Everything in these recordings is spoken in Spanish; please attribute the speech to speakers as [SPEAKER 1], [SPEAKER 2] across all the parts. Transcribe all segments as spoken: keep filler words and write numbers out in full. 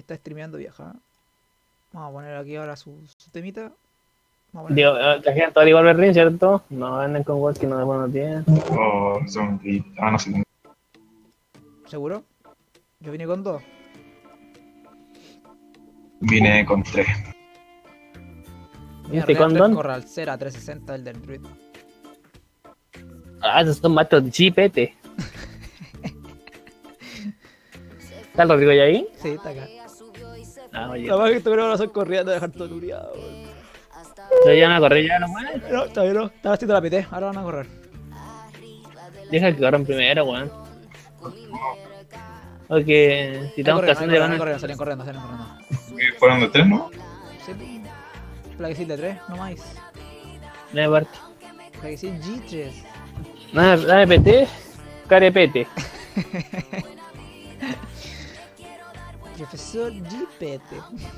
[SPEAKER 1] está streameando vieja. Vamos a poner aquí ahora su, su temita. Vamos a poner...
[SPEAKER 2] Digo, la gente toda igual Berlín, ¿cierto? No andan con web que no después no tienen.
[SPEAKER 3] O son... Ah, no sé.
[SPEAKER 1] ¿Seguro? Yo vine con dos.
[SPEAKER 3] Vine con tres.
[SPEAKER 1] Mira,
[SPEAKER 2] ¿Viste con Don?
[SPEAKER 1] Corral Cera trescientos sesenta el del Druid.
[SPEAKER 2] Ah, esos son maestros de chipete. ¿Está el Rodrigo ya ahí?
[SPEAKER 1] Sí, está acá.
[SPEAKER 2] Ah, oye.
[SPEAKER 1] La más que estuve ahora son corriendo a dejar todo lureado.
[SPEAKER 2] ¿Se llaman a correr ya nomás?
[SPEAKER 1] No, está bien, no. Estaba haciendo la P T, ahora van a correr.
[SPEAKER 2] Deja que corran primero, weón. Porque si estamos cazando,
[SPEAKER 1] van
[SPEAKER 2] van
[SPEAKER 1] corriendo, salen corriendo, salen corriendo.
[SPEAKER 3] ¿Fueron de tres, no?
[SPEAKER 1] Sí, Plaguecil de tres, no más.
[SPEAKER 2] No me parte.
[SPEAKER 1] Plaguecil G tres.
[SPEAKER 2] Nada, dame P T, carepete.
[SPEAKER 1] Profesor G P T.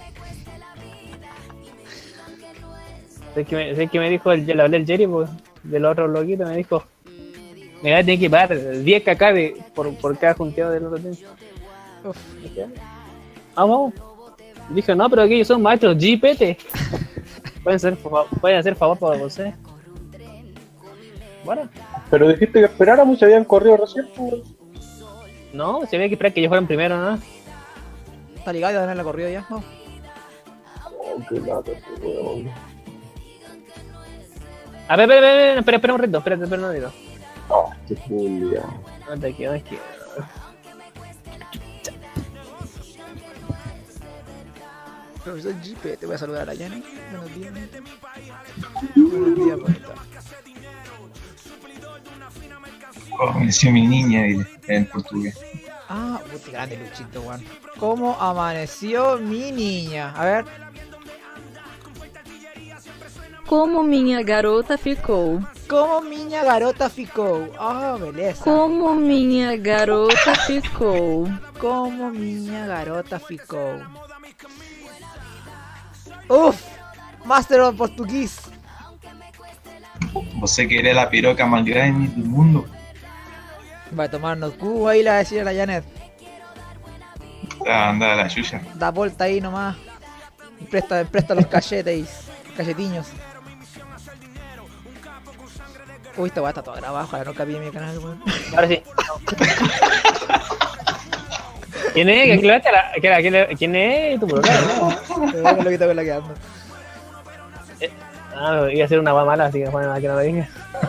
[SPEAKER 2] Sé que me, sé que me dijo el, le hablé el Jerry, pues, del otro bloquito, me dijo, me voy a tener que pagar diez K K de, por, por cada junteado del otro team.
[SPEAKER 1] Uf.
[SPEAKER 2] Ah, vamos. Dije, no, pero aquí son maestros G P T. Pueden hacer, pueden hacer favor por usted. Bueno.
[SPEAKER 4] Pero dijiste que esperáramos, se habían corrido recién. Pues.
[SPEAKER 2] No, se había que esperar que ellos fueran primero, ¿no?
[SPEAKER 1] Está ligado y a tener la corrida ya, no.
[SPEAKER 4] Oh, qué lata, qué weón.
[SPEAKER 2] A ver, espera, espera, espera, espera un reto, espérate, espera un reto.
[SPEAKER 4] Oh, qué Julia.
[SPEAKER 2] No te quedas aquí.
[SPEAKER 1] Profesor G P T, voy a saludar a la Yana. Buenos días. Buenos días, bonita.
[SPEAKER 3] Oh, me decía mi niña, dile, en portugués.
[SPEAKER 1] Ah, puta, grande Luchito, weón. ¿Cómo amaneció mi niña? A ver.
[SPEAKER 5] Como minha garota ficou.
[SPEAKER 1] Como minha garota ficou. Ah, beleza.
[SPEAKER 5] Como minha garota ficou.
[SPEAKER 1] Como minha garota ficou. Uf, Master of Portugués.
[SPEAKER 3] Vos sé que eres la piroca más grande del mundo.
[SPEAKER 1] Va a tomarnos cubo ahí, la va a decir a la Janet.
[SPEAKER 3] Anda a la chucha.
[SPEAKER 1] Da vuelta ahí nomás. Y presta, presta los cachetes, cachetiños. Uy, esta weá está toda grabada, ojalá no capille mi canal, weón.
[SPEAKER 2] Ahora sí. ¿Quién es? ¿Quién es? ¿Quién es? ¿Quién es? ¿Quién es? Tu programa, ¿no?
[SPEAKER 1] Te voy a lo que con la que ando.
[SPEAKER 2] Ah, iba a ser una guay mala, así que bueno, que no lo dije.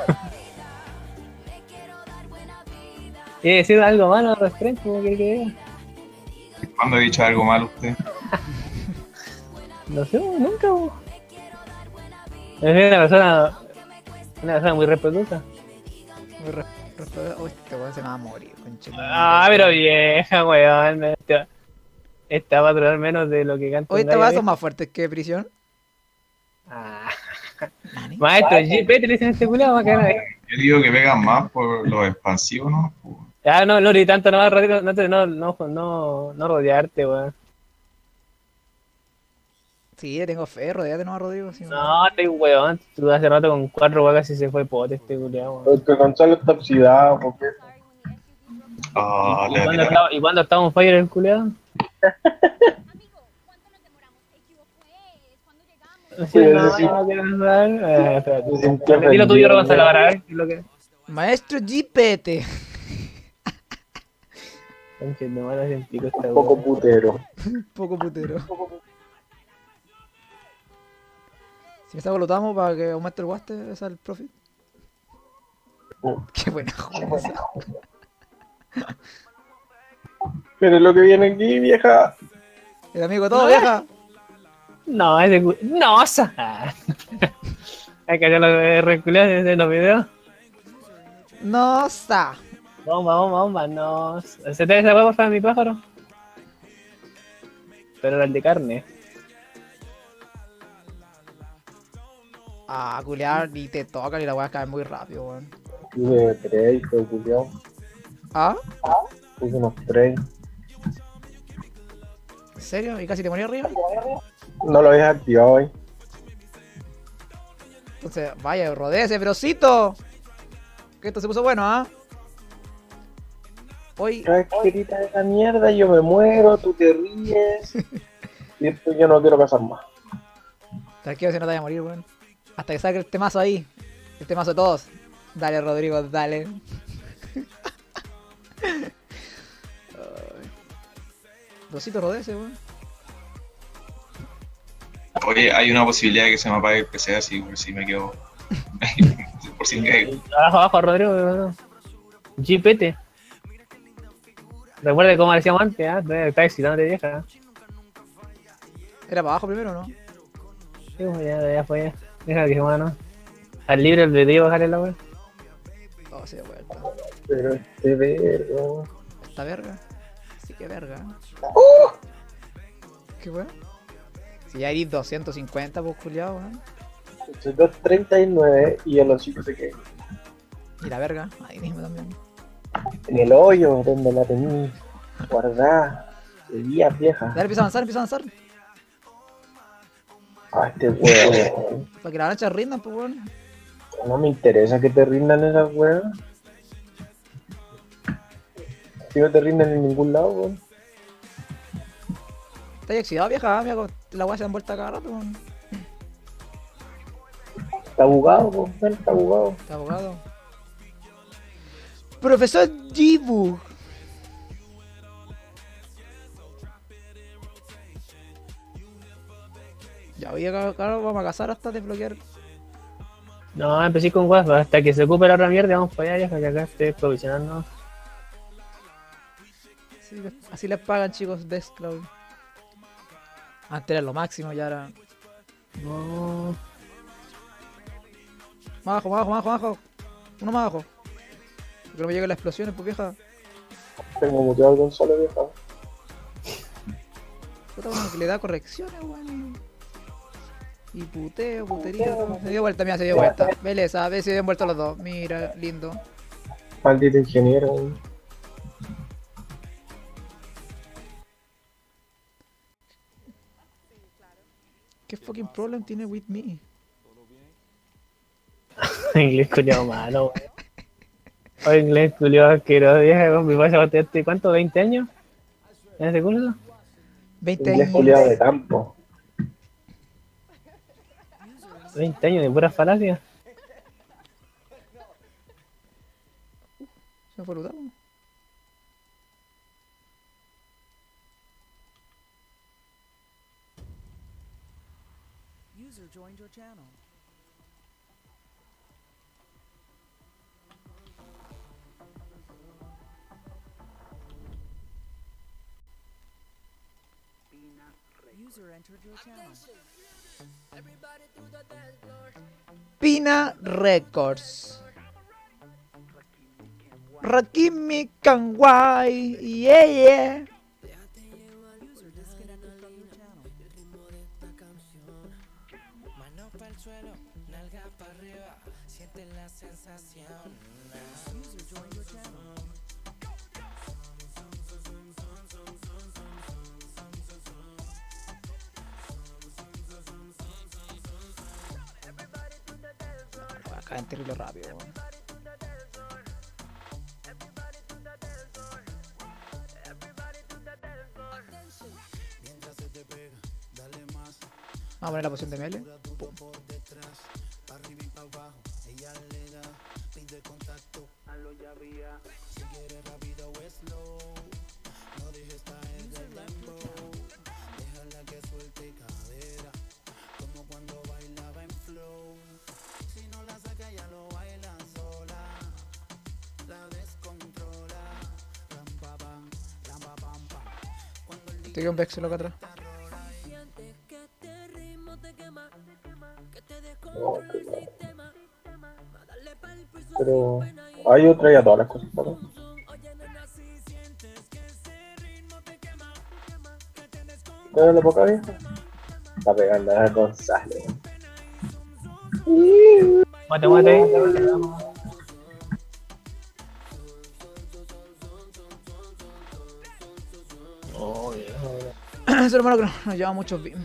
[SPEAKER 2] ¿Quiere decir algo malo al respecto? ¿Cómo quiere que diga?
[SPEAKER 3] ¿Cuándo he dicho algo malo usted?
[SPEAKER 2] No sé, nunca. Es una persona, una persona muy respetuosa.
[SPEAKER 1] Muy re... Uy, este weón se me va a morir, conche.
[SPEAKER 2] Ah, pero vieja, weón. Esta, esta va a durar menos de lo que canta.
[SPEAKER 1] Hoy estas weas son más fuertes que prisión.
[SPEAKER 2] Ah. Maestro, G P te le dicen a este culiado, va a quedar ahí.
[SPEAKER 3] Yo digo que pegan más por los expansivos, ¿no?
[SPEAKER 2] Ah, no, no, ni tanto, no, Rodrigo, no, te, no, no, no, no rodearte, weón.
[SPEAKER 1] Sí, le tengo fe, rodeate nomás, Rodrigo. Si
[SPEAKER 2] no, estoy weón, tú hace rato con cuatro weas y se fue pote este culiado, weón.
[SPEAKER 4] El que Gonzalo está oxidado, porque...
[SPEAKER 3] Oh,
[SPEAKER 2] ¿Y, cuándo estaba, ¿Y cuándo estaba en fire el culiado? Sí, no, no, no quiero saber. Eh, espérate. Dilo tuyo, Gonzalo, para ver qué es lo que...
[SPEAKER 1] Maestro G P T.
[SPEAKER 2] No van a sentir esta
[SPEAKER 4] un poco putero.
[SPEAKER 1] Un poco putero. Si me saco lo tamo para que aumente el guaste, ese es el profit.
[SPEAKER 4] Oh.
[SPEAKER 1] Qué buena joda.
[SPEAKER 4] Pero lo que viene aquí, vieja.
[SPEAKER 1] El amigo todo, vieja.
[SPEAKER 2] No, es de... No, esa. Hay que hacer los reculeados en los videos.
[SPEAKER 1] No, sa.
[SPEAKER 2] Bomba, bomba, bomba, no. ¿Se te esa huevo para mi pájaro? Pero el de carne.
[SPEAKER 1] Ah, culiar, ni te toca ni la weá cae muy rápido, weón.
[SPEAKER 4] Puse tres, hijo de culiao.
[SPEAKER 1] ¿Ah?
[SPEAKER 4] Puse unos tres.
[SPEAKER 1] ¿En serio? ¿Y casi te morí arriba?
[SPEAKER 4] No lo habías activado hoy.
[SPEAKER 1] Entonces, vaya, rodea ese brocito. Que esto se puso bueno, ¿ah? Hoy,
[SPEAKER 4] Casquerita de la mierda, yo me muero, tú te ríes. Y después yo no quiero casar más.
[SPEAKER 1] tranquilo si no te vayas a morir, weón. Hasta que saque este mazo ahí. Este mazo de todos. Dale, Rodrigo, dale. Ay. Dosito rodece, weón.
[SPEAKER 3] Oye, hay una posibilidad de que se me apague el P C así, por si me quedo. por si me quedo.
[SPEAKER 2] Abajo, abajo, Rodrigo. G P T. Recuerda cómo decíamos antes, ¿ah? ¿eh? Está excitante vieja.
[SPEAKER 1] Era para abajo primero, ¿no?
[SPEAKER 2] Sí, pues ya, ya fue ya. Deja que se mueva, ¿no? Al libre albedrío bajarle la wea.
[SPEAKER 1] Oh, sí, weón.
[SPEAKER 4] Pero este vergo.
[SPEAKER 1] Esta verga. Sí que verga.
[SPEAKER 4] ¡Uh!
[SPEAKER 1] ¿Qué weón? Si ya eres doscientos cincuenta, pues culiao, weón.
[SPEAKER 4] Soy doscientos treinta y nueve y el hocico se queda.
[SPEAKER 1] Y la verga, ahí mismo también.
[SPEAKER 4] En el hoyo donde la tenía guardada. De días vieja.
[SPEAKER 1] Dale, empieza a avanzar, empieza a avanzar.
[SPEAKER 4] Ah, este huevo.
[SPEAKER 1] Para que las lanchas rindan, pues weón.
[SPEAKER 4] No me interesa que te rindan esas weas. Si no te rinden en ningún lado, weón.
[SPEAKER 1] Estás excitado, vieja, mira, como la weá se dan vuelta cada rato, weón.
[SPEAKER 4] Está bugado, weón. Está bugado.
[SPEAKER 1] Está abogado. Profesor Jibu. Ya, oye, claro, vamos a cazar hasta desbloquear.
[SPEAKER 2] No, empecé con guas, hasta que se ocupe la otra mierda, vamos para allá, ya que acá estoy provisionando.
[SPEAKER 1] Sí, así les pagan, chicos, Deskcloud. Antes era lo máximo y ahora.
[SPEAKER 2] No.
[SPEAKER 1] Más abajo, más abajo, más abajo, más abajo. Uno más abajo. Que no me lleguen las explosiones, pues vieja.
[SPEAKER 4] Tengo muteado al Gonzalo, vieja.
[SPEAKER 1] Puta, bueno, que le da correcciones, weón. Y puteo, putería. Se dio vuelta, mira, se dio vuelta. Beleza, ve, se dio vuelta los dos. Mira, lindo.
[SPEAKER 4] Maldito ingeniero, weón.
[SPEAKER 1] ¿Qué fucking problem tiene with me?
[SPEAKER 2] Inglés culiao malo, weón. O inglés culiao asqueroso, vieja, con mi pasa bateaste, ¿cuánto? ¿veinte años? ¿En ese curso?
[SPEAKER 1] veinte
[SPEAKER 4] Inglés
[SPEAKER 1] años.
[SPEAKER 4] culiado de campo.
[SPEAKER 2] veinte años de puras falacias.
[SPEAKER 1] Se me fue lutado.
[SPEAKER 6] User joined your channel. User entered your channel.
[SPEAKER 1] Pina Records. Rakimi Kanwai. Yeah, yeah.
[SPEAKER 6] User disconnected from your channel. User joined your channel.
[SPEAKER 1] Acá en terrible rápido, weón. Vamos a poner la poción de miel. Pum.
[SPEAKER 6] User left your channel.
[SPEAKER 1] Te queda un Vexel acá atrás.
[SPEAKER 4] No, qué mal. Pero hay otra y a todas las cosas, ¿no? ¿Pero la poca vieja? Está pegando a Gonzalo.
[SPEAKER 2] Mate, mate, mate, vamos. Oh, yeah.
[SPEAKER 1] Ese hermano que nos lleva muchos beams.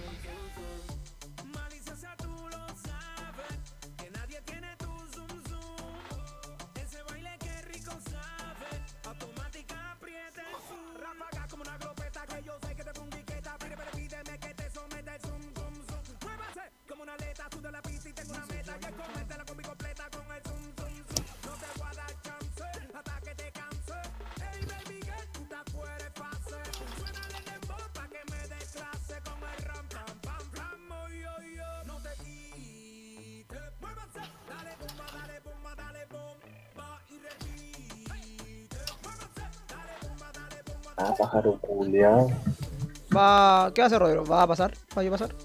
[SPEAKER 4] Ah, pájaro culeado.
[SPEAKER 1] Va, ¿qué va a hacer Rodrigo? ¿Va a pasar? ¿Va a yo pasar?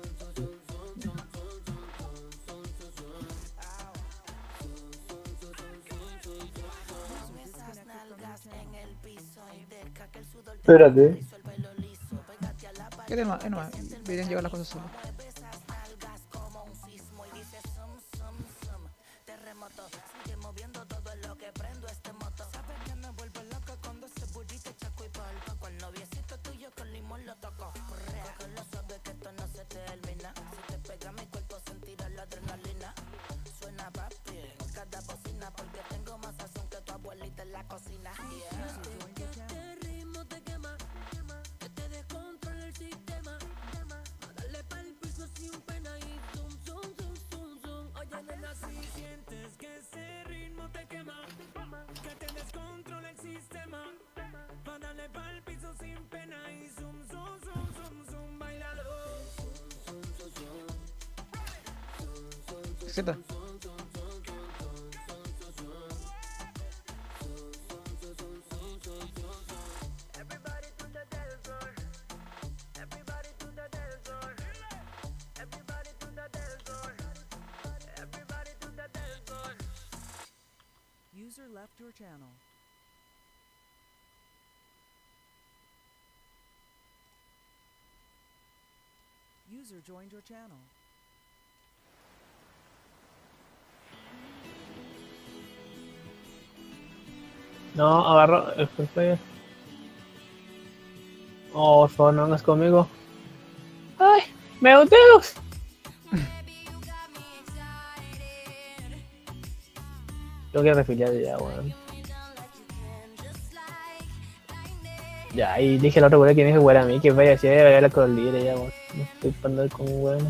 [SPEAKER 4] Espérate.
[SPEAKER 1] ¿Qué tema? Eh, no, vienen llegar las cosas solas. Z.
[SPEAKER 6] User left your channel. User joined your channel.
[SPEAKER 2] No, agarro el free fire. Oh, por favor, no vengas conmigo. ¡Ay! ¡Me auteo! Tengo que refiliar ya, weón. Ya, y dije al otro weón que me dijo weón a mí, que vaya así, vaya a hablar con los líderes ya, weón. No estoy para andar con un weón.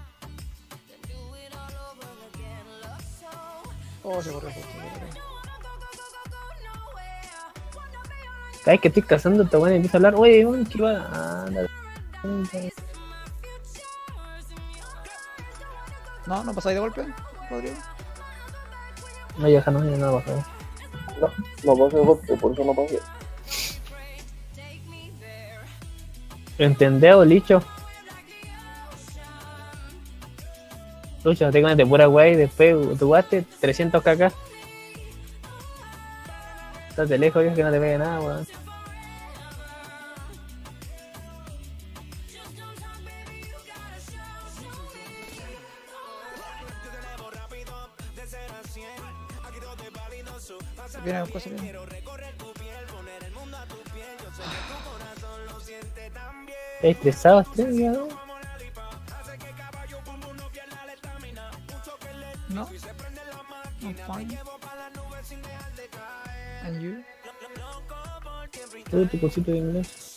[SPEAKER 1] Oh, se corrió, se corrió.
[SPEAKER 2] Cada vez que estoy cazando esta weón y empiezo a hablar, oye, weón, ¿qué va? Ah, anda.
[SPEAKER 1] No, no pasáis de golpe, Rodrigo.
[SPEAKER 2] No, ya no, ya no lo pasó.
[SPEAKER 4] No, no pasé de golpe, por eso no pasé.
[SPEAKER 2] ¿Entendés, Licho? Lucho, te comes de pura wey, después tú jugaste trescientos kk. Estás de lejos, yo que no te pegue nada, weón.
[SPEAKER 1] Viene con cosas bien.
[SPEAKER 2] ¿Estás estresado, estrés, ¿no?
[SPEAKER 1] No. I'm fine. And you?
[SPEAKER 2] Todo tu cosito de inglés.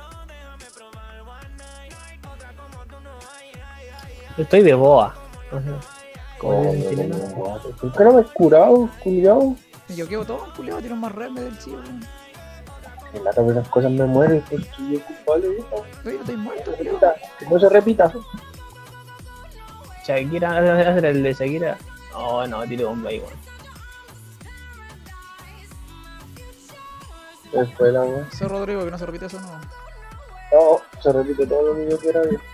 [SPEAKER 2] Yo estoy de boa. Ajá. Como
[SPEAKER 4] Oh,
[SPEAKER 2] dicen en chileno.
[SPEAKER 4] ¿Por qué no me he curado, culiao?
[SPEAKER 1] Y yo quedo todo, culiado, tiene más red del cielo.
[SPEAKER 4] En la de esas cosas me muero y pues soy el culpable, viejo.
[SPEAKER 1] Oye, no estoy muerto,
[SPEAKER 4] Que
[SPEAKER 1] culiado.
[SPEAKER 4] repita, que no se repita.
[SPEAKER 2] Shakira, hacer el de Shakira. Oh, no, tire bomba ahí, weón.
[SPEAKER 4] Después la weón.
[SPEAKER 1] Soy Rodrigo, que no se repite eso, no.
[SPEAKER 4] No, se repite todo lo que yo quiera, viejo.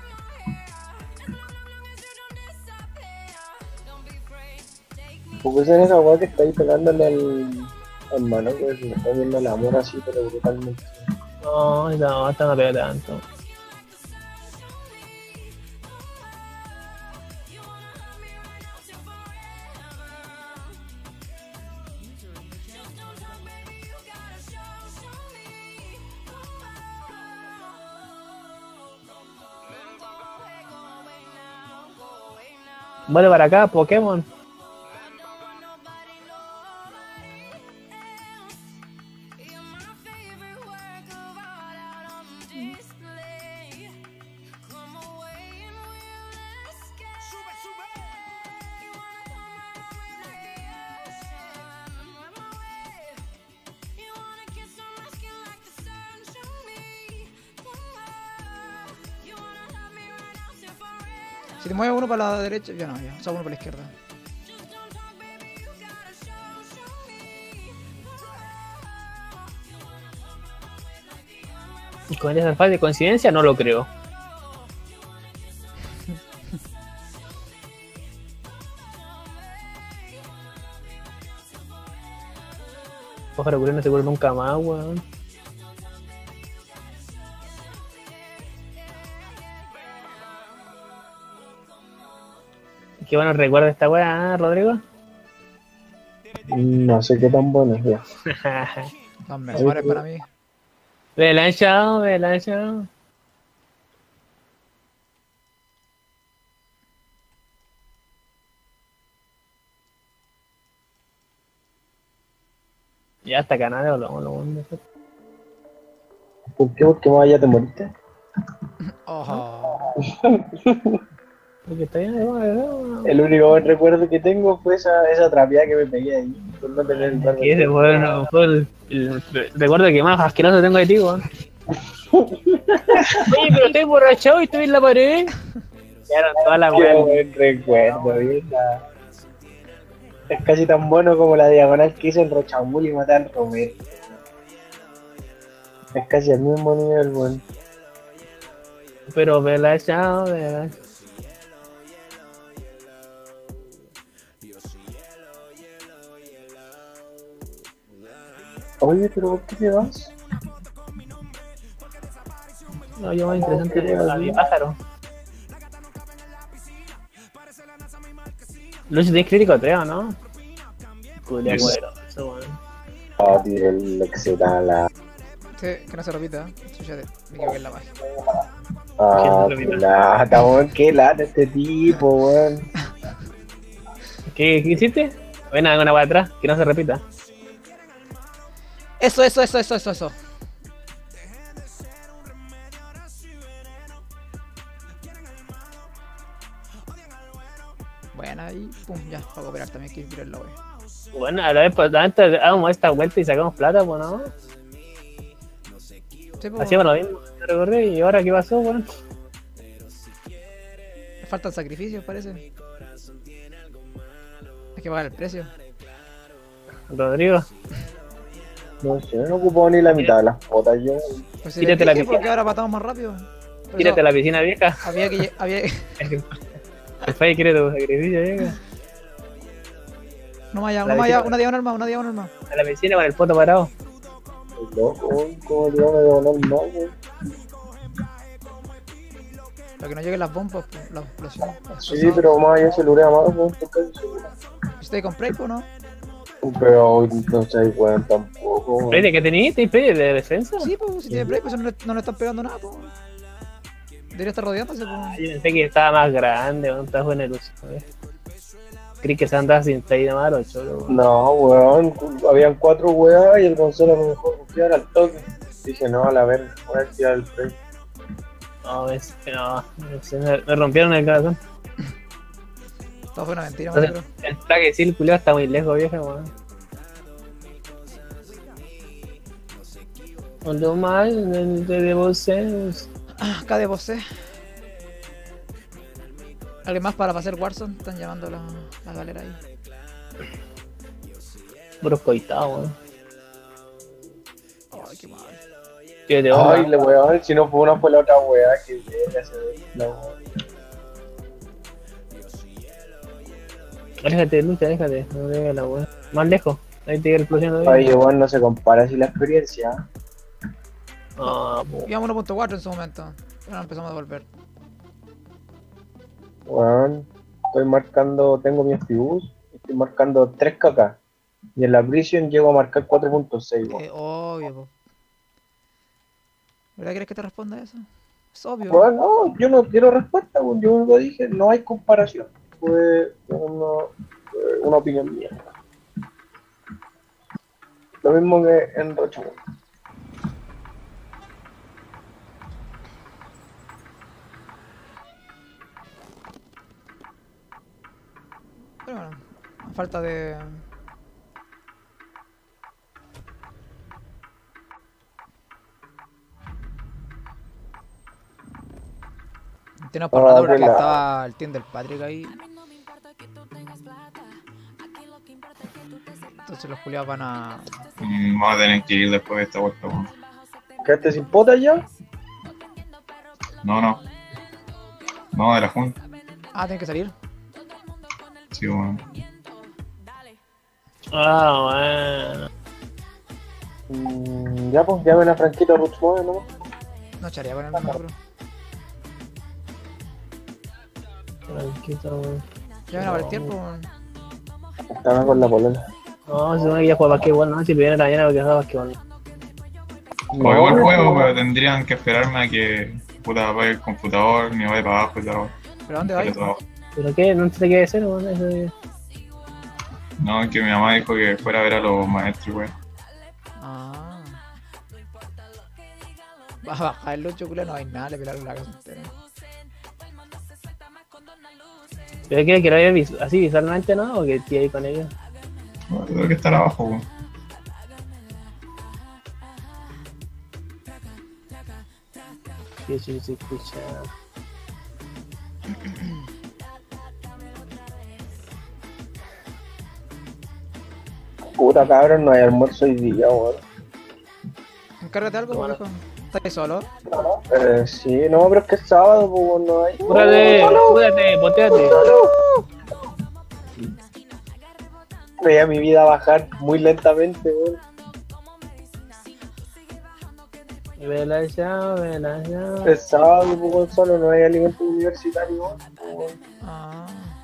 [SPEAKER 4] ¿Por qué será esa weá que está ahí pegándole al, al mano, que se le está viendo el amor así, pero brutalmente?
[SPEAKER 2] No, no, esta no pega tanto. Vuelve para acá, Pokémon.
[SPEAKER 1] Si te mueves uno para la derecha, ya no, ya. O sea, uno para la izquierda.
[SPEAKER 2] Y con esa fase de coincidencia no lo creo. Ojalá que no se vuelva nunca más, weón. Qué bueno recuerdo esta weá, ¿eh, Rodrigo?
[SPEAKER 4] No sé qué tan bueno es ya.
[SPEAKER 1] Los mejores para mí.
[SPEAKER 2] Me la han echado, me la han echado. Ya hasta Canadá lo lo
[SPEAKER 4] ¿Por qué? Porque más allá te moriste.
[SPEAKER 1] Ojo.
[SPEAKER 2] Porque está bien, no, no.
[SPEAKER 4] El único buen recuerdo que tengo fue esa, esa trapeada que me pegué ahí. Por no tener el barba.
[SPEAKER 2] Y ese fue, no, fue el, el recuerdo que más asqueroso tengo de ti, weón. Oye, pero estoy borrachado y estoy en la pared. Quedaron todas las
[SPEAKER 4] Qué
[SPEAKER 2] weas.
[SPEAKER 4] buen recuerdo, ¿verdad? Es casi tan bueno como la diagonal que hizo en Rochamul y matar al Romero. Es casi al mismo nivel, weón.
[SPEAKER 2] Pero me la he echado, me la he echado.
[SPEAKER 4] Oye, pero ¿por qué te vas?
[SPEAKER 2] No, yo más interesante a mi pájaro. Lucho, tienes crítico tres, ¿o no? Culia,
[SPEAKER 3] Yes.
[SPEAKER 2] bueno, eso, weón.
[SPEAKER 4] Ah, tío, el Exetala.
[SPEAKER 1] Sí, que no se repita. ¿eh? Chúchate, me equivoqué en la página.
[SPEAKER 4] Ah,
[SPEAKER 2] ¿Quién
[SPEAKER 4] qué
[SPEAKER 2] lo
[SPEAKER 4] lata, weón, qué lata este tipo, weón.
[SPEAKER 2] ¿Qué, ¿Qué hiciste? Ven a una para atrás, que no se repita.
[SPEAKER 1] Eso, eso, eso, eso, eso, eso. Buena, y pum, ya, para cooperar también hay que tirar la wea.
[SPEAKER 2] Bueno, a la vez, pues, antes hagamos esta vuelta y sacamos plata, pues, ¿no?
[SPEAKER 1] Sí, pues,
[SPEAKER 2] Hacíamos lo mismo, yo recordé, y ahora ¿qué pasó, weón?
[SPEAKER 1] le faltan sacrificios, parece. Hay que pagar el precio.
[SPEAKER 2] Rodrigo,
[SPEAKER 4] No sé, no ocupó ni la mitad de las fotos yo.
[SPEAKER 1] Pues si
[SPEAKER 2] Tírate
[SPEAKER 1] les
[SPEAKER 2] la
[SPEAKER 1] dije,
[SPEAKER 2] piscina.
[SPEAKER 1] porque ahora matamos más rápido. Por
[SPEAKER 2] tírate
[SPEAKER 1] eso
[SPEAKER 2] a la piscina vieja.
[SPEAKER 1] Había que... lle- Había...
[SPEAKER 2] El Fai quiere tu sacrificio, vieja.
[SPEAKER 1] No más allá,
[SPEAKER 2] La
[SPEAKER 1] no más allá,
[SPEAKER 2] piscina.
[SPEAKER 1] una diagonal más, una diagonal más.
[SPEAKER 2] A la piscina con el poto parado.
[SPEAKER 4] El loco, weón, ¿cómo le van a devolver más, weón?
[SPEAKER 1] Para que no lleguen las bombas, pues, la explosión.
[SPEAKER 4] Sí, pero más allá se lurea más, weón, por casi seguro.
[SPEAKER 1] ¿Usted compré, pues, no?
[SPEAKER 4] Pero no sé, weón, tampoco, weón.
[SPEAKER 2] ¿Play de qué tenías? ¿Tenías play de defensa?
[SPEAKER 1] Sí, pues, si tiene play, pues no le, no le están pegando nada, pues. Debería estar rodeándose, pues.
[SPEAKER 2] Yo pensé que estaba más grande, weón, estaba en el uso. Creí que se andaba sin play de malo, cholo. weón.
[SPEAKER 4] No, weón, habían cuatro weas y el Gonzalo a lo mejor confiaba al toque. Dije, no, a la verga, voy a tirar el play.
[SPEAKER 2] No, es que no, se me, me rompieron el corazón.
[SPEAKER 1] Todo fue una mentira, man,
[SPEAKER 2] Entonces, el plaque sí, el culiao está muy lejos, vieja, weón. Con lo mal de, de, de voces.
[SPEAKER 1] Acá de vos, eh. ¿Alguien más para hacer Warzone? Están llamando a la, la galera ahí.
[SPEAKER 2] Puros coitados, weón.
[SPEAKER 1] Ay, qué mal.
[SPEAKER 2] Tío, te
[SPEAKER 4] Ay,
[SPEAKER 2] odio.
[SPEAKER 4] le weón, si no fue una fue la otra wea que viene a hacer la wea.
[SPEAKER 2] Déjate, lucha, déjate. No venga la weón. Más lejos. Ahí te llega la explosión todavía.
[SPEAKER 4] Ay, weón, no se compara así la experiencia.
[SPEAKER 2] Ah, po.
[SPEAKER 1] Íbamos uno punto cuatro en su momento. Ahora empezamos a devolver.
[SPEAKER 4] Weón, estoy marcando, tengo mi Actibus, estoy marcando tres K K. Y en la Prison llego a marcar cuatro punto seis, weón.
[SPEAKER 1] Eh, obvio, po. ¿Verdad quieres que te responda eso? Es obvio.
[SPEAKER 4] Weón, no, yo no quiero respuesta, weón, yo lo dije, no hay comparación. Fue una, fue una opinión mía. Lo mismo que en Rochemont.
[SPEAKER 1] Pero bueno, a falta de... Tiene por
[SPEAKER 4] Ah,
[SPEAKER 1] rato porque
[SPEAKER 4] de la-
[SPEAKER 1] estaba el team del Patrick ahí. Entonces los culiados van a...
[SPEAKER 3] Mm, Vamos a tener que ir después de esta vuelta, weón.
[SPEAKER 4] ¿Quedaste sin pota ya?
[SPEAKER 3] No, no. No, de la junta.
[SPEAKER 1] Ah, tiene que salir.
[SPEAKER 3] Sí, bueno.
[SPEAKER 2] Ah, bueno.
[SPEAKER 4] Mm, ya pues, llamen a Franquito Roots Mode, ¿no?
[SPEAKER 1] No echaría con el macro.
[SPEAKER 2] Franquito, weón.
[SPEAKER 1] Ya ven a ver el tiempo. weón.
[SPEAKER 4] Estaba con la polola.
[SPEAKER 2] No, se supone que ya juega basquetbol, ¿no? Si lo viene la mañana porque juega basquetbol.
[SPEAKER 3] O igual juego, pero tendrían que esperarme a que puta vaya el computador, ni vaya para abajo y tal.
[SPEAKER 1] ¿Pero dónde vais?
[SPEAKER 2] ¿Pero qué? ¿No te qué hacer, weón? Eso de-
[SPEAKER 3] No, que mi mamá dijo que fuera a ver a los maestros, weón.
[SPEAKER 1] Ah. Vas a bajar el ocho, culo, no hay nada, le pelaron la casa entera.
[SPEAKER 2] ¿Pero qué? ¿Que lo veas vis- así visualmente, no? ¿O que estoy ahí con ellos?
[SPEAKER 3] No, tengo que estar abajo, weón.
[SPEAKER 2] Sí, sí, sí, escucha.
[SPEAKER 4] Puta cabrón, no hay almuerzo hoy día, weón.
[SPEAKER 1] Encárgate algo,
[SPEAKER 2] Bueno.
[SPEAKER 1] viejo. ¿Estás ahí solo?
[SPEAKER 4] Eh, sí, no, pero es que es sábado, pues weón, no hay.
[SPEAKER 2] ¡Cúrate! ¡Cúrate! ¡Boteate!
[SPEAKER 4] Veía mi vida bajar muy lentamente, weón.
[SPEAKER 2] Vela ya, vela ya.
[SPEAKER 4] Es sábado, pues weón, solo no hay alimento universitario, weón.
[SPEAKER 1] Ah.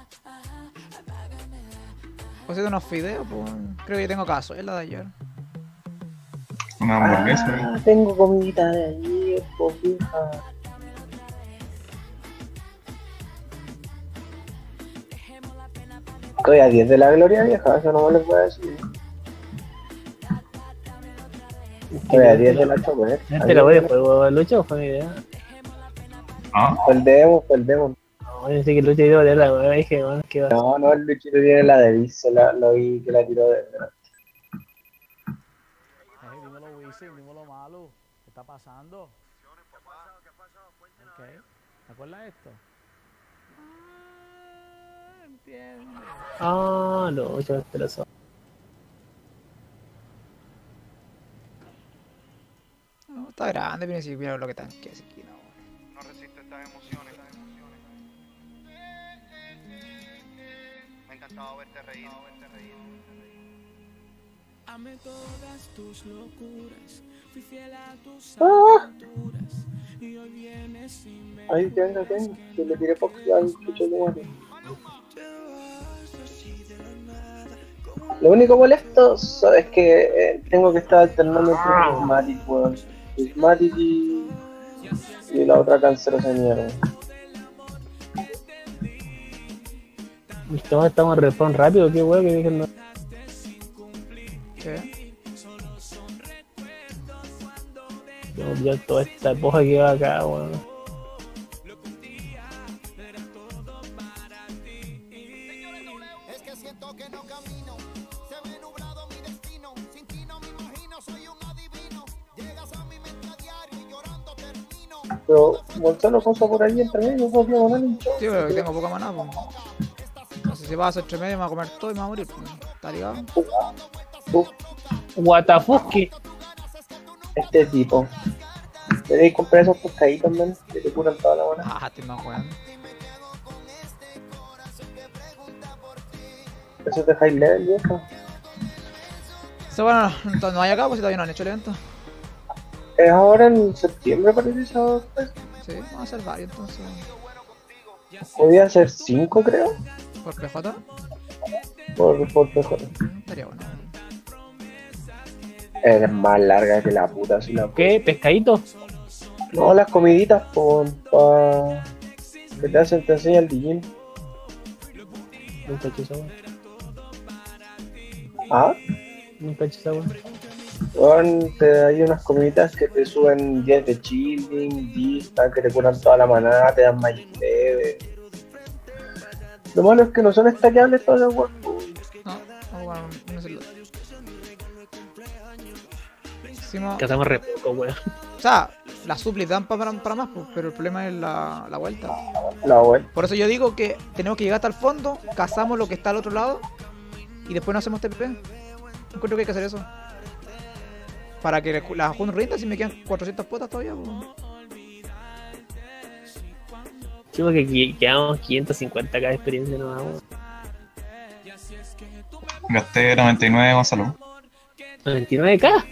[SPEAKER 1] Pues de unos fideos, pues. Creo que yo tengo cazuela de ayer.
[SPEAKER 3] Una hamburguesa, weón.
[SPEAKER 4] Ah, tengo comidita de ayer, pues vieja. Estoy a diez de la gloria vieja, eso no me lo voy a decir. Estoy a diez de la chocolate.
[SPEAKER 2] ¿Este lo voy de juego, Lucho, o fue mi idea?
[SPEAKER 3] Ah,
[SPEAKER 4] Perdemos, perdemos.
[SPEAKER 2] No, yo sé que Lucho iba a tener la nueva, dije, bueno, que va.
[SPEAKER 4] No, no, el Luchito tiene la de Viz, la, lo vi que la tiró de verdad.
[SPEAKER 7] Hey, dímelo, Wisin, dímelo, malo. ¿Qué está pasando? ¿Qué ha pasado? ¿Qué ha pasado? Ok. ¿Te acuerdas de esto? Ah, entiendo.
[SPEAKER 2] Ah, Lucho, este lo sabe.
[SPEAKER 1] No, está grande, pero si mira lo que tanque ese aquí, no.
[SPEAKER 8] No resisto estas emociones, estas emociones. Me ha encantado verte reír, verte reír.
[SPEAKER 6] Amé todas tus locuras, fui fiel a tus
[SPEAKER 4] Ah.
[SPEAKER 6] aventuras y hoy vienes y me
[SPEAKER 4] Ahí tenga, tenga. Yo le tiré poco al Lucho de Mate. Lo único molesto so- es que eh, tengo que estar alternando entre Prismatic, weón. Prismatic y, y la otra cancerosa de mierda.
[SPEAKER 2] Estamos, estamos en respawn rápido, qué weón, que dije no.
[SPEAKER 1] ¿Qué?
[SPEAKER 2] Tengo que pillar toda esta poja que va acá, weón.
[SPEAKER 8] Es que siento que no camino, se ve nublado mi destino. Sin ti no me imagino, soy un adivino. Llegas a mi mente a diario y llorando termino.
[SPEAKER 4] Pero Gonzalo cosa por ahí entre medio, podría ganar un show.
[SPEAKER 1] Sí, pero que tengo poca maná, pues. No sé si vas a hacer entre medio, me va a comer todo y me va a morir, pues. ¿Está ligado?
[SPEAKER 4] Uf,
[SPEAKER 2] Watafuski.
[SPEAKER 4] este tipo. Debéis comprar esos pescaditos, man, que te curan toda la buena.
[SPEAKER 1] Ah, te más jugando.
[SPEAKER 4] Eso es de high level, viejo.
[SPEAKER 1] Eso bueno, entonces no hay acá, pues si todavía no han hecho el evento.
[SPEAKER 4] Es ahora en septiembre, parece eso. Pues.
[SPEAKER 1] Sí, vamos a hacer varios entonces.
[SPEAKER 4] Podía ser cinco, creo.
[SPEAKER 1] ¿Por P J?
[SPEAKER 4] Por, por P J.
[SPEAKER 1] Mm, estaría bueno.
[SPEAKER 4] Es más larga que la puta, si la
[SPEAKER 2] ¿Qué? ¿Pescadito?
[SPEAKER 4] No, las comiditas, por pa... que te hacen, te enseñan el D J.
[SPEAKER 2] Nunca he hecho esa weón.
[SPEAKER 4] Ah,
[SPEAKER 2] Nunca he hecho esa weón.
[SPEAKER 4] bueno, te, hay unas comiditas que te suben diez de chilling, vista, que te curan toda la manada, te dan magic leve. Lo malo es que no son stackeables todas las weas.
[SPEAKER 1] No, no, bueno, no sé. lo- Hicimos...
[SPEAKER 2] Que hacemos re poco, weón.
[SPEAKER 1] O sea, las suplis dan pa- para, para más, pues, pero el problema es la, la vuelta.
[SPEAKER 4] La wea.
[SPEAKER 1] Por eso yo digo que tenemos que llegar hasta el fondo, cazamos lo que está al otro lado y después no hacemos T P P. Encuentro que hay que hacer eso. Para que las juntas rindan si me quedan cuatrocientas potas todavía. Pues.
[SPEAKER 2] Chico, que que- quedamos quinientos cincuenta k de experiencia nomás, weón.
[SPEAKER 3] Gasté noventa y nueve, Gonzalo.
[SPEAKER 2] noventa y nueve k.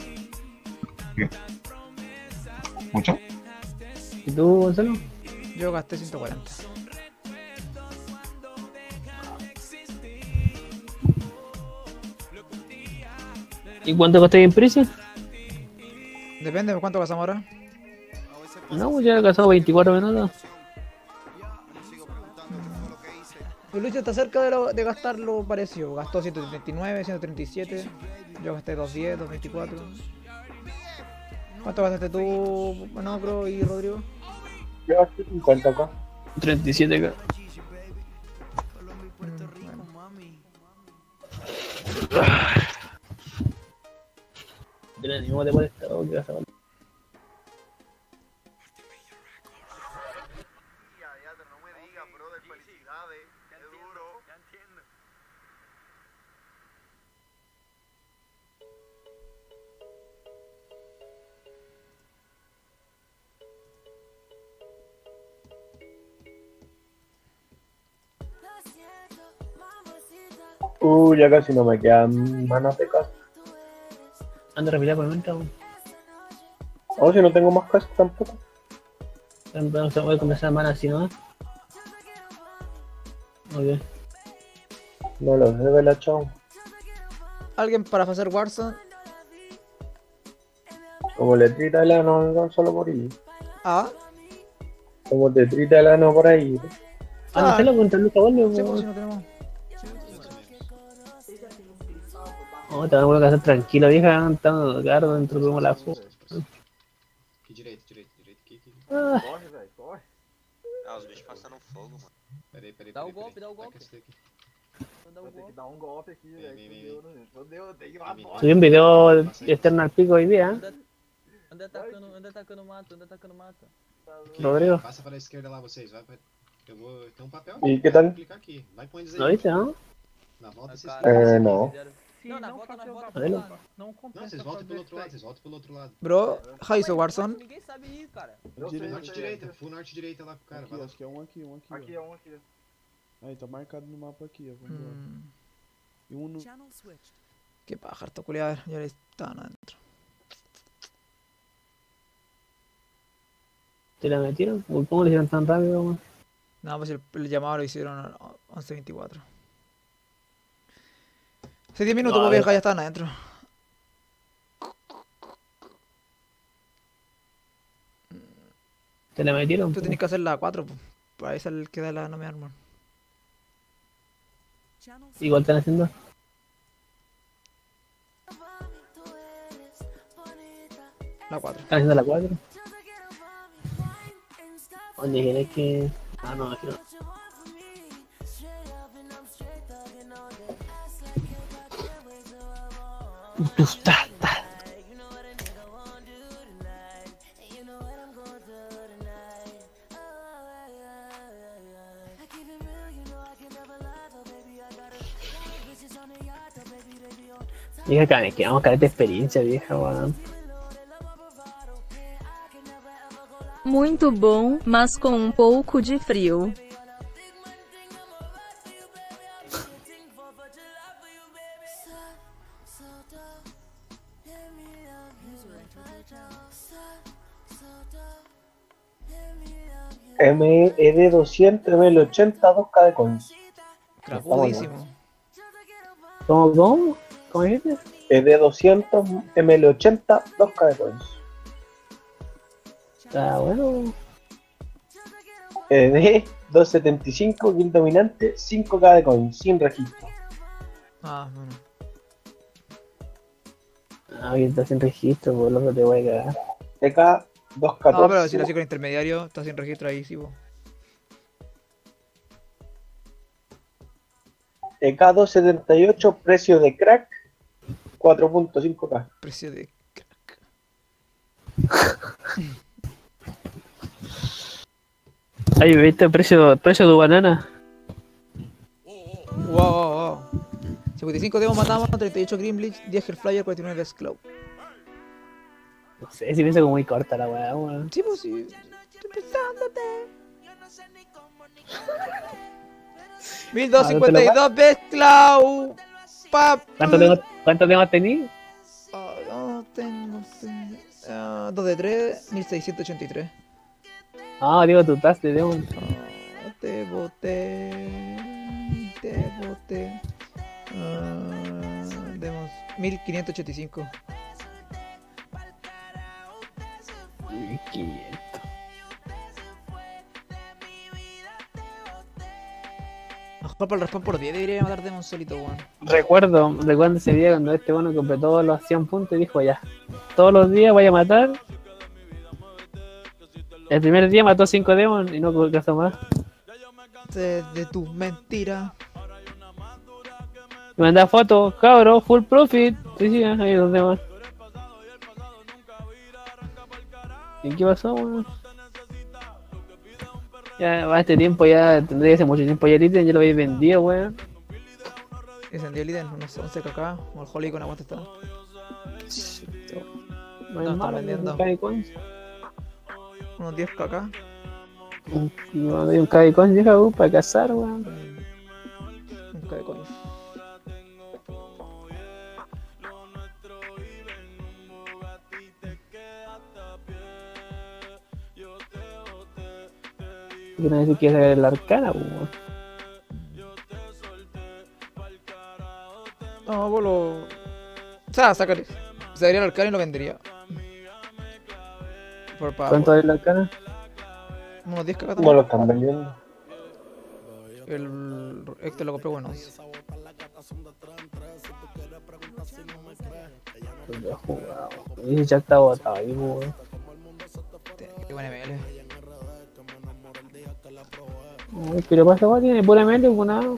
[SPEAKER 3] ¿Mucho?
[SPEAKER 2] ¿Y tú, Gonzalo?
[SPEAKER 1] Yo gasté ciento cuarenta.
[SPEAKER 2] ¿Y cuánto costé en precio?
[SPEAKER 1] Depende de cuánto gastamos ahora.
[SPEAKER 2] No, pues ya he gastado veinticuatro minutos.
[SPEAKER 1] El Lucho está cerca de, lo, de gastar lo parecido. Gastó ciento treinta y nueve, ciento treinta y siete. Yo gasté doscientos diez, doscientos veinticuatro. ¿Cuánto gastaste tú, Manocro y Rodrigo?
[SPEAKER 4] Yo gasté cincuenta acá.
[SPEAKER 2] treinta y siete k.
[SPEAKER 1] Mm, bueno.
[SPEAKER 2] Pero ni modo de molestar, ¿o qué vas a hablar?
[SPEAKER 4] Uh, ya casi no me quedan manas de casa.
[SPEAKER 2] Anda a repilar por el momento, weón.
[SPEAKER 4] O si no tengo más casa tampoco.
[SPEAKER 2] Vamos a voy a comenzar semana así, ¿no? Ok.
[SPEAKER 4] No lo sé, vela, chao.
[SPEAKER 1] ¿Alguien para hacer Warzone?
[SPEAKER 4] Como letrita de lano, no solo por ahí.
[SPEAKER 1] Ah,
[SPEAKER 4] Como letrita de lano por ahí.
[SPEAKER 2] Ah, no sé lo contra el caballo,
[SPEAKER 1] sí, pues si
[SPEAKER 2] weón.
[SPEAKER 1] no tenemos.
[SPEAKER 2] No, te van a casar tranquilo, vieja. Estamos claro dentro de como la fu.
[SPEAKER 9] Que direito, direito, direito. Que, que...
[SPEAKER 2] Ah,
[SPEAKER 10] Corre, velho, corre.
[SPEAKER 9] Ah, os bichos passaram fogo, mano. Peraí, peraí,
[SPEAKER 10] Dá
[SPEAKER 9] peraí.
[SPEAKER 10] o golpe,
[SPEAKER 9] peraí.
[SPEAKER 10] dá o golpe.
[SPEAKER 9] Taca esse daqui.
[SPEAKER 10] Dá um
[SPEAKER 6] Vou ter que
[SPEAKER 10] golpe.
[SPEAKER 6] dar um golpe aqui,
[SPEAKER 9] Vem,
[SPEAKER 6] velho.
[SPEAKER 9] vem, vem,
[SPEAKER 6] Fudeu, né? Fudeu, tem uma
[SPEAKER 9] Vem,
[SPEAKER 6] bosta.
[SPEAKER 2] subí un video externo al pico hoy día, ¿eh?
[SPEAKER 10] Anda, anda atacando, anda atacando mato, anda atacando mato.
[SPEAKER 2] Rodrigo.
[SPEAKER 9] Passa para a esquerda lá, vocês. Vai pra... Eu vou... Tem um papel
[SPEAKER 4] E
[SPEAKER 9] aqui.
[SPEAKER 4] que tal?
[SPEAKER 9] Vou clicar aqui. Vai com eles aí.
[SPEAKER 2] ¿Lo viste, no?
[SPEAKER 9] Na volta
[SPEAKER 10] Ah,
[SPEAKER 9] vocês
[SPEAKER 10] cara,
[SPEAKER 9] clicam.
[SPEAKER 4] Eh, no.
[SPEAKER 10] Não, na volta, na volta,
[SPEAKER 2] Olha.
[SPEAKER 10] mano. Não
[SPEAKER 9] Não,
[SPEAKER 10] compensa.
[SPEAKER 9] vocês voltam pelo
[SPEAKER 10] fazer
[SPEAKER 9] outro lado.
[SPEAKER 10] isso,
[SPEAKER 9] Vocês voltam pelo outro lado.
[SPEAKER 1] Bro, how is
[SPEAKER 10] velho.
[SPEAKER 1] Warzone?
[SPEAKER 10] Ninguém sabe ir, cara.
[SPEAKER 6] Eu sei, eu
[SPEAKER 9] Norte
[SPEAKER 6] sei.
[SPEAKER 9] direita. Full norte direita lá pro cara.
[SPEAKER 11] Aqui,
[SPEAKER 9] Vai lá.
[SPEAKER 11] acho que é um aqui, um aqui.
[SPEAKER 6] Aqui
[SPEAKER 11] ó.
[SPEAKER 6] é um aqui.
[SPEAKER 11] Aí, tá marcado no mapa aqui, ó. Vamos embora.
[SPEAKER 1] Mm,
[SPEAKER 11] E um no...
[SPEAKER 6] Channel switched.
[SPEAKER 1] qué paja, harto culiar. Ya están adentro.
[SPEAKER 2] ¿Te la metieron? Uy, ¿cómo le hicieron tan rápido, weón?
[SPEAKER 1] No, pues el, el llamado lo hicieron a once veinticuatro. Hace diez minutos,
[SPEAKER 2] No, a
[SPEAKER 1] pues,
[SPEAKER 2] ver.
[SPEAKER 1] vieja, ya están adentro.
[SPEAKER 2] ¿Te la metieron?
[SPEAKER 1] Tú
[SPEAKER 2] po?
[SPEAKER 1] tenés que hacer la cuatro, pues. Para esa es el que da la no me armor.
[SPEAKER 6] Channel
[SPEAKER 2] Igual están haciendo.
[SPEAKER 1] La cuatro.
[SPEAKER 2] Están haciendo la cuatro. ¿Dónde quieres que.? Ah, no, aquí no. Tu está, está. Vieja, cara, que vamos a caer de experiencia, vieja, weón.
[SPEAKER 5] Muito bom, mas com um pouco de frio.
[SPEAKER 4] M E D doscientos, M L ochenta, dos K de coins.
[SPEAKER 1] Crapudísimo.
[SPEAKER 2] ¿Cómo, cómo? ¿Cómo dijiste?
[SPEAKER 4] E D doscientos, M L ochenta, dos K de coins.
[SPEAKER 2] Ah, bueno.
[SPEAKER 4] E D doscientos setenta y cinco, guild dominante, cinco K de coins, sin registro.
[SPEAKER 1] Ah, bueno.
[SPEAKER 2] Ah, bien, está sin registro, por lo que te voy a cagar.
[SPEAKER 4] T K doscientos catorce.
[SPEAKER 1] No, pero si lo sigo con intermediario, está sin registro ahí, sí, po.
[SPEAKER 4] E K doscientos setenta y ocho, precio de crack, cuatro punto cinco K.
[SPEAKER 1] Precio de crack.
[SPEAKER 2] Ay, ¿viste el precio, precio de tu banana?
[SPEAKER 1] Wow, wow, wow. cincuenta y cinco demos matamos, treinta y ocho Green Bleach, diez Hellflyer, cuarenta y nueve Sclow.
[SPEAKER 2] No sé, si pienso como muy corta la weá, weón.
[SPEAKER 1] Sí, pues sí. Estoy pensándote. mil doscientos cincuenta y dos ves, Clau. Pap.
[SPEAKER 2] ¿Cuánto tengo, cuánto tengo tenido?
[SPEAKER 1] Ah, no tengo. tengo. Ah, dos de tres, mil seiscientos ochenta y tres.
[SPEAKER 2] Ah, digo tu taste, Demon.
[SPEAKER 1] Ah, te boté. Te boté. Ah, demos mil quinientos ochenta y cinco.
[SPEAKER 2] mil quinientos.
[SPEAKER 1] Mejor por el respawn por diez debería matar Demon solito, weón.
[SPEAKER 2] Recuerdo, recuerdo ese día cuando este bueno completó los cien puntos y dijo ya, todos los días voy a matar. El primer día mató cinco demons y no caso más.
[SPEAKER 1] De, de tu mentira.
[SPEAKER 2] Me manda fotos, cabro, full profit. Sí, sí, ahí los demás. ¿Y qué pasó, weón? Ya va este tiempo, ya tendría hace mucho tiempo ya el ítem, ya lo habéis vendido, weón.
[SPEAKER 1] Encendió el ítem, unos once kk. O el Holy con aguante está.
[SPEAKER 2] No
[SPEAKER 1] No,
[SPEAKER 2] es
[SPEAKER 1] está
[SPEAKER 2] malo,
[SPEAKER 1] vendiendo.
[SPEAKER 2] un K-Coins.
[SPEAKER 1] Unos diez kk.
[SPEAKER 2] No doy un K-Coins, deja uh, para cazar, weón.
[SPEAKER 1] Un K de coin.
[SPEAKER 2] Quiero decir que es el arcana, weón.
[SPEAKER 1] No, vos lo. O sea, sácale. Se daría el arcano y lo vendería. Por pago.
[SPEAKER 2] ¿Cuánto es el arcana?
[SPEAKER 1] Unos diez kk
[SPEAKER 4] No
[SPEAKER 1] también.
[SPEAKER 4] lo están vendiendo.
[SPEAKER 1] El este lo compré bueno.
[SPEAKER 2] Lo he jugado. Ese ya está botado ahí, weón.
[SPEAKER 1] Qué buen M L.
[SPEAKER 2] Ay, pero pasa, weón, tiene pura M L, pues nada.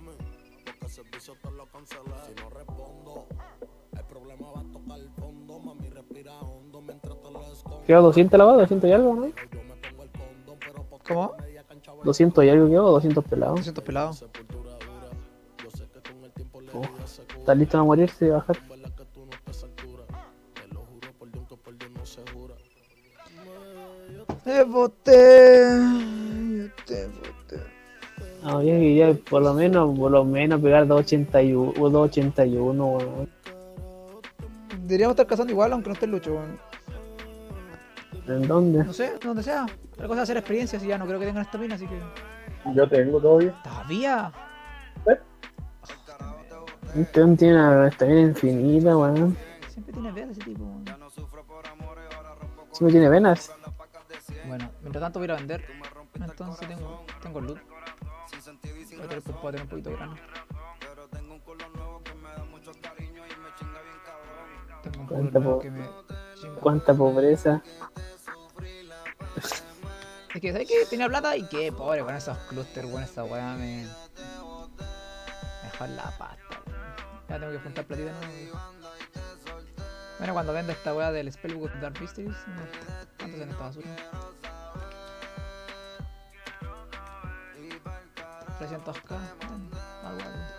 [SPEAKER 2] Quedó doscientos lavados, doscientos y algo, ¿no?
[SPEAKER 1] ¿Cómo?
[SPEAKER 2] doscientos y algo quedó, doscientos pelados.
[SPEAKER 1] doscientos pelados.
[SPEAKER 2] Oh, está listo a morirse y bajar.
[SPEAKER 1] Te boté. Yo te boté.
[SPEAKER 2] No, ya, ya, por lo menos, por lo menos pegar doscientos ochenta y uno, doscientos ochenta y uno, weón.
[SPEAKER 1] Deberíamos estar cazando igual, aunque no esté el Lucho, weón.
[SPEAKER 2] ¿En dónde?
[SPEAKER 1] No sé, donde sea. La cosa es hacer experiencias y ya no creo que tengan estamina, así que.
[SPEAKER 4] Yo tengo todavía.
[SPEAKER 1] ¿Todavía?
[SPEAKER 2] Este no tiene una estamina infinita, weón.
[SPEAKER 1] Siempre tiene venas ese tipo, weón.
[SPEAKER 2] Siempre tiene venas.
[SPEAKER 1] Bueno, mientras tanto voy a ir a vender. Entonces tengo, tengo loot. Voy a tener, puedo tener un poquito de grano. Tengo un
[SPEAKER 2] Cuánta,
[SPEAKER 1] culo nuevo
[SPEAKER 2] po
[SPEAKER 1] que me chinga.
[SPEAKER 2] cuánta pobreza.
[SPEAKER 1] Es que, ¿sabes qué? Tenía plata y qué pobre, con esos clusters, weón, esa weá me. Mejor la pasta, weón. Ya tengo que juntar platita, ¿no? Bueno, cuando venda esta weá del Spellbook of Dark Mysteries, no. ¿Cuánto en esta basura? trescientos k. Algo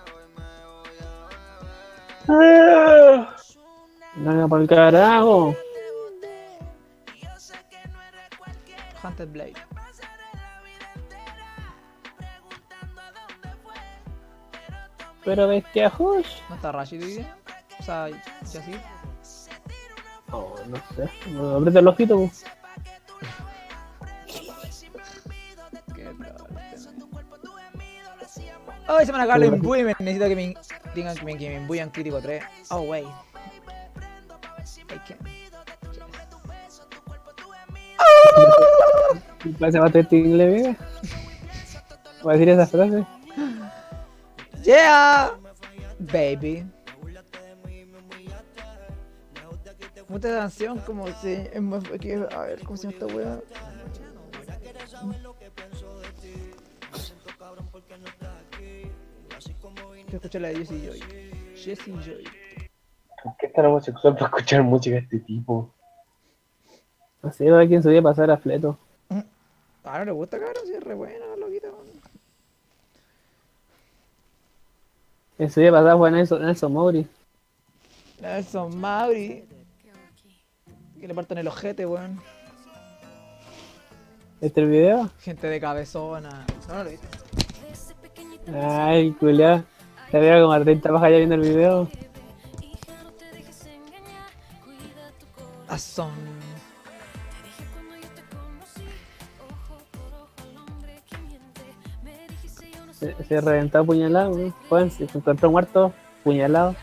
[SPEAKER 1] algo.
[SPEAKER 2] No, por el carajo.
[SPEAKER 1] Hunted Blade.
[SPEAKER 2] Pero bestia Hush.
[SPEAKER 1] ¿No está Rashid hoy día? O sea, ya sí.
[SPEAKER 2] Oh, no sé. No, aprieta el ojito, pues.
[SPEAKER 1] Qué tal. Ay, se me acaba el embuye. Necesito que me digan que me, que me embuyan crítico tres. Oh, wait. I can.
[SPEAKER 2] ¿Qué pasa con este inglés, Vega? ¿Voy a decir esa frase?
[SPEAKER 1] Yeah, baby. Mucha canción como si es más que a ver cómo se llama esta wea. Quiero escuchar la de Jessie Joy. Jessie Joy.
[SPEAKER 4] ¿Por qué es tan homosexual para escuchar música de este tipo?
[SPEAKER 2] No sé, a quién se voy a pasar a fleto.
[SPEAKER 1] Ah, no le gusta, cabrón, si es re buena, loquita.
[SPEAKER 2] Quién se voy a pasar fue Nelson, Nelson Mowry.
[SPEAKER 1] Nelson Mauri. Que le partan el ojete, weón.
[SPEAKER 2] ¿Este el video?
[SPEAKER 1] Gente de cabezona. No, no lo viste.
[SPEAKER 2] Ay, culiao. Te veo como a treinta bajas ya viendo el video.
[SPEAKER 1] Azón.
[SPEAKER 2] Se, se reventó apuñalado, ¿no? Joven, se encontró muerto, puñalado.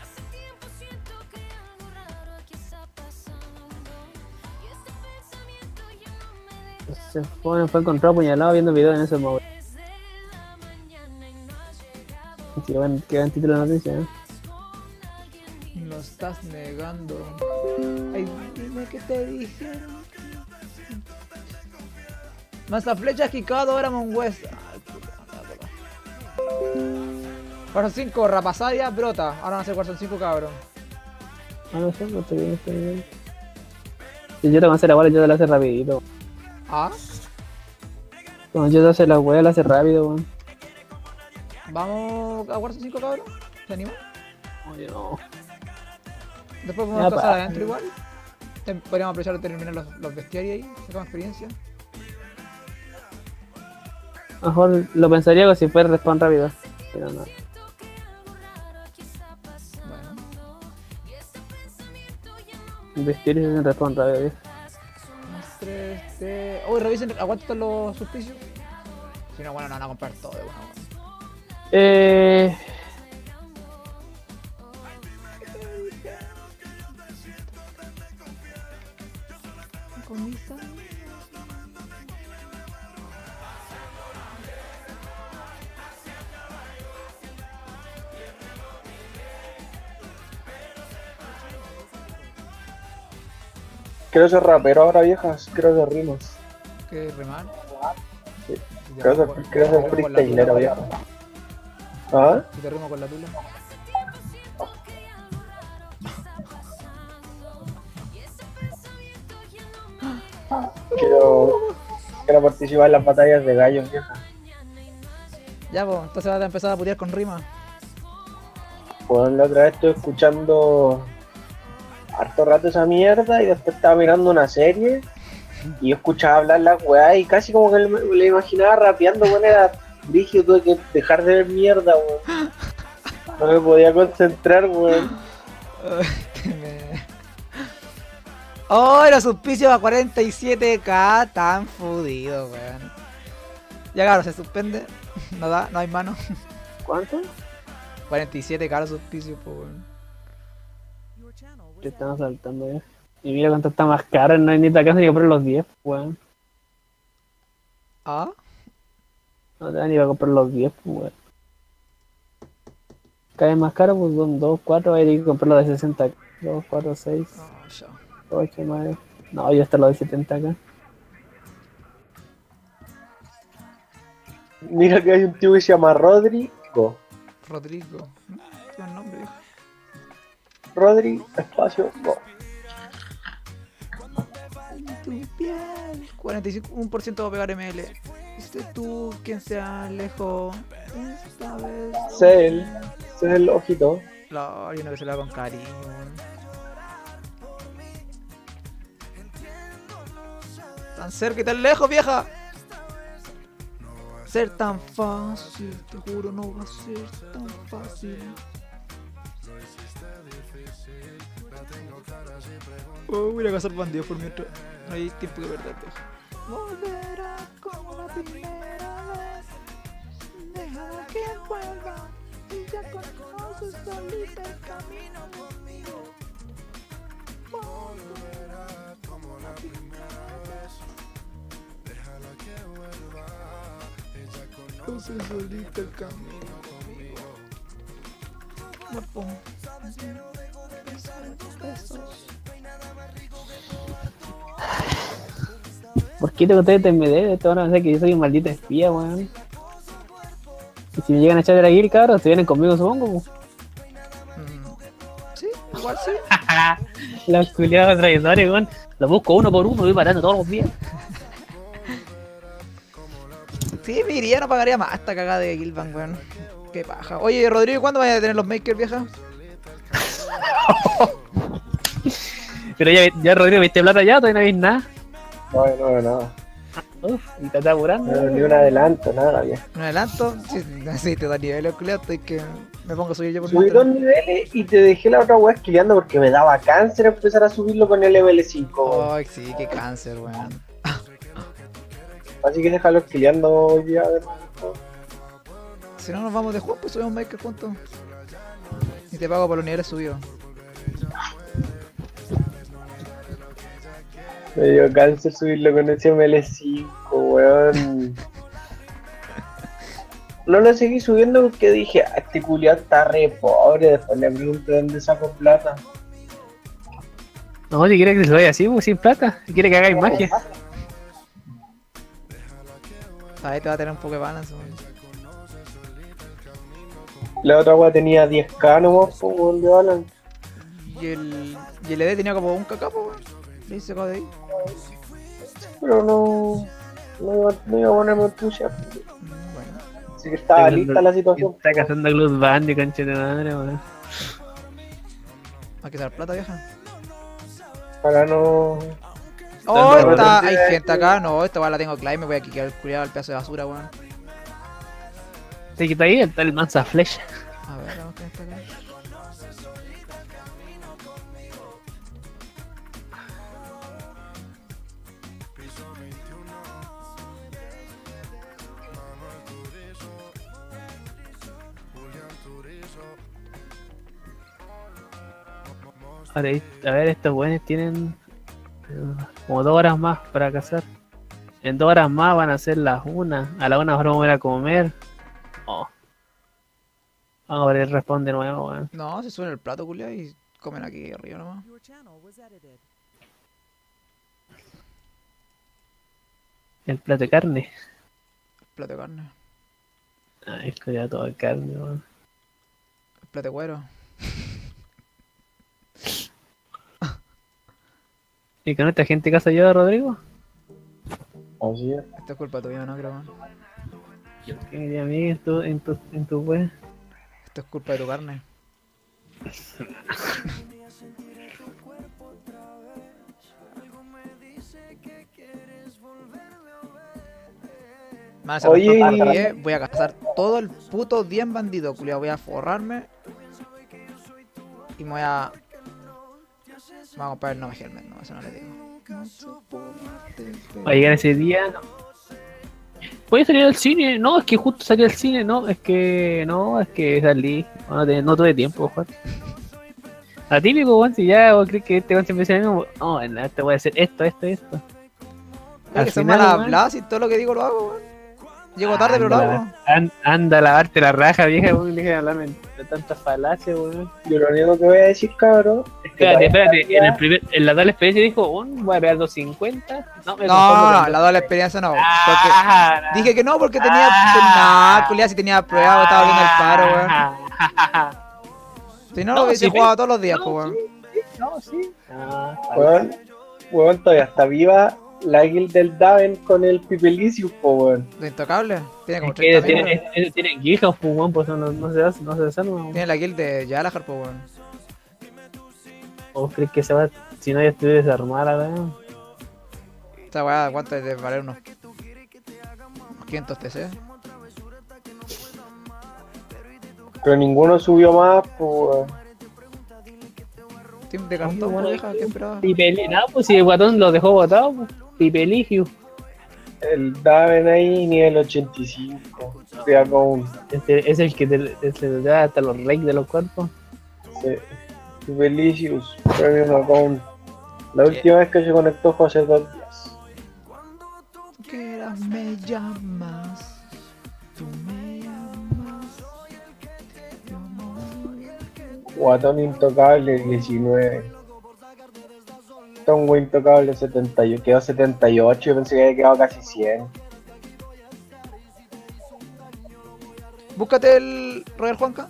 [SPEAKER 2] Se fue, fue encontrado apuñalado viendo videos en ese modo. Qué buen, qué buen título de noticia, ¿eh?
[SPEAKER 1] Lo estás negando. Ay, dime que te dijeron. Más la flecha quicado era Monwest. Cuarzo cinco, Rapasadia, brota. Ahora van a ser cuarzo cinco, cabrón.
[SPEAKER 2] Ah, no sé, no estoy bien, estoy bien. Si yo te voy a hacer la bola, yo te la hace rapidito.
[SPEAKER 1] ¿Ah?
[SPEAKER 2] Cuando yo te hace la wea, la hace rápido, weón.
[SPEAKER 1] Vamos a cuarzo cinco, cabrón. ¿Se anima?
[SPEAKER 2] Oye, no.
[SPEAKER 1] Después podemos
[SPEAKER 2] Ya,
[SPEAKER 1] pasar
[SPEAKER 2] pa.
[SPEAKER 1] adentro igual. Tem- Podríamos aprovechar de terminar los, los bestiarios ahí. Sacamos experiencia.
[SPEAKER 2] Mejor lo pensaría que si fuera respawn rápido. Pero no.
[SPEAKER 1] Bueno.
[SPEAKER 2] Vestir es un respawn rápido, ¿eh?
[SPEAKER 1] tres de... Uy, revisen a cuánto están los suspicios. Si no, bueno, no van a comprar todo de una.
[SPEAKER 2] Eh...
[SPEAKER 1] Con Lisa.
[SPEAKER 4] Quiero ser rapero ahora, viejas. Quiero ser rimas.
[SPEAKER 1] ¿Qué remar?
[SPEAKER 4] Sí. Quiero ser, quiero ser freestylero, vieja. ¿Ah?
[SPEAKER 1] Si te rimo con la tula.
[SPEAKER 4] Quiero, quiero participar en las batallas de gallos, vieja.
[SPEAKER 1] Ya, pues, entonces vas a empezar a putear con rima.
[SPEAKER 4] Pues la otra vez estuve escuchando harto rato esa mierda y después estaba mirando una serie y yo escuchaba hablar las weas y casi como que me le imaginaba rapeando, weón, era brígido, tuve que dejar de ver mierda, weón. No me podía concentrar, weón.
[SPEAKER 1] Oh, los suspicios a cuarenta y siete K, tan fudido, weón. Ya, claro, se suspende. No da, no hay mano.
[SPEAKER 2] ¿Cuánto?
[SPEAKER 1] cuarenta y siete K los suspicios, pues, weón.
[SPEAKER 2] Te están saltando ya. Y mira cuánto está más caro, no hay ni te casa ni comprar los diez, weón.
[SPEAKER 1] ¿Ah?
[SPEAKER 2] No te dan ni para comprar los diez, weón. Cada vez más caro, pues son dos, cuatro, hay que comprar los de sesenta, dos, cuatro, seis,
[SPEAKER 1] Oh, ya.
[SPEAKER 2] ocho, nueve. No, ya está los de setenta acá.
[SPEAKER 4] Mira que hay un tío que se llama Rodrigo.
[SPEAKER 1] Rodrigo. Qué buen nombre, viejo.
[SPEAKER 4] Rodri, espacio, go.
[SPEAKER 1] Tu piel. cuarenta y cinco por ciento va a pegar M L. ¿Viste tú quien se alejó? Esta vez.
[SPEAKER 4] Sé él, sé el ojito.
[SPEAKER 1] No, hay uno que se lo da con cariño, weón. Tan cerca y tan lejos, vieja. Ser tan fácil, te juro no va a ser tan fácil. Oh, voy a cazar bandidos por mientras. No hay tiempo que perder, vieja. Volverá como la primera vez. Déjala que vuelva. Y ya conoces solita el camino conmigo. Volverá como la primera vez. Déjala que vuelva. Ella conoce solita el camino conmigo. Me pongo besos.
[SPEAKER 2] ¿Por qué te conté de T M D? Te van a pensar que yo soy un maldito espía, weón. Y si me llegan a echar de la guild, cabros, te vienen conmigo, supongo, po.
[SPEAKER 1] Sí, igual sí.
[SPEAKER 2] Los culiados traidores, weón. Los busco uno por uno, voy parando todos los días.
[SPEAKER 1] Sí, me iría, no pagaría más esta cagada de Gilvan, weón. Qué paja. Oye, Rodrigo, ¿cuándo vayas a tener los makers, vieja?
[SPEAKER 2] Pero ya, ya Rodrigo, ¿viste plata ya? Todavía no veis nada.
[SPEAKER 4] No, no, no.
[SPEAKER 2] Uf, y te está apurando.
[SPEAKER 4] No, ni un adelanto, nada, viejo.
[SPEAKER 1] Un adelanto, sí, sí, te da niveles, culiao, estoy que me pongo a subir yo por
[SPEAKER 4] Subí
[SPEAKER 1] mientras.
[SPEAKER 4] dos niveles y te dejé la otra weá esquileando porque me daba cáncer empezar a subirlo con el level cinco.
[SPEAKER 1] Ay, sí, qué cáncer, weón.
[SPEAKER 4] Así que déjalo esquileando hoy día. A ver.
[SPEAKER 1] Si no nos vamos de juego, pues subimos Minecraft juntos. Y te pago por los niveles subidos.
[SPEAKER 4] Me dio cáncer subirlo con ese M L cinco, weón. No lo seguí subiendo porque dije, ah, este culiao está re pobre. Después le pregunté dónde saco plata.
[SPEAKER 2] No, si quiere que se vaya así, pues, sin plata. Si quiere que hagáis magia.
[SPEAKER 1] Ahí te va a tener un poco de balance, weón.
[SPEAKER 4] La otra weá tenía diez K nomás, pues, weón, de balance.
[SPEAKER 1] Y el, y el E D tenía como un cacapo, weón. Le hice sacado de ahí.
[SPEAKER 4] Pero no. No iba, no iba a ponerme entusiasmo.
[SPEAKER 1] Mm, Bueno.
[SPEAKER 4] Así que estaba lista la situación.
[SPEAKER 2] Está cazando Glue Bandy, concha de madre, weón.
[SPEAKER 1] Hay que dar plata, vieja.
[SPEAKER 4] Para no.
[SPEAKER 1] Oh,
[SPEAKER 4] Tanto
[SPEAKER 1] está,
[SPEAKER 4] balance.
[SPEAKER 1] hay gente acá. No, esta weá la tengo clara y me voy a quitar el culiado al pedazo de basura, weón.
[SPEAKER 2] Te quita ahí, está el mansa flecha.
[SPEAKER 1] A ver, vamos con esta acá.
[SPEAKER 2] Ahora, a ver, estos buenos tienen eh, como dos horas más para cazar. En dos horas más van a ser las una. A la una vamos a ir a comer. Oh. Vamos a ver el responde de nuevo, weón.
[SPEAKER 1] No, se suben el plato, culiado, y comen aquí arriba nomás.
[SPEAKER 6] Your channel was edited.
[SPEAKER 2] El plato de carne.
[SPEAKER 1] Plato de carne.
[SPEAKER 2] Ay, es que ya todo de carne, weón.
[SPEAKER 1] Plato de cuero.
[SPEAKER 2] ¿Y con esta gente casa yo, Rodrigo?
[SPEAKER 4] Así es.
[SPEAKER 1] Esto es culpa tuya, ¿no, creo? Man?
[SPEAKER 2] ¿Qué diría a mí en tu, en tu, en tu web?
[SPEAKER 1] Esto es culpa de tu carne. Man, se
[SPEAKER 4] Oye,
[SPEAKER 1] arrastró
[SPEAKER 4] y-
[SPEAKER 1] diez, voy a gastar todo el puto día en bandido, culiao. Voy a forrarme. Y me voy a. Vamos a comprar el Nome Helmet, no, eso no le digo.
[SPEAKER 2] Va a llegar ese día. No. ¿Puedes salir al cine? No, es que justo salí al cine. No, es que. No, es que salí. No, te- no tuve tiempo, Juan. A típico, Juan, si ya vos crees que este Juan se empieza a mismo. No, en la- te voy a hacer esto, esto, esto.
[SPEAKER 1] Oye, que son mal hablados y todo lo que digo lo hago, weón. Llego tarde, pero lo
[SPEAKER 2] Anda,
[SPEAKER 1] hago.
[SPEAKER 2] an- anda a lavarte la raja, vieja, weón. Deja de hablarme de tantas falacias, weón.
[SPEAKER 4] Yo lo único que voy a decir, cabrón, es que
[SPEAKER 2] Espérate,
[SPEAKER 4] para
[SPEAKER 2] espérate.
[SPEAKER 4] esta
[SPEAKER 2] En, el
[SPEAKER 4] weá-
[SPEAKER 2] primer, en la tal experiencia dijo, oh, voy a pegar doscientos cincuenta. No, me
[SPEAKER 1] No,
[SPEAKER 2] conformo
[SPEAKER 1] no,
[SPEAKER 2] con
[SPEAKER 1] la doble experiencia no.
[SPEAKER 2] Ah,
[SPEAKER 1] Porque dije que no, porque tenía. Nah, culiao, si tenía prueba, estaba viendo el paro, weón.
[SPEAKER 2] weón.
[SPEAKER 1] Si no,
[SPEAKER 2] No,
[SPEAKER 1] lo hubiese
[SPEAKER 2] sí,
[SPEAKER 1] jugado todos los días,
[SPEAKER 2] no,
[SPEAKER 1] pues, weón.
[SPEAKER 2] No, sí. Ah,
[SPEAKER 4] Weón, weón, todavía está viva la guild del Daven con el Pipelicius, po, weón.
[SPEAKER 1] Lo intocable. Tiene como
[SPEAKER 2] Es que ellos
[SPEAKER 1] treinta
[SPEAKER 2] tienen,
[SPEAKER 1] miembros.
[SPEAKER 2] ellos tienen guijas, pues, weón, pues no, no se hace, no se desarman.
[SPEAKER 1] Tiene la guild de Yalahar, pues, weón.
[SPEAKER 2] ¿Vos crees que se va, si no ya estuviera desarmada, weón?
[SPEAKER 1] Esta weá, ¿cuánto es de valer unos, unos quinientos T C?
[SPEAKER 4] Pero ninguno subió más, po, weón.
[SPEAKER 1] Team de cartón,
[SPEAKER 2] bueno,
[SPEAKER 1] pues, vieja, ¿qué esperaba?
[SPEAKER 2] Pipeli, no, pues si el guatón lo dejó botado, pues. Pipeligio.
[SPEAKER 4] El Daven ahí, nivel ochenta y cinco. O sea, con
[SPEAKER 2] Este es el que te, te, te da hasta los likes de los cuerpos.
[SPEAKER 4] sí, Pipelicius, Premium Account. La última vez que se conectó fue hace dos días.
[SPEAKER 1] Quieras me llamas, tú me llamas. Yo no-
[SPEAKER 4] Guatón Intocable diecinueve. Tongo Intocable setenta y ocho. Quedó setenta y ocho, yo pensé que había quedado casi cien.
[SPEAKER 1] Búscate el Royal Juanca.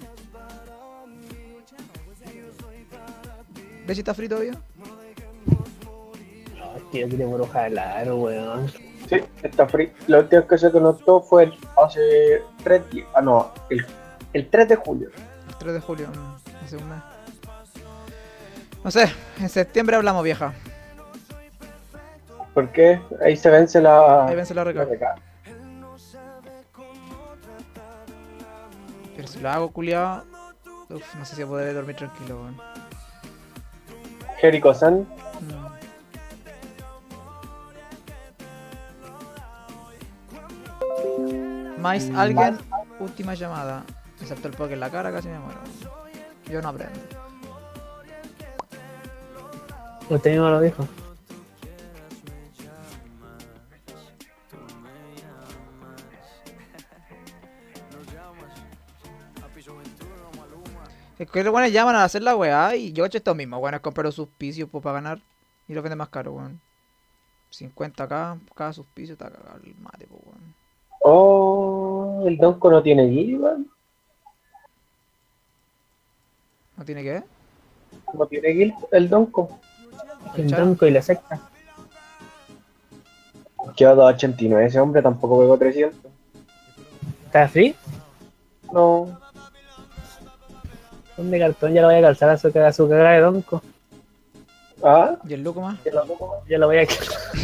[SPEAKER 1] ¿Ves si está frito todavía?
[SPEAKER 2] No, es que yo quiero puro jalar, weón.
[SPEAKER 4] Sí, está free. La última vez que se conectó fue el- hace tres días. Ah, no, el, el tres de julio.
[SPEAKER 1] El tres de julio, mm, hace un mes. No sé, en septiembre hablamos, vieja.
[SPEAKER 4] ¿Por qué? Ahí se vence la...
[SPEAKER 1] Ahí vence la recarga.
[SPEAKER 4] recarga.
[SPEAKER 1] Pero si lo hago, culiado. Uf, no sé si podré dormir tranquilo, weón.
[SPEAKER 4] Jericho-san.
[SPEAKER 1] Mm. Mais alguien, última llamada. Excepto el poke en la cara, casi me muero. Yo no aprendo.
[SPEAKER 2] Usted mismo lo dijo.
[SPEAKER 1] Es que los buenos llaman a hacer la weá y yo he hecho esto mismo, weón, es comprar los suspicios pues, para ganar y los venden más caro, weón. cincuenta k cada suspicio está cagado el mate, pues, weón.
[SPEAKER 4] Oh, el Donko no tiene guild, weón.
[SPEAKER 1] ¿No tiene qué?
[SPEAKER 4] No tiene guild el Donko.
[SPEAKER 2] El Donko y la secta.
[SPEAKER 4] Quedó dos ochenta y nueve ese hombre, tampoco pegó trescientos.
[SPEAKER 2] ¿Está free?
[SPEAKER 4] No.
[SPEAKER 2] ¿Dónde cartón? Ya lo voy a calzar a su, a su cagada de Donko.
[SPEAKER 4] Ah,
[SPEAKER 1] ¿Y el loco más?
[SPEAKER 2] Ya lo voy a...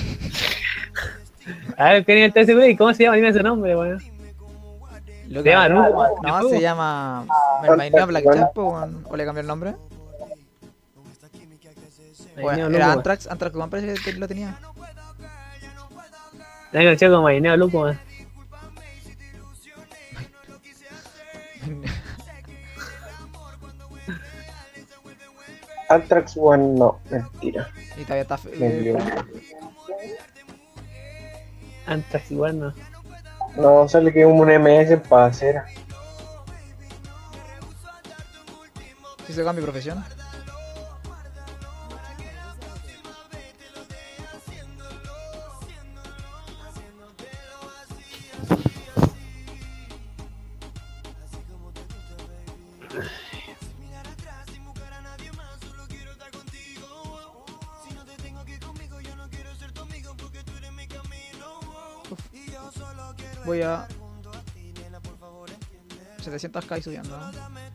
[SPEAKER 2] A ver, ¿qué nivel está ese güey? ¿Cómo se llama? Dime su nombre, weón.
[SPEAKER 1] Lo
[SPEAKER 2] Se llama Lugo.
[SPEAKER 1] No, se llama Mermaidea Black Chat, po, weón. ¿O le cambió el nombre? Bueno, era Antrax, Antrax One parece que lo tenía.
[SPEAKER 2] Tengo el chico como Maineo Luco, weón.
[SPEAKER 4] Antrax One no, mentira.
[SPEAKER 1] Y todavía está fe-
[SPEAKER 4] Me
[SPEAKER 1] eh,
[SPEAKER 4] envió.
[SPEAKER 2] Antrax igual no.
[SPEAKER 4] No, sale que es un M S para cera.
[SPEAKER 1] si se cambia mi profesión. Voy a setecientos k y subiendo, ¿no?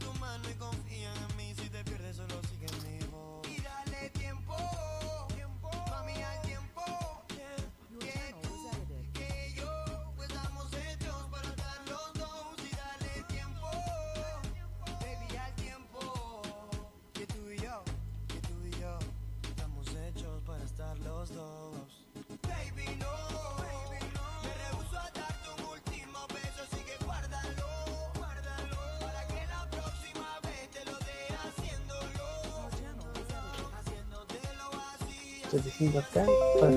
[SPEAKER 2] setecientos k.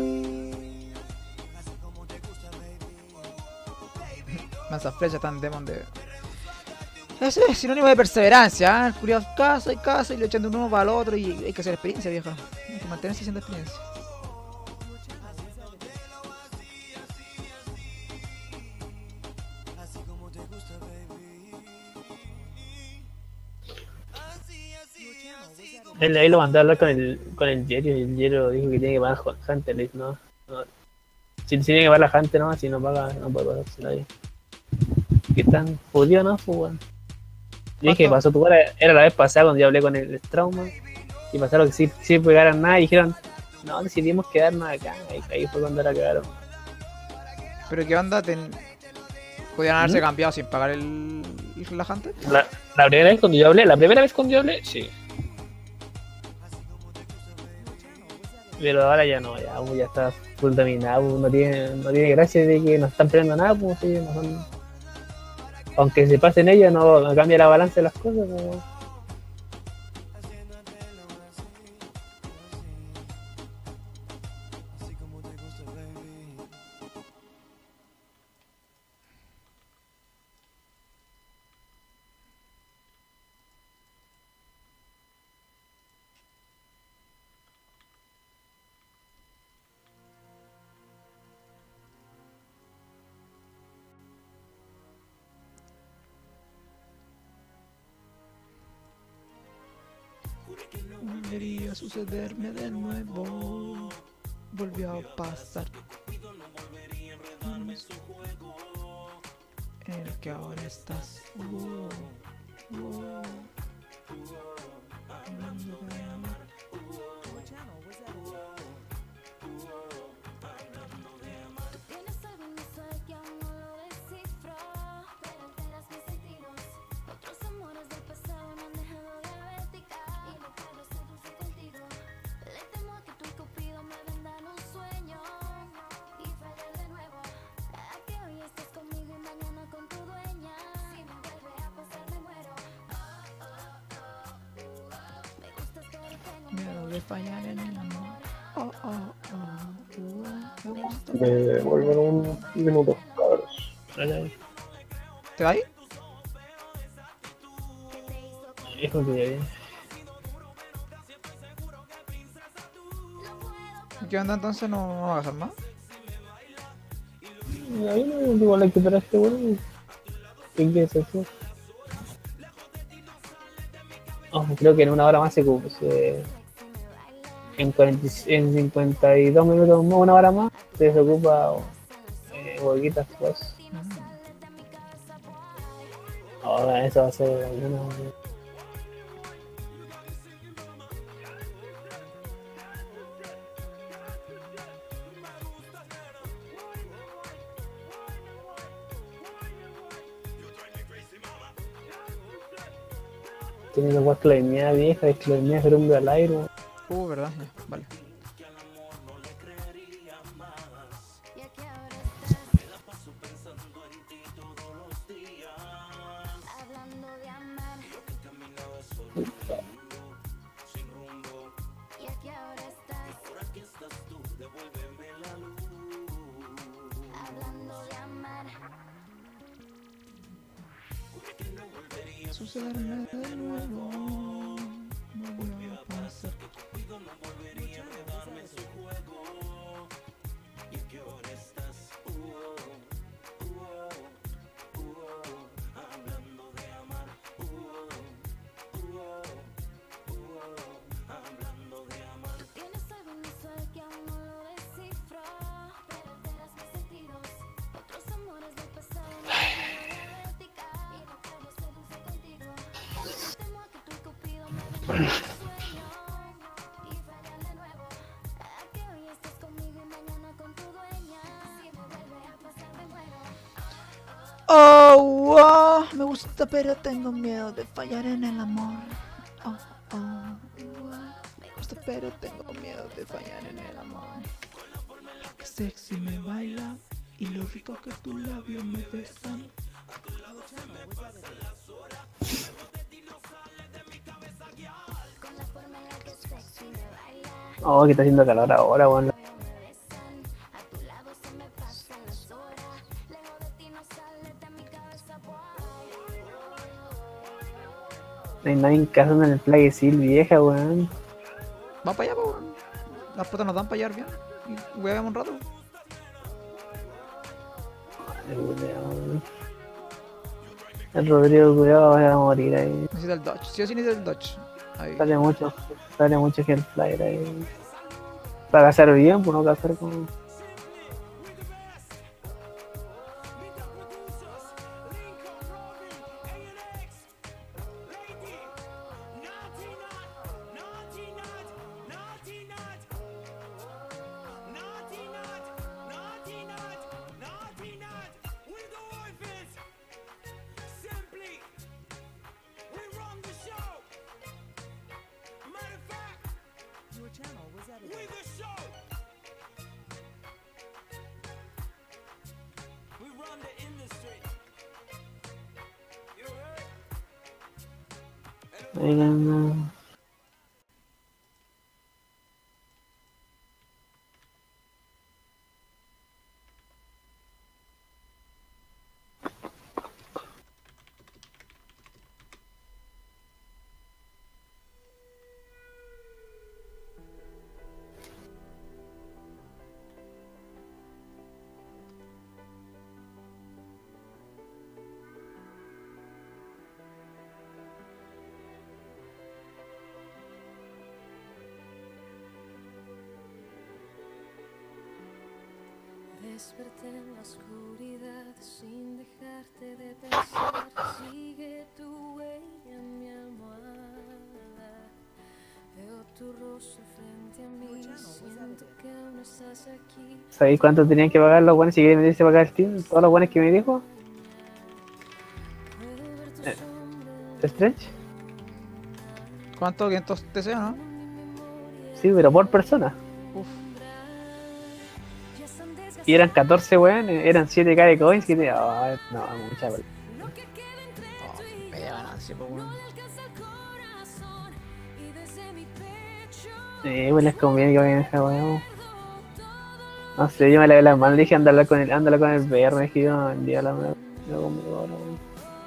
[SPEAKER 1] Mansa flecha tan demon de... Ese es sinónimo de perseverancia, ¿eh? El curioso casa y casa y lo echan de uno para el otro y hay que hacer experiencia, vieja. Hay que mantenerse haciendo experiencia.
[SPEAKER 2] Él ahí lo mandó a hablar con el, con el Jero y el Jero dijo que tiene que pagar Hunter. Le dice, no, no. Si, si tiene que pagar la Hunter, no, si no paga, no puede pagarse nadie. Que tan jodido, ¿no? Pues, bueno. Yo dije, pasó tu cara, era la vez pasada cuando yo hablé con el Strauma y pasaron que sí, sí pegaran nada y dijeron, no, decidimos quedarnos acá. Ahí, ahí fue cuando la cagaron.
[SPEAKER 1] Pero qué onda, ten... podían haberse
[SPEAKER 2] ¿Mm?
[SPEAKER 1] cambiado sin pagar el, el relajante.
[SPEAKER 2] La, la primera vez cuando yo hablé, la primera vez cuando yo hablé, sí. Pero ahora ya no, ya, pues, ya está full dominado, pues, no tiene, no tiene gracia de que no están peleando nada, pues sí, no son... Aunque se pasen ellos, no, no cambia la balanza de las cosas, pues.
[SPEAKER 1] Volvería a sucederme de nuevo. Volvió a pasar. En el que ahora estás. Wow, wow. de fallar en el amor. Oh, oh, oh, uh, me gusta.
[SPEAKER 4] Me vuelvo en un minuto, cabros.
[SPEAKER 1] ¿Te va ahí?
[SPEAKER 2] Hijo que
[SPEAKER 1] ¿Qué onda entonces? ¿No, no va a hacer más?
[SPEAKER 2] ahí no igual hay que esperar este weón. ¿Qué quieres hacer? Oh, creo que en una hora más se ocupa. Se... En, cuarenta, en cincuenta y dos minutos más, una hora más, se desocupa eh, huequitas pues. Ahora eso va a ser alguna. Tiene que jugar cloimía vieja, es cloimía gerumbre al aire.
[SPEAKER 1] Uh, verdad, ya, vale. Sucederme de nuevo, no voy a pasar. Oh, oh, me gusta pero tengo miedo de fallar en el amor. Oh, oh, oh, me gusta pero tengo miedo de fallar en el amor. Qué sexy me baila y lo rico que tus labios me besan.
[SPEAKER 2] Oh, que está haciendo calor ahora, weón. No hay nadie en casa en el Plaguecil, vieja, weón.
[SPEAKER 1] Va para allá, weón. Las putas nos dan para hallar bien. Y voy a ver un rato.
[SPEAKER 2] El Rodrigo, cuidado, va a morir ahí.
[SPEAKER 1] Necesita el dodge. Sí o sí necesita el dodge. Ahí.
[SPEAKER 2] Sale mucho, sale mucho Hellflyer ahí. Para cazar bien, pues no cazar como. Oigan,
[SPEAKER 12] Desperté en la oscuridad sin dejarte de pensar. Sigue tu huella en mi almohada. Veo tu rostro frente a mí. Siento que aún estás aquí.
[SPEAKER 2] ¿sabéis cuánto tenían que pagar los buenos si quieren meterse para acá el team? Todos los buenos que me dijo. Eh, ¿Stretch?
[SPEAKER 1] ¿Cuánto? ¿quinientos T C o no?
[SPEAKER 2] Sí, pero por persona.
[SPEAKER 1] Uf.
[SPEAKER 2] Y eran catorce weones, eran siete K de coins, siete... Oh, no, mucha weón.
[SPEAKER 1] Oh, media ganancia, pues weón.
[SPEAKER 2] Sí, pues les conviene que vayan a esa weá. No sé, yo me lavé las manos, le dije anda a hablar con el, anda a hablar con el V R, me dije yo no vendía la mano. No conmigo ahora, weón.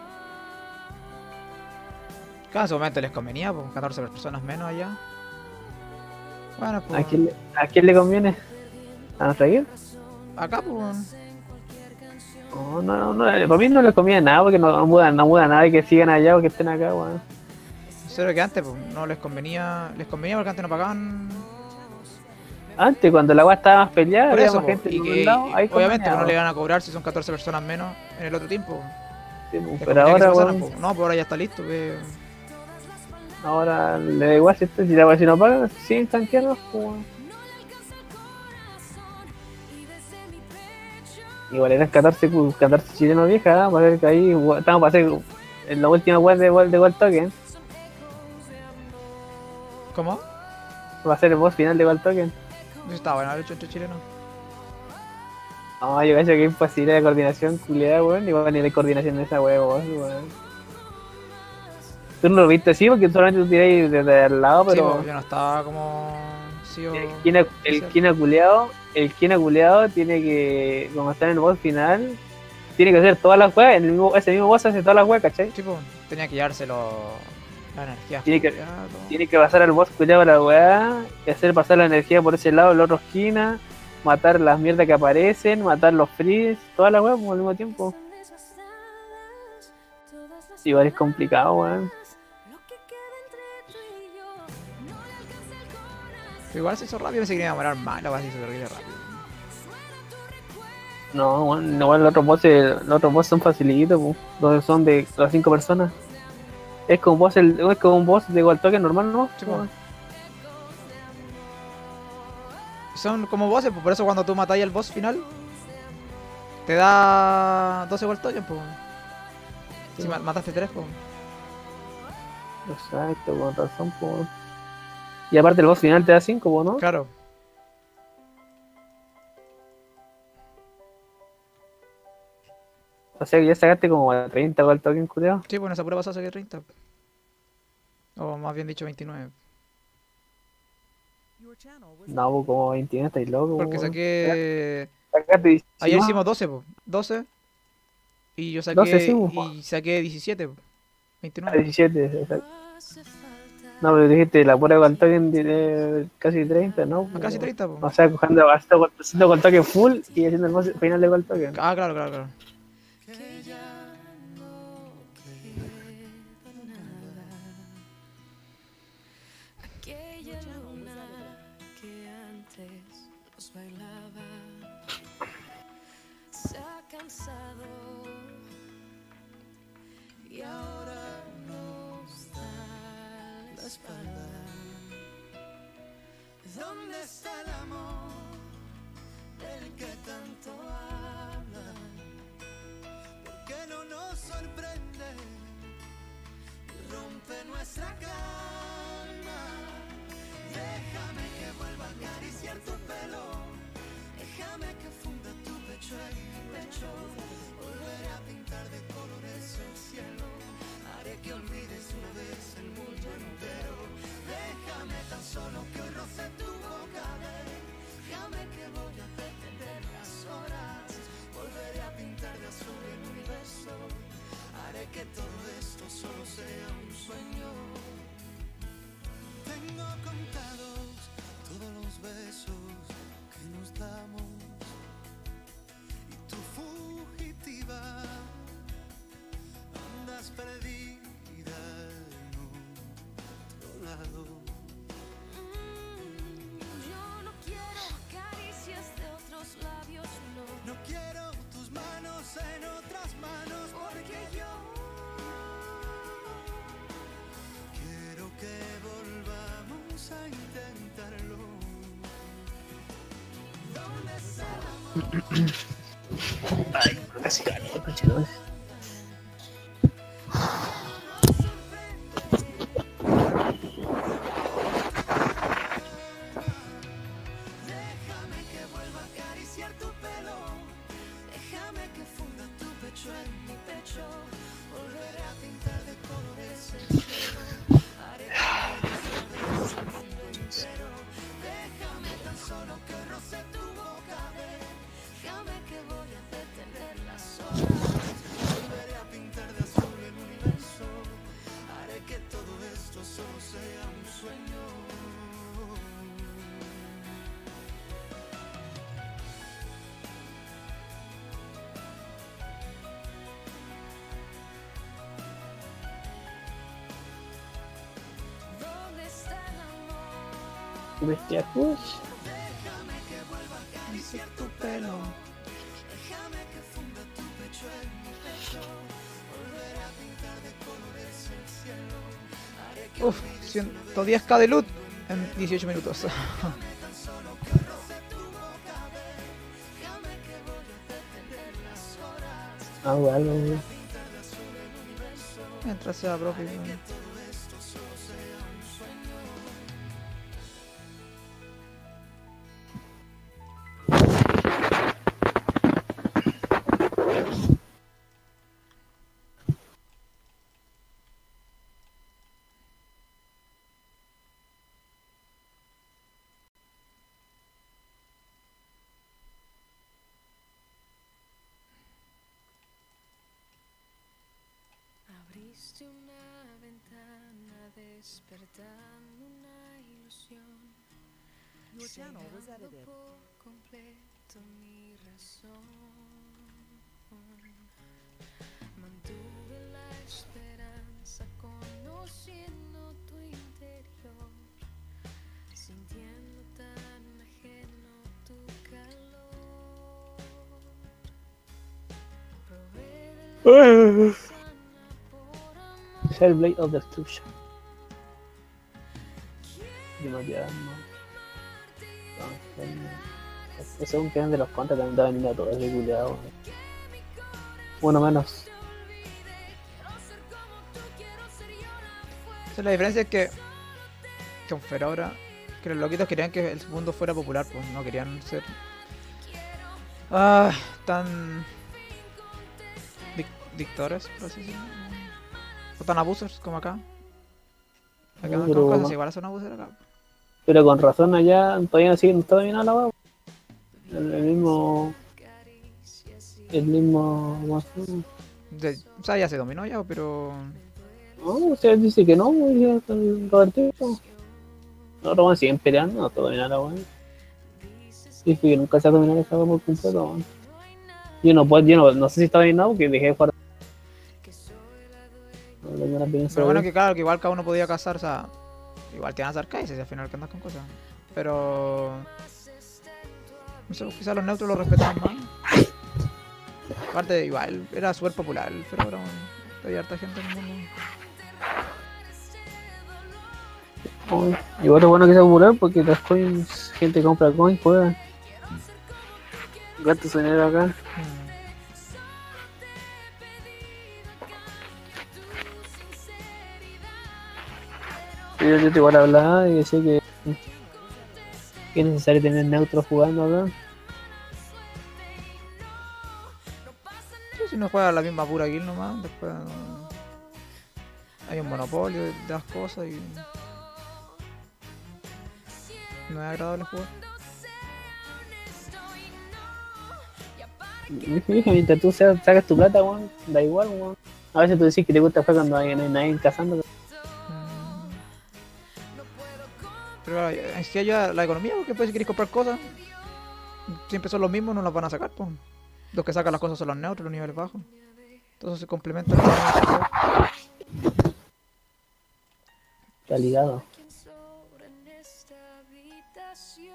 [SPEAKER 1] Claro, en su momento les convenía, pues catorce personas menos allá. Bueno, pues.
[SPEAKER 2] ¿A quién le, a quién le conviene? ¿A nuestra guía?
[SPEAKER 1] Acá, pues.
[SPEAKER 2] No, no, no, para mí no les conviene nada porque no, no muda, no muda nada y que sigan allá o que estén acá, weón.
[SPEAKER 1] Solo que antes, pues, no les convenía. Les convenía porque antes no pagaban.
[SPEAKER 2] Antes, cuando la weá estaba más peleada,
[SPEAKER 1] Por
[SPEAKER 2] había
[SPEAKER 1] eso,
[SPEAKER 2] más
[SPEAKER 1] po,
[SPEAKER 2] gente
[SPEAKER 1] y
[SPEAKER 2] por
[SPEAKER 1] que,
[SPEAKER 2] un lado,
[SPEAKER 1] y
[SPEAKER 2] ahí
[SPEAKER 1] obviamente
[SPEAKER 2] convenía,
[SPEAKER 1] no le
[SPEAKER 2] weón.
[SPEAKER 1] iban a cobrar si son catorce personas menos en el otro tiempo.
[SPEAKER 2] Sí, po,
[SPEAKER 1] Les
[SPEAKER 2] pero
[SPEAKER 1] convenía que
[SPEAKER 2] ahora,
[SPEAKER 1] se pasaran,
[SPEAKER 2] weón,
[SPEAKER 1] po. No, pues ahora ya está listo, pues.
[SPEAKER 2] ahora le da igual si, esto, si la weá si no pagan, siguen tanqueando, pues, weón. Igual eran catorce, cu- catorce chilenos viejas, ¿eh? Para ver que ahí we- estamos para hacer en la última web de, de World Token.
[SPEAKER 1] ¿Cómo?
[SPEAKER 2] Va a ser el boss final de World Token.
[SPEAKER 1] Está bueno haber hecho entre chilenos.
[SPEAKER 2] No, yo creo que es imposible la coordinación culiada, weón. Igual ni de coordinación de esa wea, weón. Tú no lo viste así porque solamente tú tiráis desde al lado,
[SPEAKER 1] Sí,
[SPEAKER 2] pero.
[SPEAKER 1] pues, yo no estaba como. Sí, o...
[SPEAKER 2] El Kina, el Kina culeado, el Kina culeado tiene que, como está en el boss final, tiene que hacer todas las weas, en el mismo, ese mismo boss hace todas las weas, ¿cachai?
[SPEAKER 1] Sí, pues, tenía que llevárselo la energía.
[SPEAKER 2] Tiene que,
[SPEAKER 1] culiada, todo.
[SPEAKER 2] tiene que pasar al boss culeado a la wea, y hacer pasar la energía por ese lado, el otro esquina, matar las mierdas que aparecen, matar los freeze, todas las weas al mismo tiempo. Igual es complicado, weón.
[SPEAKER 1] Pero igual se hizo rápido, pensé que iba a demorar más, la verdad se hizo terrible rápido.
[SPEAKER 2] No, weón, no, los otros bosses, los otros bosses son facilitos, po. Los son de las cinco personas. Es como un boss, el, es como un boss de World Token normal, ¿no?
[SPEAKER 1] Sí, po. Son como bosses, pues por eso cuando tú matáis al boss final, te da doce World Token, pues. Si ma- mataste tres, pues.
[SPEAKER 2] Exacto, con razón, po. Y aparte el boss final te da cinco, po, ¿no?
[SPEAKER 1] Claro.
[SPEAKER 2] O sea que ya sacaste como treinta World Token, culiao.
[SPEAKER 1] Sí, pues en esa pura pasada saqué treinta. O más bien dicho veintinueve.
[SPEAKER 2] No, po, como veintiuno, estáis loco,
[SPEAKER 1] Porque
[SPEAKER 2] po.
[SPEAKER 1] saqué.
[SPEAKER 2] Sacaste diecinueve.
[SPEAKER 1] Ayer hicimos doce, pues. doce. Y yo saqué.
[SPEAKER 2] doce, sí, po.
[SPEAKER 1] Y saqué diecisiete, pues.
[SPEAKER 2] Ah,
[SPEAKER 1] veintinueve.
[SPEAKER 2] diecisiete, exacto. No, pero dijiste la pura World Token de casi treinta, ¿no?
[SPEAKER 1] Ah, casi treinta, pues.
[SPEAKER 2] O sea, cogiendo, haciendo haciendo World Token full y haciendo el boss final de World Token.
[SPEAKER 1] Ah, claro, claro, claro.
[SPEAKER 12] Aquella luna que antes nos bailaba se ha cansado y ahora nos da la espalda.
[SPEAKER 8] ¿Dónde está el amor del que tanto hablan? ¿Por qué no nos sorprende y rompe nuestra calma? Déjame que vuelva a acariciar tu pelo, déjame que funda tu pecho en mi pecho, volveré a pintar de colores el cielo, haré que olvides una vez el mundo entero. Déjame tan solo que hoy roce tu boca, déjame que voy a detener las horas, volveré a pintar de azul el universo, haré que todo esto solo sea un sueño. Tengo contados todos los besos que nos damos y tu fugitiva andas perdida en otro lado.
[SPEAKER 12] Yo no quiero caricias de otros labios, no.
[SPEAKER 8] No quiero tus manos en otras manos porque yo quiero que volvamos a intentarlo. ¿Dónde está el amor?
[SPEAKER 2] Ay, casi calor, cochino.
[SPEAKER 8] Déjame que vuelva a acariciar tu pelo, déjame que funda tu pecho en mi pecho, volveré a pintar de colores el cielo, haré que olvides una vez el mundo entero.
[SPEAKER 2] Bestia Push.
[SPEAKER 1] Tu pelo. Uf, ciento diez k de loot en dieciocho minutos.
[SPEAKER 2] Algo, algo, güey.
[SPEAKER 1] Mientras sea propio.
[SPEAKER 12] Abriste una ventana despertando una ilusión,
[SPEAKER 6] Your channel was
[SPEAKER 12] cegando
[SPEAKER 6] edited.
[SPEAKER 12] por completo mi razón. Mantuve la esperanza conociendo tu interior, sintiendo tan ajeno tu calor. Probé de la
[SPEAKER 2] Hellblade of Destruction. Demasiado, no. Ese es un que de los contras también está vendiendo a todo ese culiado. Uno menos.
[SPEAKER 1] Esa es la diferencia, es que con Ferora, que los loquitos querían que el mundo fuera popular, pues no querían ser ah, tan dic- dictadores, por así decirlo. O tan abusers como acá. Acá
[SPEAKER 2] No,
[SPEAKER 1] en
[SPEAKER 2] pero-
[SPEAKER 1] Caucaso igual son abusers acá.
[SPEAKER 2] Pero con razón allá todavía no sigue, no está dominada la hueá. El, el mismo. El mismo. ¿Cómo se llama?
[SPEAKER 1] De- o sea, ya se dominó ya, pero
[SPEAKER 2] No, o sea, dice que no, güey, ya está el Robertito. No, lo van a seguir peleando, no está dominada la hueá. Dice que nunca se ha dominado esa hueá por completo, weón. Yo no puedo, yo no, no sé si está dominado porque dejé de jugar. No tengo una opinión
[SPEAKER 1] pero
[SPEAKER 2] sobre
[SPEAKER 1] bueno,
[SPEAKER 2] eso.
[SPEAKER 1] que claro, que igual cada uno podía cazar, o sea, igual te van a hacer cases al final que andas con cosas. Pero no sé, quizás los neutros lo respetaban más. Aparte, igual, era súper popular el Ferora, weón. Había harta gente en el mundo.
[SPEAKER 2] Ay, igual es bueno que sea popular porque las coins, gente compra coins, juega. Gasta su dinero acá.
[SPEAKER 1] Mm.
[SPEAKER 2] Yo, yo te igual hablaba y decía que, que es necesario tener neutros jugando acá.
[SPEAKER 1] Sí, si no juega la misma pura guild nomás, después no- hay un monopolio de, de las cosas y no es agradable jugar.
[SPEAKER 2] Fíjate, mientras tú sa- sacas tu plata, weón, da igual, weón. A veces tú decís que te gusta jugar cuando hay- no hay nadie cazando.
[SPEAKER 1] Mm. Pero claro, en sí ayuda la economía, porque después si queréis comprar cosas, siempre son los mismos, no las van a sacar, pues. Los que sacan las cosas son los neutros, los niveles bajos. Entonces se complementan.
[SPEAKER 2] Está ligado.
[SPEAKER 12] ¿Quién sobra en esta habitación?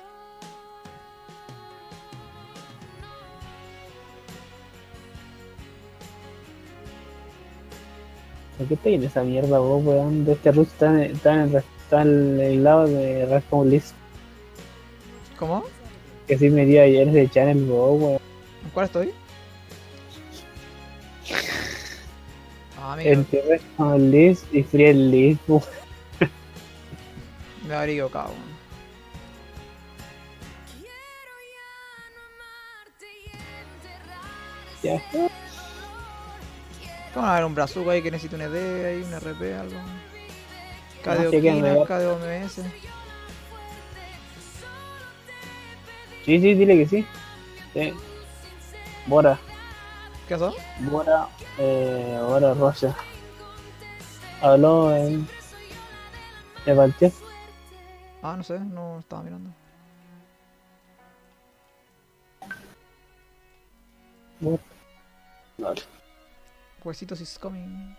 [SPEAKER 2] ¿Por qué estás en esa mierda, vos, weón? De este Ruth está, en- está en el, está en el lado de Rascom List.
[SPEAKER 1] ¿Cómo?
[SPEAKER 2] Que sí me dio ayer ese channel, vos, weón.
[SPEAKER 1] ¿En cuál estoy? Ah, amigo,
[SPEAKER 2] Entre Rascom List y Free List, weón.
[SPEAKER 1] me habría equivocado. weón.
[SPEAKER 2] Ya.
[SPEAKER 1] Vamos a ver un brazuco ahí que necesita un E D, ahí un R P, algo.
[SPEAKER 2] No,
[SPEAKER 1] K D O
[SPEAKER 2] sí, que me
[SPEAKER 1] Kina,
[SPEAKER 2] va-
[SPEAKER 1] K D O M S.
[SPEAKER 2] Sí, sí, dile que sí. Sí. Bora.
[SPEAKER 1] ¿Qué pasó?
[SPEAKER 2] Bora, eh, Bora Rocha. Habló en. De Valtier.
[SPEAKER 1] Ah, no sé, no estaba mirando.
[SPEAKER 2] Bora. Vale.
[SPEAKER 1] Huesitos is coming.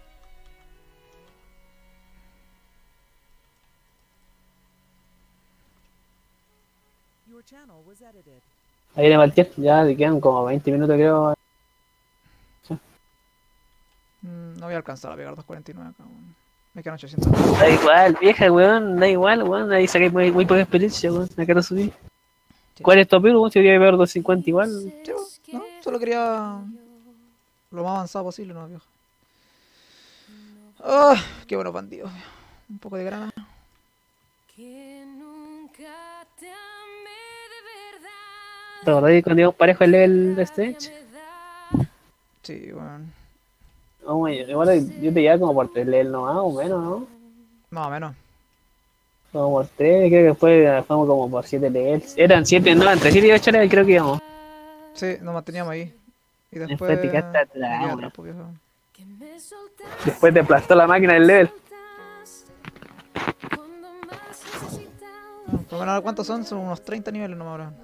[SPEAKER 2] Ahí viene Valtier, ya le quedan como veinte minutos creo.
[SPEAKER 1] Mm, no voy a alcanzar a pegar dos cuarenta y nueve acá, weón. Me quedan ochocientos.
[SPEAKER 2] Da igual, vieja, weón, da igual, weón. Ahí saqué muy, muy poca experiencia, weón. Acá lo subí. ¿Cuál es tu apelo, weón? Si voy a pegar doscientos cincuenta igual.
[SPEAKER 1] Sí, weón, no, solo quería lo más avanzado posible, no, viejo. Ah, qué buenos bandidos. Un poco de grana.
[SPEAKER 2] ¿Te acordás de cuando íbamos parejo el level de Stage?
[SPEAKER 1] Sí, weón.
[SPEAKER 2] Oh, my, igual yo te llevaba como por tres levels nomás, o menos, ¿no?
[SPEAKER 1] Más o menos.
[SPEAKER 2] Como por tres, creo que después fuimos como por siete levels. Eran siete, no, entre siete y ocho levels creo que íbamos.
[SPEAKER 1] Sí, nos manteníamos ahí. Y después.
[SPEAKER 2] Después picaste atrás,
[SPEAKER 1] me quedé
[SPEAKER 2] weón.
[SPEAKER 1] atrás, pues, viejo.
[SPEAKER 2] Después te aplastó la máquina del level.
[SPEAKER 1] Bueno, por lo menos, ¿cuántos son? Son unos treinta niveles nomás ahora.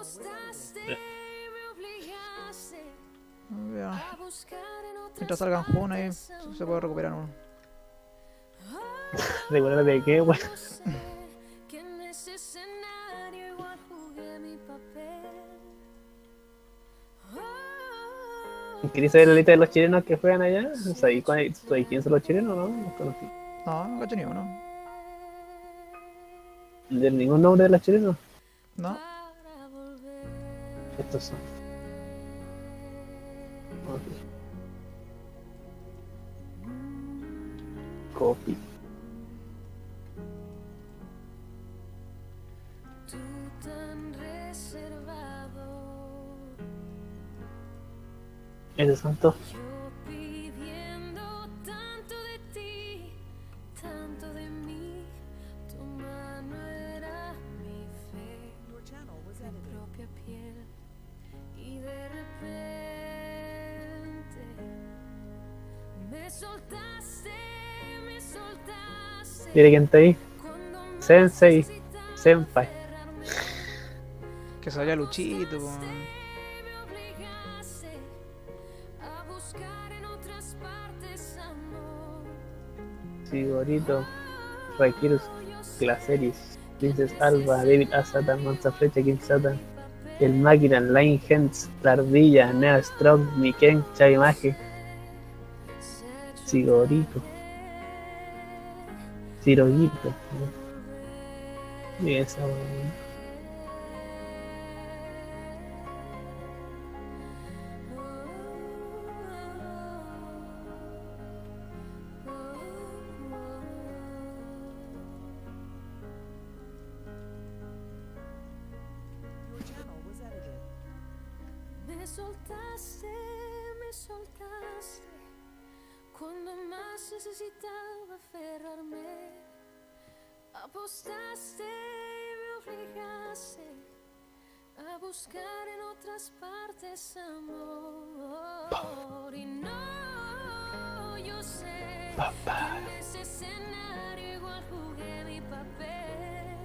[SPEAKER 1] Ya. Mientras salgan Jun ahí, se puede recuperar uno.
[SPEAKER 2] ¿Recuerdas de qué, weón? ¿Querías saber la lista de los chilenos que juegan allá? ¿Sabes quién son los chilenos, no? Los conocí.
[SPEAKER 1] No, no cacho ni uno.
[SPEAKER 2] ¿De ningún nombre de los chilenos?
[SPEAKER 1] No.
[SPEAKER 2] Estos son. Okay. Copy. Esos son todos. Mire quién está ahí. Sensei. Senpai.
[SPEAKER 1] Que se vaya Luchito, po.
[SPEAKER 2] Sigorito. Raikirus. Glaceris. Princess Alba. David A. Satan. Mansa Flecha. King Satan. El Máquina. Line Hens. La Ardilla. Nea Strong. Miken. Chavimaje. Sigorito. Ciroguito. Y esa, weón.
[SPEAKER 12] Me soltaste, me soltaste cuando más necesitaba aferrarme. Apostaste y me obligaste a buscar en otras partes amor. Y no, yo sé que en ese escenario igual jugué mi papel.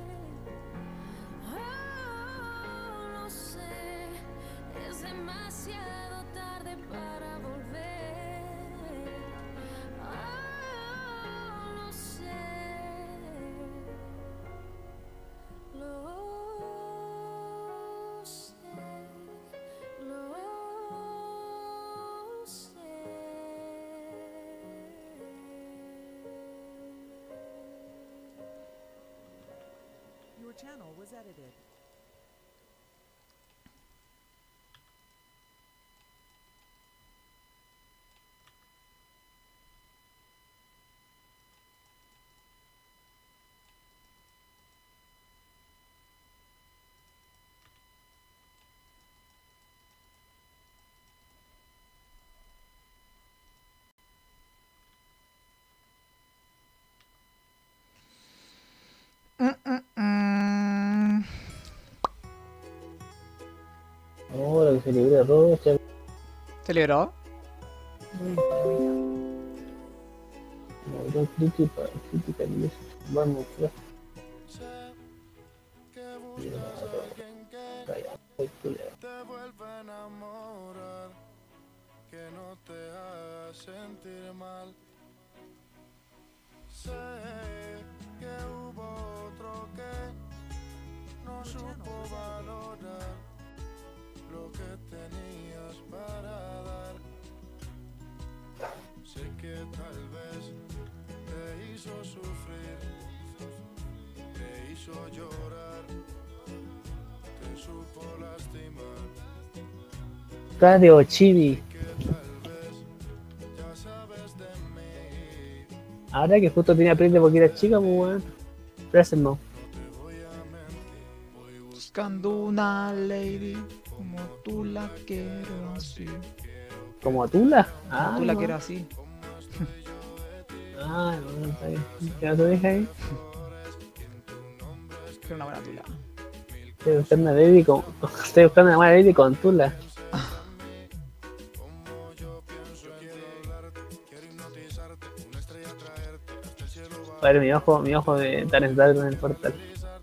[SPEAKER 12] Oh, no sé, es demasiado tarde para volver. Oh, no sé. Lo sé, lo sé.
[SPEAKER 6] Your channel was edited.
[SPEAKER 1] Mm, mm, mm.
[SPEAKER 2] Ahora que se libera todo, che.
[SPEAKER 1] ¿Se liberó?
[SPEAKER 2] No, crítica, crítica, vamos, ya.
[SPEAKER 8] Te vuelve a enamorar, que no te haga sentir mal. Sé que hubo otro que no
[SPEAKER 2] Radio Chibi. Ahora que justo tenía prende porque era chica, pues weón. Present no.
[SPEAKER 1] Buscando una lady como tú la quiero así.
[SPEAKER 2] ¿Como Tula?
[SPEAKER 1] Como
[SPEAKER 2] Ah,
[SPEAKER 1] tú la
[SPEAKER 2] no.
[SPEAKER 1] quiero así.
[SPEAKER 2] Ah, no, está bien. ¿Qué no te dije ahí?
[SPEAKER 1] Quiero una buena tula.
[SPEAKER 2] Estoy buscando una lady con... Estoy buscando una buena lady con Tula. A ver, mi ojo, mi ojo de Darren Dark en el portal.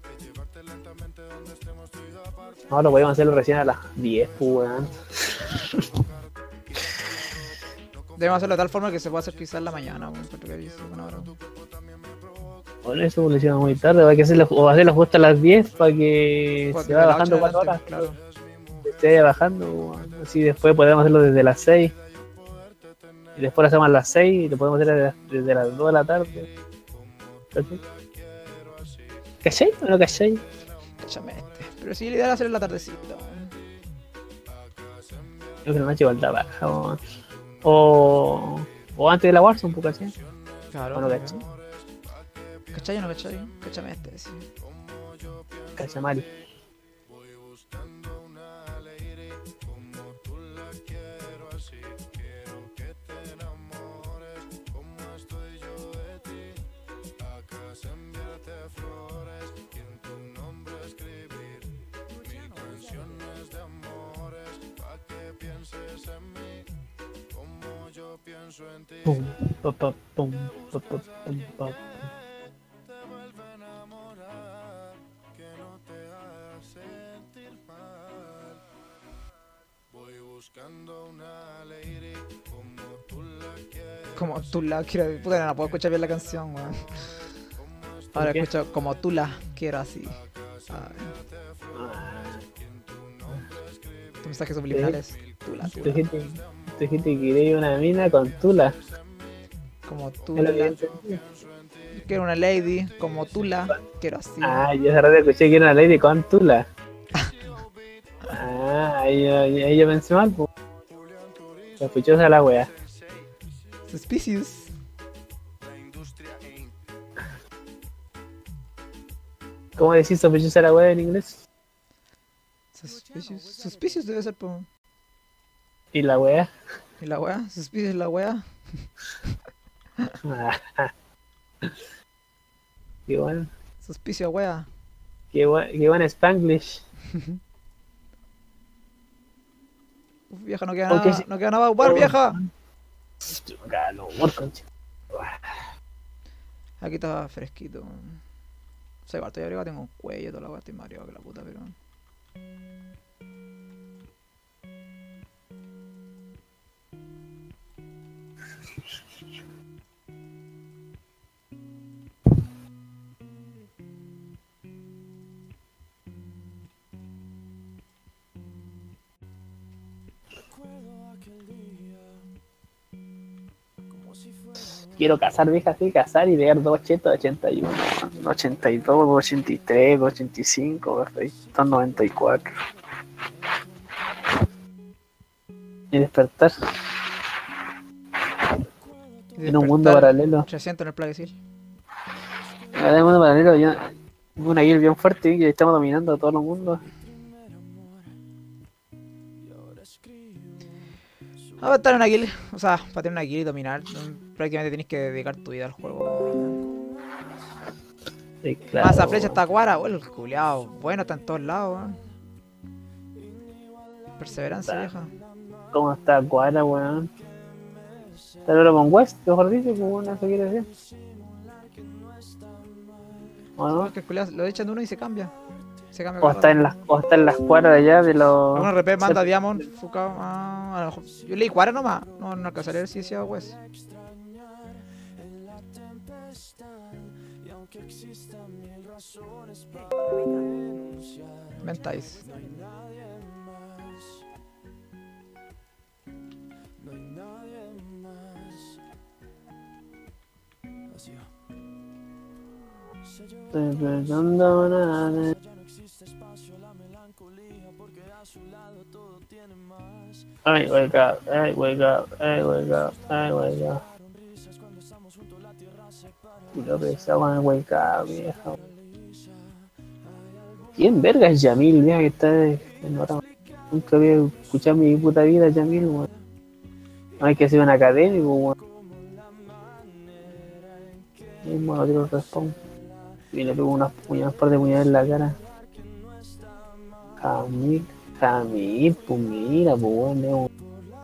[SPEAKER 2] No, lo podíamos hacerlo recién a las diez, pues, weón.
[SPEAKER 1] Debemos hacerlo de tal forma que se pueda hacer quizás en la mañana. Bueno, porque he visto una hora.
[SPEAKER 2] Bueno, eso lo hicimos muy tarde, va a hacerlo, o hacerlo justo a las diez para que
[SPEAKER 1] Cuatro-
[SPEAKER 2] se
[SPEAKER 1] de
[SPEAKER 2] vaya
[SPEAKER 1] las
[SPEAKER 2] bajando
[SPEAKER 1] ocho
[SPEAKER 2] cuatro
[SPEAKER 1] adelante,
[SPEAKER 2] horas.
[SPEAKER 1] claro.
[SPEAKER 2] Se vaya bajando, weón. Así después podemos hacerlo desde las seis. Y después lo hacemos a las seis y lo podemos hacer desde, desde las dos de la tarde. ¿Cachai? ¿Cachai o no cachai?
[SPEAKER 1] Échame este. Pero sí, la idea era hacer en la tardecita.
[SPEAKER 2] Yo creo que la noche igual da baja, weón. O, o antes de la Warzone, pues, ¿cachai?
[SPEAKER 1] Claro.
[SPEAKER 2] ¿O no cachai?
[SPEAKER 1] ¿Cachai o no cachai? Cáchame este, sí.
[SPEAKER 2] Cachamari. Pum, pa, pa, pum, pa, pa, pum, pa.
[SPEAKER 1] Como tú la quiero. Puta, no puedo escuchar bien la canción, weón. Ahora
[SPEAKER 2] qué?
[SPEAKER 1] escucho como tú la quiero así. Ay. Tus mensajes subliminales. Tú la, tú
[SPEAKER 2] Tú
[SPEAKER 1] la.
[SPEAKER 2] dijiste, tú dijiste que querías una mina con Tula.
[SPEAKER 1] Como tú
[SPEAKER 2] Es lo que yo
[SPEAKER 1] la.
[SPEAKER 2] entendí.
[SPEAKER 1] Quiero una lady. Como tú la quiero así.
[SPEAKER 2] Ah, yo hace rato escuché que era una lady con Tula. Ah, ahí yo, ahí yo pensé mal, pues. Sospechosa la wea.
[SPEAKER 1] Suspicious.
[SPEAKER 2] ¿Cómo decís sospechosa la wea en inglés?
[SPEAKER 1] Suspicious. Suspicious debe ser, po.
[SPEAKER 2] ¿Y la wea?
[SPEAKER 1] ¿Y la wea? Suspicious la wea.
[SPEAKER 2] Ah. Qué bueno.
[SPEAKER 1] Suspicio wea.
[SPEAKER 2] Qué buen, qué buen Spanglish.
[SPEAKER 1] Uf, vieja, no queda
[SPEAKER 2] Ok,
[SPEAKER 1] nada.
[SPEAKER 2] sí.
[SPEAKER 1] No queda nada para ocupar,
[SPEAKER 2] Oh.
[SPEAKER 1] vieja.
[SPEAKER 2] Calor, concha.
[SPEAKER 1] Aquí está fresquito. O sea, igual estoy abrigado, tengo un cuello, toda la wea, estoy mareado que la puta, pero.
[SPEAKER 2] Quiero cazar viejas, sí, cazar y ver dos chetos de ochenta y uno, ochenta y dos, ochenta y tres, ochenta y cinco, perfecto, noventa y cuatro. Y despertar
[SPEAKER 1] Y
[SPEAKER 2] en un mundo
[SPEAKER 1] despertar
[SPEAKER 2] paralelo.
[SPEAKER 1] trescientos en el plaguecil.
[SPEAKER 2] En un mundo paralelo, yo, una guild bien fuerte y estamos dominando a todos los mundos.
[SPEAKER 1] Ah, para estar en una guild, o sea, para tener una guild y dominar, mm, prácticamente tienes que dedicar tu vida al juego.
[SPEAKER 2] Sí, claro.
[SPEAKER 1] Más esa flecha está cuara, oh, el culiao. Bueno, está en todos lados, weón. Perseverancia,
[SPEAKER 2] Está.
[SPEAKER 1] vieja.
[SPEAKER 2] ¿Cómo está Cuadra, weón? Está el oro con West, mejor dicho, pues bueno, eso quiere decir. ¿O no?
[SPEAKER 1] No, que el culiao lo echan de uno y se cambia. Se cambia
[SPEAKER 2] O
[SPEAKER 1] cada
[SPEAKER 2] está
[SPEAKER 1] rato.
[SPEAKER 2] en las, o está en las cuadras allá de los...
[SPEAKER 1] Alguna R P manda Diamond, Fukao, ah, a lo mejor. Yo leí cuara nomás, no, no alcanzaría a ver si decía West. Mentáis.
[SPEAKER 2] Estoy pensando nada. Ay, wake up, ay, wake up, ay, wake up, ay, wake up. Lo pesado con el wake up, vieja. ¿Quién verga es Yamil, vieja, que está en hora? Nunca había escuchado en mi puta vida Yamil, weón. No hay que ser un académico, weón. Mismo lo tiro el respawn. Y le pego unas puñadas, un par de puñadas en la cara. Jamil, Jamil, pues mira, pues weón, es un...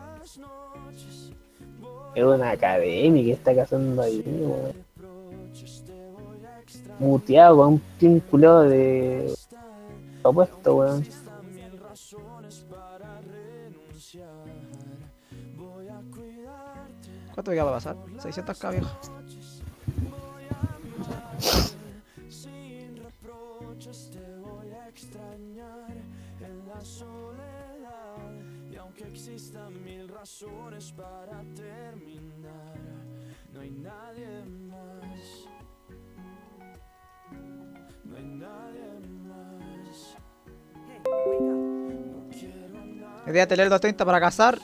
[SPEAKER 2] Es una académica que está cazando ahí, weón. Muteado con un team culado de... opuesto, weón.
[SPEAKER 1] ¿Cuánto me va a pasar? seiscientos k, viejo. Idea tener doscientos treinta para cazar.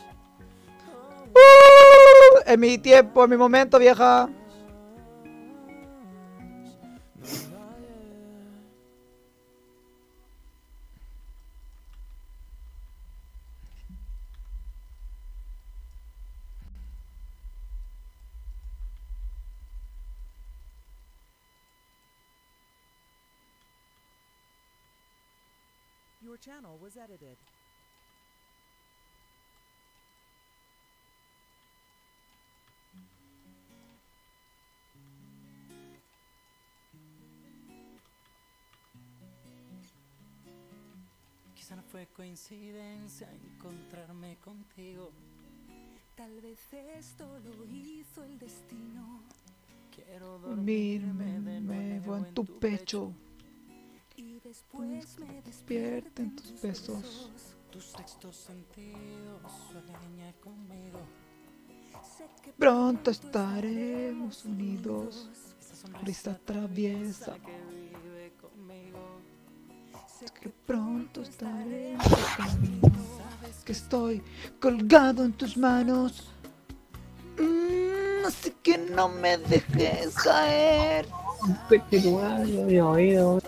[SPEAKER 1] ¡Uh! En mi tiempo, en mi momento, vieja.
[SPEAKER 6] Your channel was edited.
[SPEAKER 8] Quizá no fue coincidencia encontrarme contigo.
[SPEAKER 12] Tal vez esto lo hizo el destino.
[SPEAKER 8] Quiero
[SPEAKER 1] Dormirme de nuevo en tu pecho.
[SPEAKER 12] Y después me
[SPEAKER 1] Despierten tus besos.
[SPEAKER 8] Tus sextos sentidos sueña conmigo.
[SPEAKER 1] Pronto estaremos unidos. Risa traviesa. Es que pronto estaremos unidos. Que estoy colgado en tus manos. Mm, así que no me dejes caer.
[SPEAKER 2] Mi oído.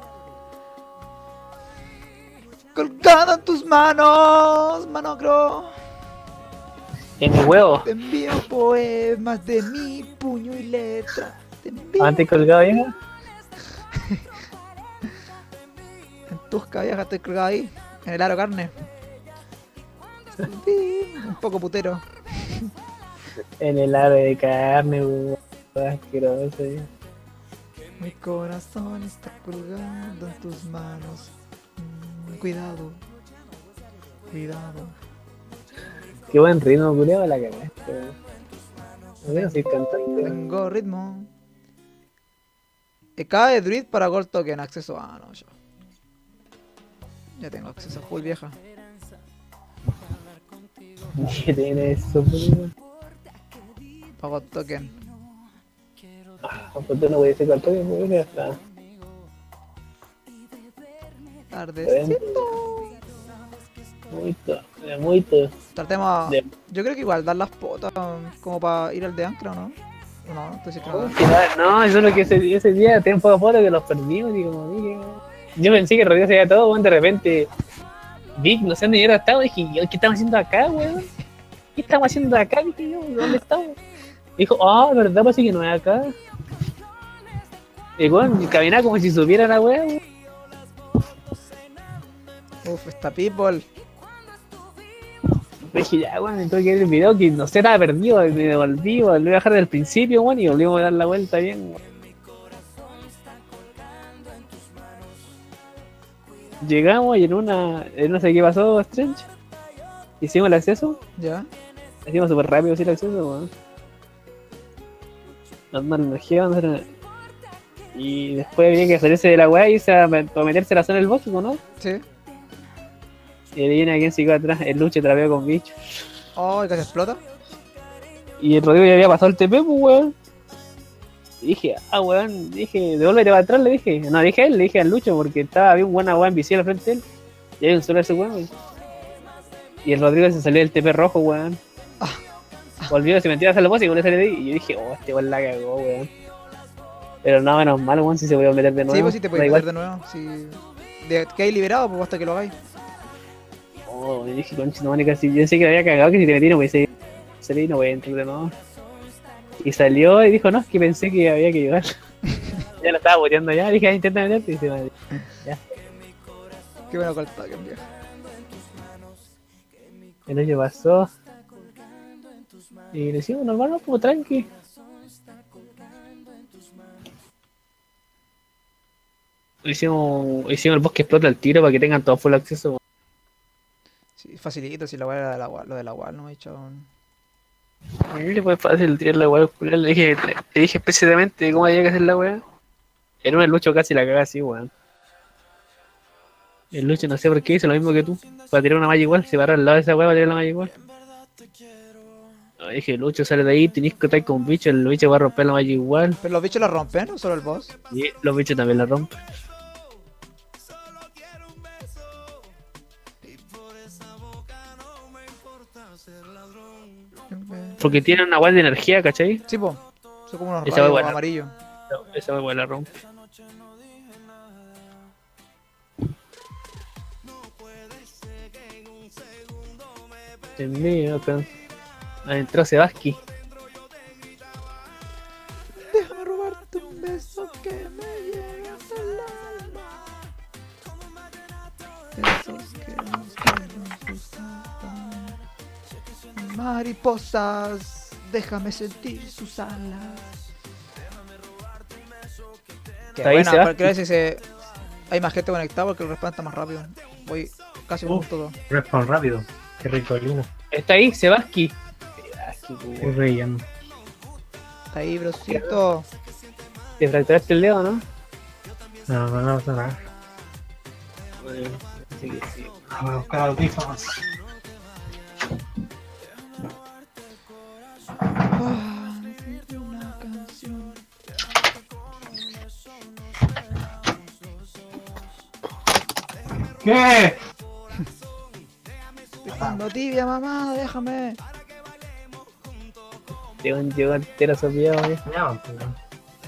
[SPEAKER 1] Colgado en tus manos, Manocro.
[SPEAKER 2] En mi huevo.
[SPEAKER 1] Te envío poemas de mi puño y letra. Te envío...
[SPEAKER 2] ¿Antes colgado, vieja?
[SPEAKER 1] En tus cabellas estoy colgado ahí. En el aro carne. Un poco putero.
[SPEAKER 2] En el aro de carne, weón. Asqueroso, ya.
[SPEAKER 1] Mi corazón está colgado en tus manos. Mm, cuidado. Cuidado.
[SPEAKER 2] Qué buen ritmo, culiao, la cagaste, weón. No sé si cantante.
[SPEAKER 1] Tengo ritmo. E K de Druid para Gold Token. Acceso a... Ah, no, yo. Ya tengo acceso a full, vieja.
[SPEAKER 2] ¿Qué tiene eso, weón?
[SPEAKER 1] Para Gold Token.
[SPEAKER 2] Ah, pues tú no voy a decir cuánto tiempo, weón, ya está.
[SPEAKER 1] Tardecito.
[SPEAKER 2] Muito, muito.
[SPEAKER 1] Tratemos.
[SPEAKER 2] De-
[SPEAKER 1] Yo creo que igual dar las potas como para ir al de Ancra, ¿o no? ¿O no? Entonces, claro.
[SPEAKER 2] No, eso es lo que ese, ese día tengo poco fotos que los perdimos y como dije. Yo pensé que Rodrigo se veía todo, weón, de repente. Vic, no sé dónde yo estaba, dije, ¿qué estamos haciendo acá, weón? ¿Qué estamos haciendo acá? Dije yo, ¿dónde estamos? Dijo, ah, verdad, parece que no es acá. Y weón, caminaba como si supiera la weá, weón.
[SPEAKER 1] Uf, esta people.
[SPEAKER 2] Dije, ya, weón, me tengo que ver el video que no sé, estaba perdido, me devolví, volví a bajar del principio, weón, y volvimos a dar la vuelta bien, weón. Llegamos y en una, en no sé qué pasó, Strange. Hicimos el acceso.
[SPEAKER 1] Ya.
[SPEAKER 2] Hicimos súper rápido así el acceso, weón. Nos mandan energía, vamos a hacer- Y después había que salirse de la weá y irse a met- a meterse a la zona del bosque, ¿no?
[SPEAKER 1] Sí.
[SPEAKER 2] Y adivina quién siguió atrás, el Luche trapeo con bicho.
[SPEAKER 1] Oh, ¿y que se explota?
[SPEAKER 2] Y el Rodrigo ya había pasado el T P, pues weón. Y dije, ah weón, dije, devuélvete para atrás, le dije. No, dije a él, le dije al Lucho, porque estaba, había un buena weón visible al frente de él. Y hay un solo ese weón, weón. Y el Rodrigo se salió del T P rojo, weón. Volvió, se metió a hacer los bosses y con ese le di. Y yo dije, oh, este weón la cagó, weón. Pero no, menos mal, weón, si se podía meter de nuevo.
[SPEAKER 1] Sí, pues sí te
[SPEAKER 2] Da
[SPEAKER 1] puedes
[SPEAKER 2] igual.
[SPEAKER 1] meter de nuevo. Si de, quedáis liberado, pues hasta que lo hagáis.
[SPEAKER 2] Oh, y dije, concha, no, casi. Yo pensé que le había cagado, que si te metí no voy a seguir. Salí y no voy a entrar de nuevo. Y salió y dijo, no, es que pensé que había que llegar. Ya lo estaba boteando ya, dije, ah, intenta meterte. Y se me... Ya.
[SPEAKER 1] Qué bueno con el token, viejo.
[SPEAKER 2] El hoyo pasó. Y le hicimos normal, no, como tranqui. Hicimos, hicimos el bosque explota el tiro para que tengan todo full acceso.
[SPEAKER 1] Sí, facilito, si la weá era de la, lo de la weá, no me he hecho un...
[SPEAKER 2] A mí le fue fácil tirar la weá. Le dije, le dije específicamente cómo había que hacer la weá. En un Lucho casi la caga así, weón. El Lucho no sé por qué hizo lo mismo que tú. Para tirar una malla igual, se paró al lado de esa weá para tirar la malla igual. No, dije, Lucho, sale de ahí, tenés que estar con un bicho, el bicho va a romper la malla igual.
[SPEAKER 1] Pero los bichos la rompen, ¿no? Solo el boss.
[SPEAKER 2] Y los bichos también la rompen. Porque tiene una weá de energía, ¿cachai?
[SPEAKER 1] Sí, po. Son como unos
[SPEAKER 2] Esa
[SPEAKER 1] rayos
[SPEAKER 2] weá la-
[SPEAKER 1] amarillos.
[SPEAKER 2] Esa weá la rompe. Dios mío, acá. Entró Sebaski.
[SPEAKER 1] Déjame robarte un beso que me llega hasta el alma. Besos que nos quieren gustar. Mariposas, déjame sentir sus alas. Qué
[SPEAKER 2] Está ahí
[SPEAKER 1] buena,
[SPEAKER 2] Sebastián.
[SPEAKER 1] porque a veces se... hay más gente conectada porque el respawn está más rápido. Voy casi un
[SPEAKER 13] Uf.
[SPEAKER 1] minuto dos.
[SPEAKER 13] Respawn rápido. Qué rico el humo.
[SPEAKER 2] Está ahí, Sebaski. Sebaski,
[SPEAKER 13] Qué
[SPEAKER 2] weón.
[SPEAKER 13] relleno.
[SPEAKER 1] Está ahí, brocito.
[SPEAKER 2] Te fracturaste el dedo, ¿no?
[SPEAKER 13] No, no, no pasa nada.
[SPEAKER 2] Bueno, sí que sí.
[SPEAKER 13] Voy a buscar audífonos.
[SPEAKER 1] Ah, una canción.
[SPEAKER 13] ¿Qué?
[SPEAKER 1] Dejando tibia, mamá, déjame.
[SPEAKER 2] Llegó, llegó entero sopiado, weón.
[SPEAKER 13] Ya, pues, weón.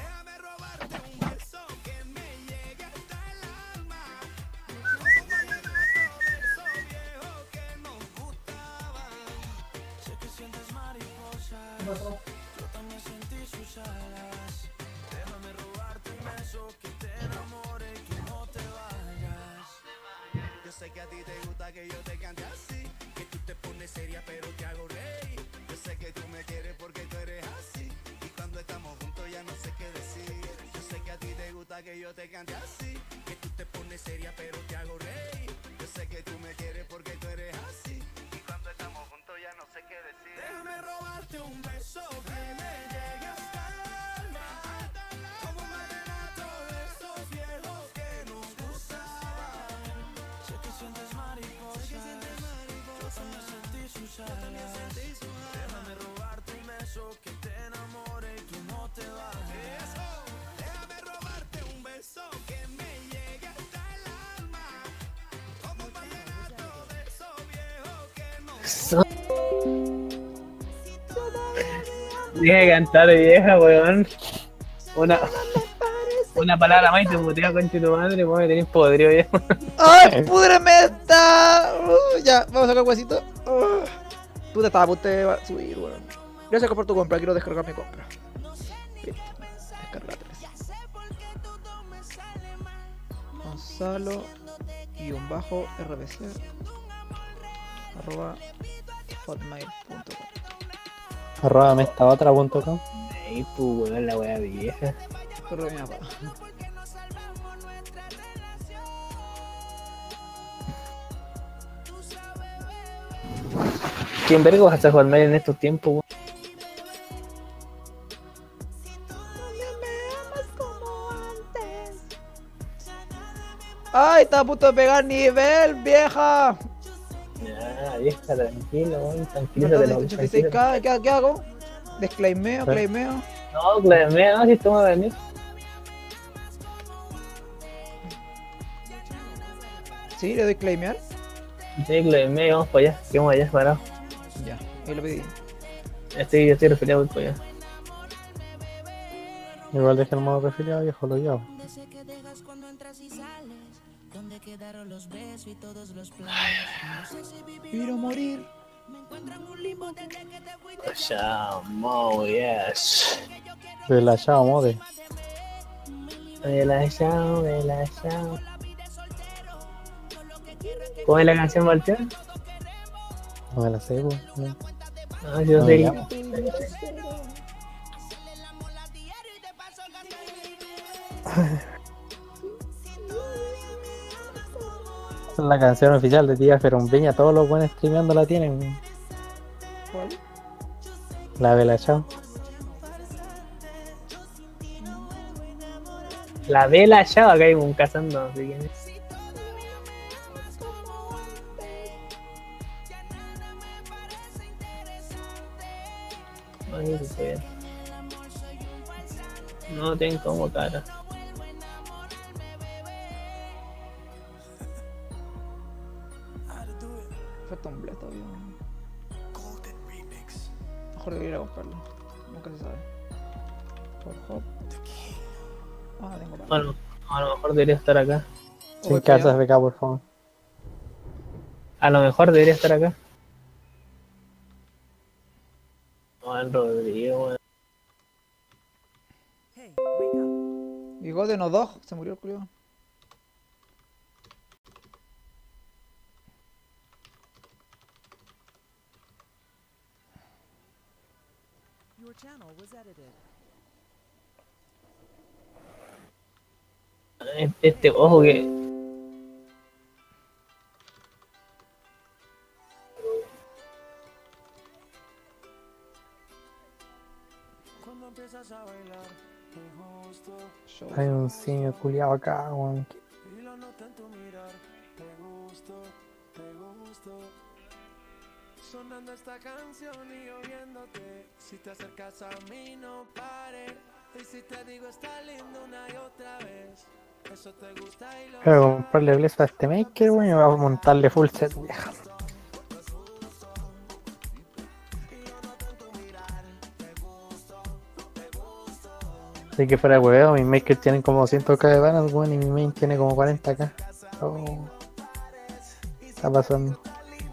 [SPEAKER 8] Yo sé que a ti te gusta que yo te cante así, que tú te pones seria pero te hago reír. Yo sé que tú me quieres porque tú eres así, y cuando estamos juntos ya no sé qué decir. Yo sé que a ti te gusta que yo te cante así, que tú te pones seria pero te hago reír. Yo sé que tú me quieres porque tú eres así, y cuando estamos juntos ya no sé qué decir. Déjame robarte un beso que me llegue hasta el alma, como un vallenato de esos viejos que nos gustaban. Sé que sientes mariposas, yo también sentí sus alas. Déjame robarte un beso que te enamore y tú no te vayas. Déjame robarte un beso que me llegue hasta el alma, como un vallenato de esos viejos que nos
[SPEAKER 2] Deja de cantar, vieja, weón. Una, una palabra más y te putea con tu madre, weón, tenés podrido, viejo.
[SPEAKER 1] ¡Ay, púdreme esta! Uh, ya, vamos a sacar huesito. Uh. Puta, estaba a punto de subir, weón. Gracias por tu compra, quiero descargar mi compra. Listo, descargar tres. Gonzalo guión bajo R B C arroba hotmail punto com.
[SPEAKER 13] Arróbame esta otra punto com.
[SPEAKER 2] Ay, pues, weón, la weá vieja.
[SPEAKER 1] Correo de mi papá.
[SPEAKER 2] ¿Quién verga vas a hacer Juan en estos tiempos, weón?
[SPEAKER 1] ¡Ay, está a punto de pegar nivel, vieja!
[SPEAKER 2] Ya, vieja, tranquilo, weón,
[SPEAKER 1] Faltan
[SPEAKER 2] tranquilízate.
[SPEAKER 1] ciento ochenta y seis k, ¿qué, ¿qué hago? Desclaimeo,
[SPEAKER 13] ¿Eh?
[SPEAKER 1] claimeo.
[SPEAKER 2] No, claimea, no, si estamos a venir.
[SPEAKER 1] Sí, le doy claimear.
[SPEAKER 2] Sí, claimea y vamos para allá, que vamos allá, parado.
[SPEAKER 1] Ya, ahí lo pedí.
[SPEAKER 2] Estoy, yo estoy referido, voy para allá.
[SPEAKER 13] Igual dejé el modo refiliado, viejo, lo llevo.
[SPEAKER 8] Ese que dejas cuando entras y sales. Donde quedaron los besos y todos los planes. No sé si vivir
[SPEAKER 1] Quiero morir.
[SPEAKER 8] me encuentro en un limbo desde que te fuiste.
[SPEAKER 2] Ya, mo, yes.
[SPEAKER 13] Relajado, mode.
[SPEAKER 2] Relajado, relajado. ¿Cómo es la canción, Martín?
[SPEAKER 13] No me la sé, pues. No.
[SPEAKER 2] Ah, sí, yo
[SPEAKER 13] No
[SPEAKER 2] sé.
[SPEAKER 13] me llamo. Esa es la canción oficial de Tía Ferombeña, todos los buenos streameando la tienen. weón.
[SPEAKER 1] ¿Cuál?
[SPEAKER 13] La Vela Chao.
[SPEAKER 2] La vela ya, acá hay un cazando, no sé quién es. Ay, qué feo. No tengo como cara.
[SPEAKER 1] Falta un bled todavía. Mejor debería ir a comprarlo. Nunca se sabe. Por hop. Ah, tengo para.
[SPEAKER 2] Bueno, a lo mejor debería estar acá.
[SPEAKER 13] Sin
[SPEAKER 1] Voy para allá.
[SPEAKER 13] cartas de acá, por favor.
[SPEAKER 2] A lo mejor debería estar acá. Juan Rodrigo, weón.
[SPEAKER 1] Y Golden o dos, se murió el culiao.
[SPEAKER 6] Your channel was edited.
[SPEAKER 2] Este, ojo que.
[SPEAKER 8] Cuando empiezas a bailar, te gusto.
[SPEAKER 13] Hay un simio culiado acá, weón.
[SPEAKER 8] Y lo noto en tu mirar, te gusto, te gusto. Sonando esta canción y oyéndote. Si te acercas a mí no pare. Y si te digo está lindo una y otra vez. Eso te gusta y lo
[SPEAKER 13] Voy a comprarle bless a este maker, weón, y voy a montarle full set, vieja. Así que fuera de hueveo, mis makers tienen como ciento k de balance, weón, y mi main tiene como cuarenta k. Oh. Está pasando.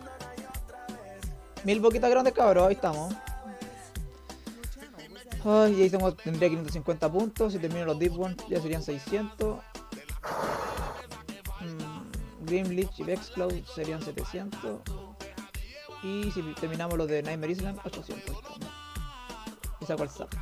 [SPEAKER 1] Mil boquitas grandes, cabrón, ahí estamos. Ay, y ahí tengo, tendría quinientos cincuenta puntos. Si termino los Deep Ones ya serían seiscientos. Mm, Green Bleach y Vexcloud serían setecientos. Y si terminamos los de Nightmare Island, ochocientos. Y saco el saco.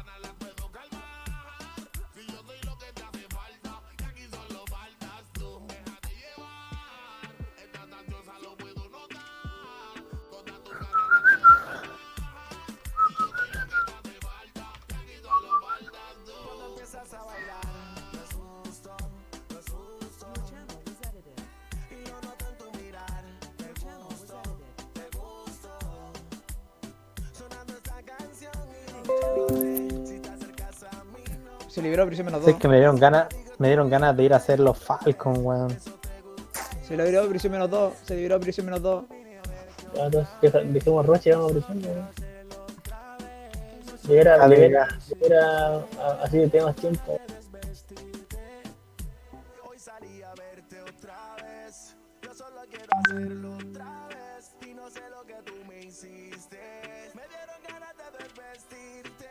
[SPEAKER 1] Se liberó prisión menos
[SPEAKER 13] Sé
[SPEAKER 1] dos.
[SPEAKER 13] que me dieron ganas, me dieron ganas de ir a hacer los Falcon, weón.
[SPEAKER 1] Se liberó prisión menos dos. Se liberó prisión menos dos.
[SPEAKER 2] Ya, entonces, dejemos Roche y vamos a prisión, weón. Libera,
[SPEAKER 13] Dale,
[SPEAKER 2] libera, libera, a- así que tengo más tiempo.
[SPEAKER 8] hacerlo otra vez. Y no sé lo que tú me hiciste. Me dieron ganas de desvestirte.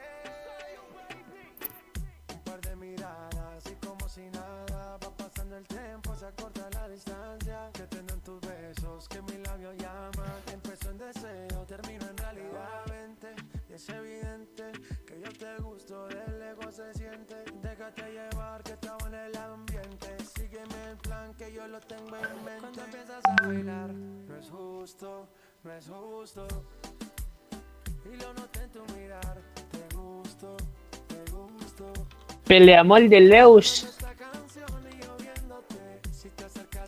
[SPEAKER 8] Un par de miradas y como si nada. Va pasando el tiempo, se acorta la distancia. Que tengan tus besos, que mi labio llama. Empezó en deseo, terminó en realidad. Vente, y es evidente que yo te gusto. Del ego se siente. Déjate llevar, que estaba en el ambiente. Sígueme el plan, que yo lo tengo en mente. Cuando empiezas a bailar, no es justo, no es justo. Y lo noté en tu mirar. Te gusto, te gusto.
[SPEAKER 2] Peleamol de Leus.
[SPEAKER 8] Esta canción y yo viéndote. Si te acercas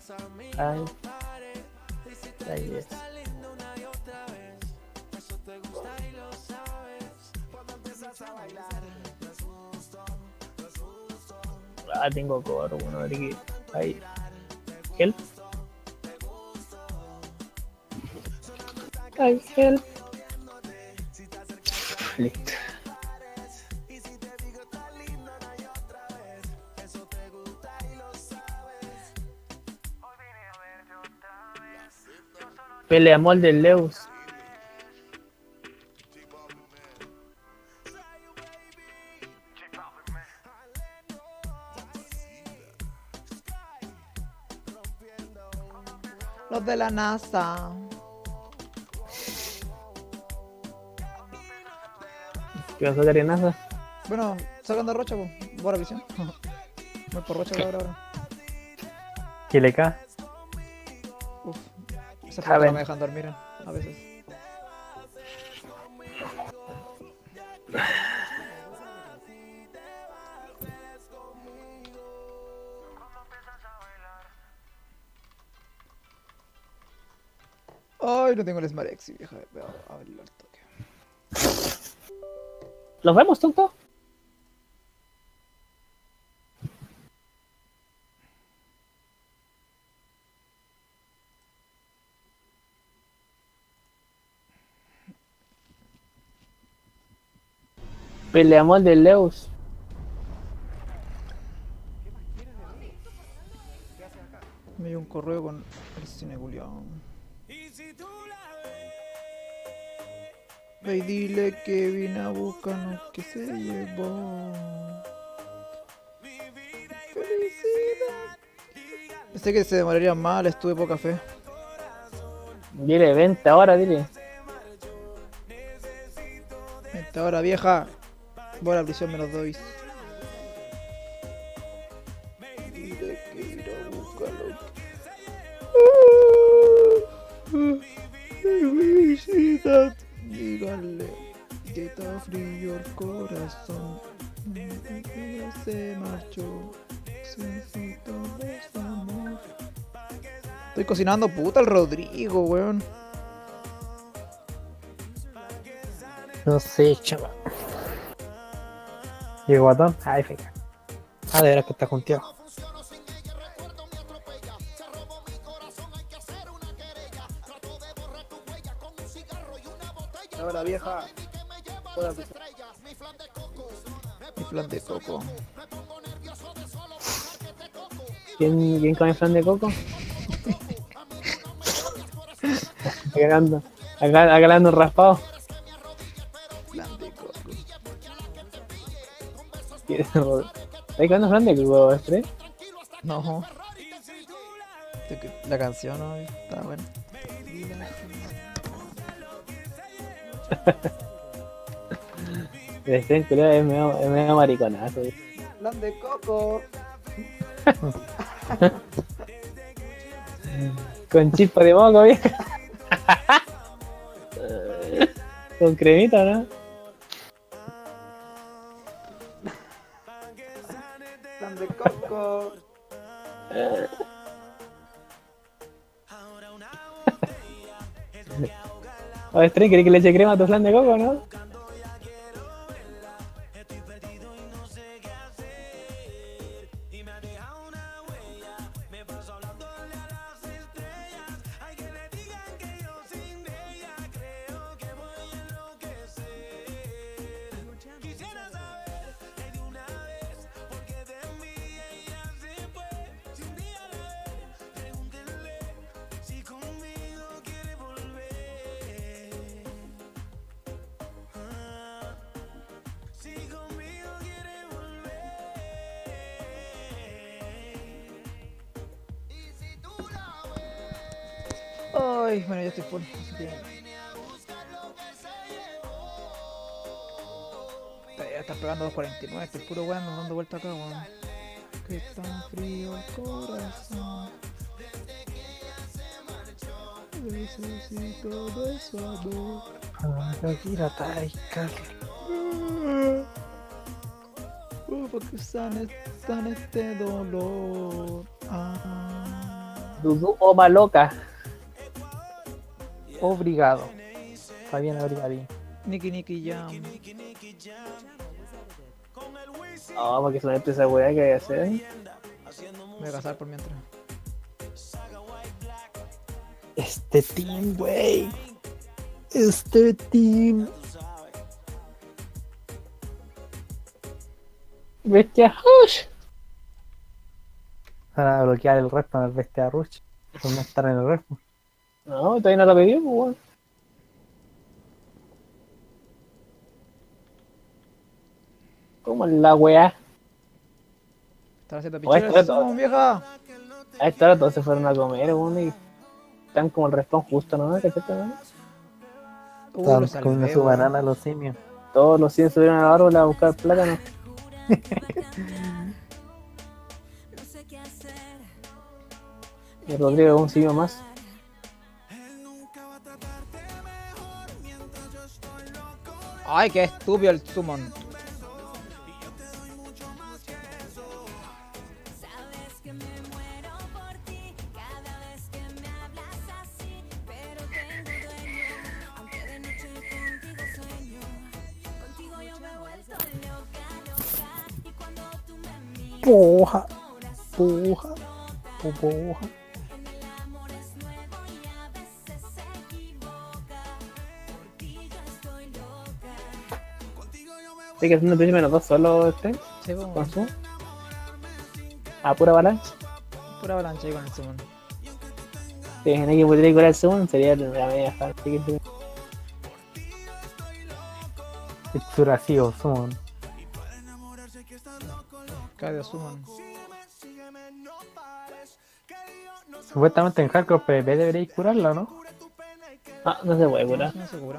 [SPEAKER 2] Ay. Ay, yes. Ah, tengo coro, bueno, de que. Ahí. Help. Ay, help. Listo. Peleamos del Leus.
[SPEAKER 1] Los de la NASA.
[SPEAKER 2] ¿Qué vas a sacar en NASA?
[SPEAKER 1] Bueno, sacando a Rocha, pues. Buena visión. Voy por Rocha ahora, ahora.
[SPEAKER 13] ¿Qué le cae?
[SPEAKER 1] Uf. Esa
[SPEAKER 13] A
[SPEAKER 1] foto
[SPEAKER 13] ver.
[SPEAKER 1] no me dejan dormir, ¿eh? A veces. Ay, no tengo el Smarexy, vieja. Voy a abrirlo al toque.
[SPEAKER 2] ¿Los vemos, tonto? Peleamos del Leus.
[SPEAKER 1] Me dio un correo con el cine culiao. Ve y dile que vine a buscarnos que se llevó. Felicidad. Pensé que se demoraría más, le estuve poca fe.
[SPEAKER 2] Dile, vente ahora, dile.
[SPEAKER 1] Vente ahora, vieja. Voy a la prisión, me los doy. Dile que ir a buscarlo. Felicidad. Díganle que está frío el corazón. Ella se marchó. Necesito de su amor. Estoy cocinando puta el Rodrigo, weón.
[SPEAKER 13] No sé, chaval. ¿Y el guatón? Ay, feca. Ah, de veras que está contigo.
[SPEAKER 1] Ahora, vieja. Mi flan de coco.
[SPEAKER 2] ¿Quién, quién come flan de coco? Acá ando, acá, acá ando raspado.
[SPEAKER 1] Flan de coco.
[SPEAKER 2] ¿Ahí comiendo flan de coco, Estre?
[SPEAKER 1] No. La canción no está buena.
[SPEAKER 2] Estre, culiao, es medio, es medio mariconazo.
[SPEAKER 1] Flan de coco.
[SPEAKER 2] Con chispa de moco, vieja. Con cremita, ¿no?
[SPEAKER 1] Flan de coco.
[SPEAKER 2] O Estre, ¿querés que le eche crema a tu flan de coco, no?
[SPEAKER 1] Ay, bueno, ya estoy full. Así que... Ya estás pegando dos cuarenta y nueve, estoy puro weón, dando vuelta acá, weón. Que tan frío el corazón. Necesito de su amor.
[SPEAKER 13] Aquí la taika.
[SPEAKER 1] Uh, porque sane, sane este dolor. Ah.
[SPEAKER 2] Dudu o Maloca.
[SPEAKER 13] Obrigado. Está bien, obrigadín.
[SPEAKER 1] Niki Niki Jam.
[SPEAKER 2] Ah, porque solamente esa weá que hay que hacer.
[SPEAKER 1] Voy a casar por mientras.
[SPEAKER 13] Este team, wey. Este team.
[SPEAKER 2] Bestia Hush.
[SPEAKER 13] Para bloquear el respawn al bestia Rush. Por no estar en el respawn.
[SPEAKER 2] No, todavía no lo pedí, pues weón. ¿Cómo es la weá?
[SPEAKER 1] Estaba haciendo
[SPEAKER 2] Oye,
[SPEAKER 1] pichero,
[SPEAKER 2] esto-
[SPEAKER 1] somos vieja.
[SPEAKER 2] A esta hora todos se fueron a comer, weón, y están como el respawn justo, ¿no? ¿Qué tal, no?
[SPEAKER 1] Uh, lo
[SPEAKER 13] Estaban
[SPEAKER 1] salvé,
[SPEAKER 13] comiendo su
[SPEAKER 1] weón.
[SPEAKER 13] banana los simios.
[SPEAKER 2] Todos los cien subieron a la árbol a buscar plátano. Y Rodrigo un simio más.
[SPEAKER 1] Ay, qué estúpido el summon.
[SPEAKER 13] Poja. Poja. Poja.
[SPEAKER 2] ¿Sigue haciendo el menos dos solo este?
[SPEAKER 1] Sí, pues,
[SPEAKER 2] ¿Con su? ¿A pura avalancha?
[SPEAKER 1] pura avalancha ahí con el summon.
[SPEAKER 2] Si en que podría curar el segundo sería la media fácil.
[SPEAKER 13] Exuracío, summon.
[SPEAKER 1] Cadio summon.
[SPEAKER 13] Supuestamente en Hardcore PvP deberíais curarlo, ¿no?
[SPEAKER 2] Ah, no se puede curar.
[SPEAKER 1] No se cura.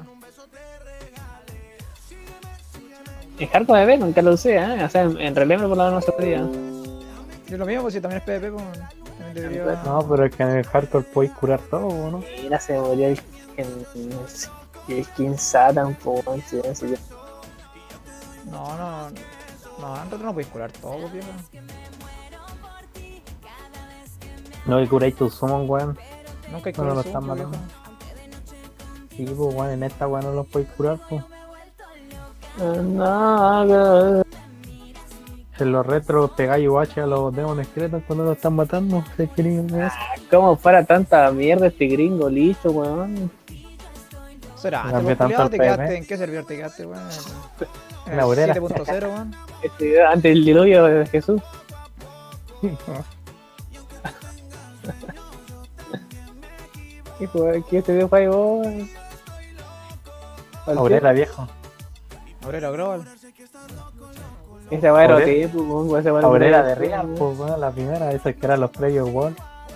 [SPEAKER 2] En hardcore bebé nunca lo usé, ¿eh? O sea, en, en relevo por la no se podía.
[SPEAKER 1] Yo lo mismo, pues si también es PvP, pues también debería...
[SPEAKER 13] No, pero es que en el Hardcore podéis curar todo, ¿no?
[SPEAKER 2] Mira, se murió el, el, el King Satan, po, sí, sí.
[SPEAKER 1] No, no, no, en realidad no podéis curar todo, pues, viejo.
[SPEAKER 13] No, que curáis tu summon, weón.
[SPEAKER 1] Nunca hay que
[SPEAKER 13] No, no lo
[SPEAKER 1] curar
[SPEAKER 13] están
[SPEAKER 1] summon, pues,
[SPEAKER 13] matando.
[SPEAKER 1] viejo.
[SPEAKER 13] Sí, pues, weón, en esta weón no los podéis curar, pues.
[SPEAKER 2] No,
[SPEAKER 13] En los retros pegáis U H a los demon esqueletos cuando los están matando. Se quieren ver.
[SPEAKER 2] ¿cómo fuera tanta mierda este gringo listo, weón?
[SPEAKER 1] Será,
[SPEAKER 13] Me
[SPEAKER 1] te
[SPEAKER 13] cambié
[SPEAKER 1] vos
[SPEAKER 13] tanto
[SPEAKER 1] culiao,
[SPEAKER 13] el
[SPEAKER 1] te
[SPEAKER 13] P V.
[SPEAKER 1] quedaste, ¿en qué servidor te quedaste, weón? En
[SPEAKER 13] La
[SPEAKER 1] el
[SPEAKER 13] obrera.
[SPEAKER 1] siete punto cero, weón.
[SPEAKER 2] Este video antes del diluvio de Jesús. ¿Qué fue? ¿Qué este video fue vos?
[SPEAKER 13] Obrera, viejo.
[SPEAKER 1] Obrera Global.
[SPEAKER 2] Esa va a
[SPEAKER 13] Obrera.
[SPEAKER 2] R O T, pues, weón, esa va a
[SPEAKER 13] Obrera de
[SPEAKER 2] R O T,
[SPEAKER 13] Real,
[SPEAKER 2] weón.
[SPEAKER 13] pues, weón, la primera, esa que eran los previos Wall.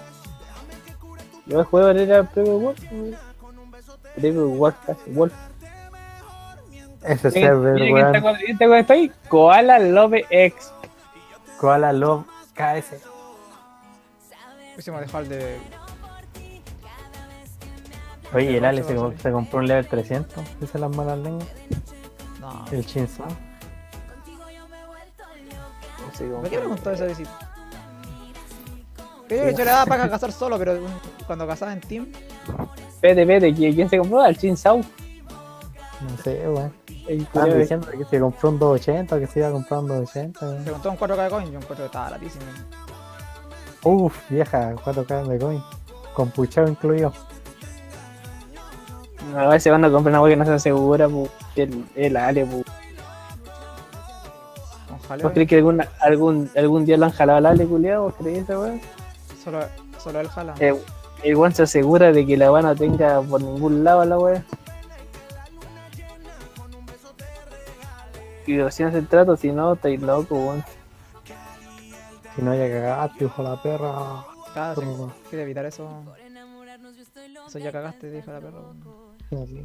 [SPEAKER 2] Yo juego Obrera Preview Wolf. Preview Wolf, casi, Wolf.
[SPEAKER 13] Ese
[SPEAKER 2] Miren,
[SPEAKER 13] server,
[SPEAKER 2] miren quién está
[SPEAKER 13] weón.
[SPEAKER 2] con- quién está con esto ahí. Koala Love X.
[SPEAKER 13] Koala Love K S.
[SPEAKER 1] Hicimos dejar de...
[SPEAKER 13] Oye, el Ale
[SPEAKER 1] ocho
[SPEAKER 13] se,
[SPEAKER 1] va a salir.
[SPEAKER 13] se compró un level trescientos. Dice las malas lenguas.
[SPEAKER 1] No.
[SPEAKER 13] El Shinzo.
[SPEAKER 1] ¿Por qué preguntó esa visita? Que yo yo le daba para cazar solo, pero cuando cazaba en team...
[SPEAKER 2] Vete, vete, ¿quién quién se compró? Al Chin Sao.
[SPEAKER 13] No sé, weón.
[SPEAKER 2] El
[SPEAKER 13] Estaban
[SPEAKER 2] culiao de-
[SPEAKER 13] diciendo que se compró un doscientos ochenta, que se iba a comprar un doscientos ochenta. weón.
[SPEAKER 1] Se contó un cuatro K de coin, yo encuentro que estaba baratísimo.
[SPEAKER 13] Uf, vieja, cuatro K de coin. Con pucheo incluido.
[SPEAKER 2] A veces cuando compran una wea que no se asegura, pues, el, el Ale, pues.
[SPEAKER 1] Con jaleo.
[SPEAKER 2] ¿Vos crees que algún, algún, algún día lo han jalado al Ale, culiao? ¿Vos crees esa wea?
[SPEAKER 1] Solo, solo él jala.
[SPEAKER 2] Eh, el weón se asegura de que la wea no tenga por ningún lado la wea. Y recién el trato, si no, estáis loco, weón.
[SPEAKER 13] Si no, ya cagaste, hijo de la perra.
[SPEAKER 1] Cada se
[SPEAKER 13] Como-
[SPEAKER 1] quiere evitar eso. Eso ya cagaste, deja la perra.
[SPEAKER 13] Así.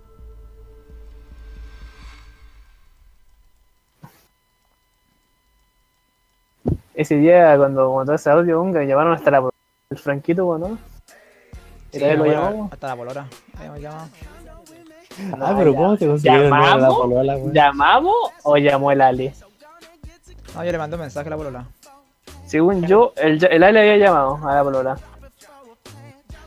[SPEAKER 2] Ese día, cuando mandó ese audio, weón, que llamaron hasta la el Franquito, weón, ¿no?
[SPEAKER 1] Sí,
[SPEAKER 2] ¿Era él lo
[SPEAKER 1] bueno,
[SPEAKER 2] llamamos?
[SPEAKER 1] hasta la polora. Habíamos llamado.
[SPEAKER 13] Ah, pero ¿cómo te consiguió el número de la
[SPEAKER 2] ¿Llamamos?
[SPEAKER 13] polola, weón?
[SPEAKER 2] ¿Llamamos o llamó el Ale?
[SPEAKER 1] No, yo le mandé un mensaje a la polola.
[SPEAKER 2] Según yo, el, el Ale había llamado a la polola.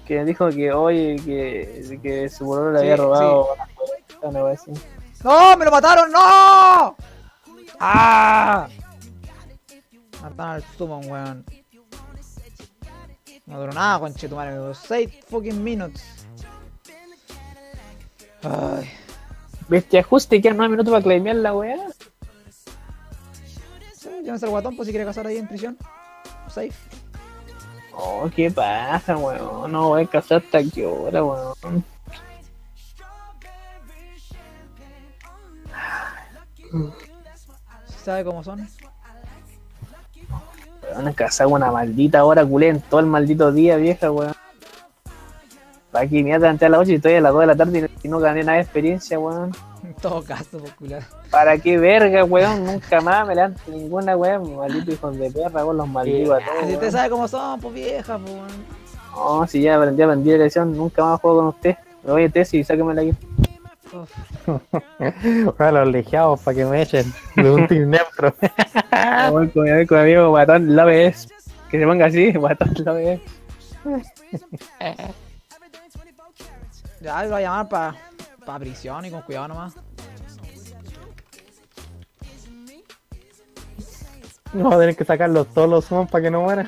[SPEAKER 2] que dijo que, oye, que, que su bolón le
[SPEAKER 1] Sí,
[SPEAKER 2] había robado.
[SPEAKER 1] sí.
[SPEAKER 2] Una wea así.
[SPEAKER 1] ¡No! ¡Me lo mataron! ¡No! ¡Ah! Mataron al Summon, weón. No duró nada, conchetumare, me duró seis fucking minutos. Ay.
[SPEAKER 2] Bestia, ajuste, quedan nueve minutos para claimear la weá.
[SPEAKER 1] Sí, llámese al guatón, pues si quiere casar ahí en prisión. Safe.
[SPEAKER 2] Oh, ¿qué pasa, weón? No voy a casar hasta qué hora, weón.
[SPEAKER 1] ¿Sabe cómo son?
[SPEAKER 2] Weón, casar una maldita hora, culé, en todo el maldito día, vieja, weón. Para que mierda antes a las ocho y estoy a las dos de la tarde y no gané nada de experiencia, weón.
[SPEAKER 1] En todo caso, popular.
[SPEAKER 2] ¿Para qué verga, weón? Nunca más me levanto ninguna weón. Maldito hijos de perra, weón, los maldigo a todos.
[SPEAKER 1] Si usted
[SPEAKER 2] weón.
[SPEAKER 1] sabe cómo son, pues vieja, pues. weón.
[SPEAKER 2] No, si ya aprendí, aprendí la lección, nunca más juego con usted. Me voy a Tesi y sáquenmela aquí.
[SPEAKER 13] Para los legiados, para que me echen de un team neutro.
[SPEAKER 2] Me voy con mi amigo, con mi amigo Guatón López. Que se ponga así, Guatón López.
[SPEAKER 1] Ya, lo voy a llamar para pa prisión y con cuidado nomás.
[SPEAKER 13] No vamos a tener que sacarlos todos los summons para que no mueran.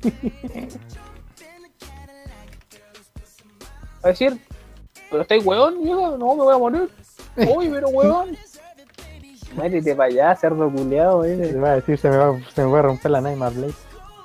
[SPEAKER 2] Va a decir, ¿pero estáis weón, vieja? No, me voy a morir. Uy, pero weón. Métete para allá, cerdo culeado, eh.
[SPEAKER 13] Se va a decir, se me va, se me va a romper la Nightmare Blade.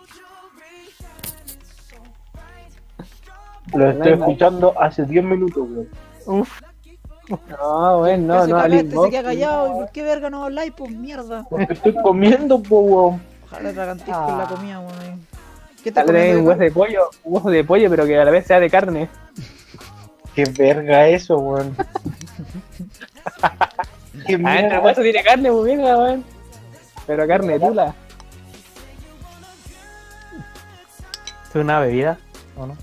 [SPEAKER 4] Lo estoy escuchando hace diez minutos, weón.
[SPEAKER 13] Uf.
[SPEAKER 2] No, weón, no,
[SPEAKER 1] Pero se
[SPEAKER 2] no,
[SPEAKER 1] caga
[SPEAKER 2] Ali,
[SPEAKER 1] este,
[SPEAKER 2] vos-
[SPEAKER 1] se queda callado. ¿Y por qué verga no habláis, pues mierda?
[SPEAKER 4] Porque estoy comiendo, po, weón.
[SPEAKER 1] Ojalá tragantes con la comida, weón. ¿Qué te
[SPEAKER 2] Dale,
[SPEAKER 1] comiendo
[SPEAKER 2] un
[SPEAKER 1] de
[SPEAKER 2] hueso de pollo, un hueso de pollo, pero que a la vez sea de carne.
[SPEAKER 4] Qué verga eso, weón. Qué
[SPEAKER 2] Ah, el
[SPEAKER 4] mierda.
[SPEAKER 2] hueso tiene carne, muy bien, weón. Pero carne tula.
[SPEAKER 13] ¿Es una bebida o no?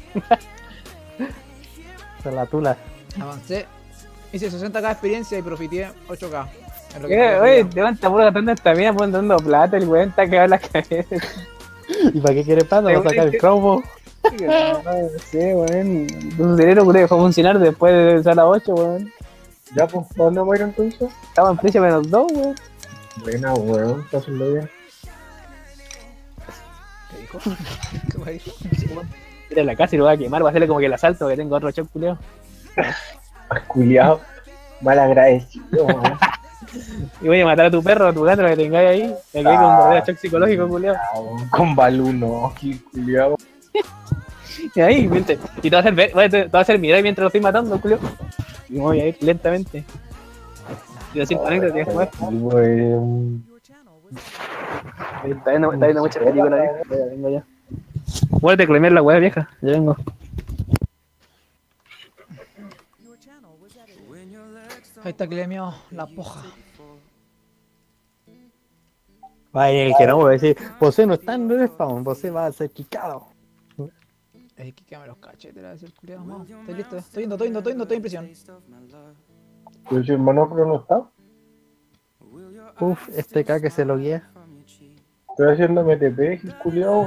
[SPEAKER 13] Se la tula.
[SPEAKER 1] Avancé. Hice sesenta k de experiencia y profité ocho k. Es lo que
[SPEAKER 2] Eh,
[SPEAKER 1] me
[SPEAKER 2] oye,
[SPEAKER 1] profité.
[SPEAKER 2] te van a estar gastando esta vida, pues dando plata, el weón está cagado en la cabeza.
[SPEAKER 13] ¿Y para qué quiere plata? ¿Va a sacar el cromo?
[SPEAKER 2] No sé, weón. Tu cerebro creo que fue a funcionar después de ser a las ocho, weón.
[SPEAKER 4] Ya, pues, ¿a dónde voy a ir entonces?
[SPEAKER 2] Estamos en precio menos dos, weón.
[SPEAKER 4] Buena, weón, pásenlo bien.
[SPEAKER 1] ¿Qué dijo? ¿Qué me dijo?
[SPEAKER 2] Ir a la casa y lo voy a quemar, voy a hacerle como que el asalto, que tengo otro shock culeo.
[SPEAKER 4] Culiao, mal agradecido, weón.
[SPEAKER 2] Y voy a matar a tu perro, a tu gato, lo que tengáis ahí. Me quedé con un verdadero shock psicológico, culeo.
[SPEAKER 4] Con Baluno, qué culiao.
[SPEAKER 2] Y ahí, mientras, y te va a hacer ver, te va a hacer mirar mientras lo estoy matando, culeo. Y me voy a ir lentamente. Y decir tu anécdota, tienes que ver.
[SPEAKER 4] Weón.
[SPEAKER 2] Está viendo, está viendo muchas películas, vieja. Ya vengo ya. Vuelve a clamear la weá, vieja. Ya vengo.
[SPEAKER 1] Ahí está Clemio, la poja.
[SPEAKER 13] Vaya, el que no va a decir, José no está en el spawn, José va a ser quicado.
[SPEAKER 1] Ey, que quédame los cachetes, le va a decir culiado. Vamos, estoy listo. Estoy yendo, estoy yendo, estoy yendo, estoy en prisión.
[SPEAKER 4] Pero si el monóculo no está,
[SPEAKER 13] Uf, este K que se lo guía.
[SPEAKER 4] estoy haciendo M T P, qué culiao.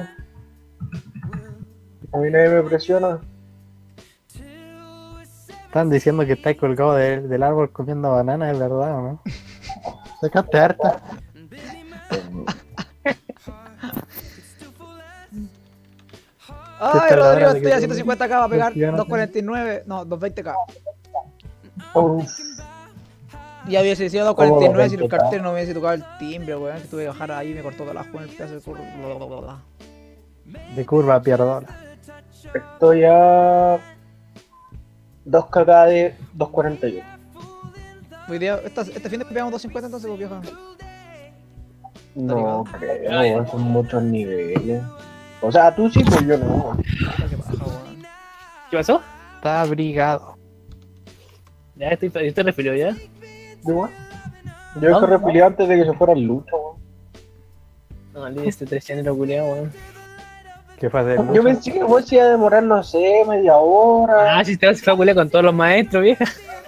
[SPEAKER 4] A mí nadie me presiona.
[SPEAKER 13] Están diciendo que estáis colgado de- del árbol comiendo bananas, ¿es verdad o no? Sacaste harta.
[SPEAKER 1] Ay,
[SPEAKER 13] Esta es la
[SPEAKER 1] Rodrigo,
[SPEAKER 13] hora de que
[SPEAKER 1] estoy a
[SPEAKER 13] tú-
[SPEAKER 1] ciento cincuenta k, va a pegar
[SPEAKER 13] Cristiano.
[SPEAKER 1] doscientos cuarenta y nueve, no, doscientos veinte k.
[SPEAKER 4] Uf,
[SPEAKER 1] Ya hubiese sido doscientos cuarenta y nueve si el
[SPEAKER 4] doscientos veinte K?
[SPEAKER 1] cartero no me hubiese tocado el timbre, weón. Que tuve que bajar ahí y me cortó toda la juega en el pedazo de curva. Bla, bla, bla, bla.
[SPEAKER 13] De curva pierdola.
[SPEAKER 4] estoy a dos K de dos cuarenta y uno.
[SPEAKER 1] Hoy día, esta- este fin de pegamos doscientos cincuenta entonces, pues vieja.
[SPEAKER 4] No creo, weón, son muchos niveles. O sea, tú sí, pues yo no.
[SPEAKER 1] Qué paja, weón.
[SPEAKER 2] ¿Qué pasó?
[SPEAKER 13] Está abrigado.
[SPEAKER 2] Ya estoy, estoy refirió ya.
[SPEAKER 4] ¿De weón? Yo dejé repelé antes de que se fuera el lucha, weón.
[SPEAKER 2] No, le este tres chanero culeado, weón.
[SPEAKER 13] ¿Qué fue hacer?
[SPEAKER 4] Yo pensé que el weón se iba a demorar, no sé, media hora.
[SPEAKER 2] Ah, si te vas a culear con todos los maestros, vieja.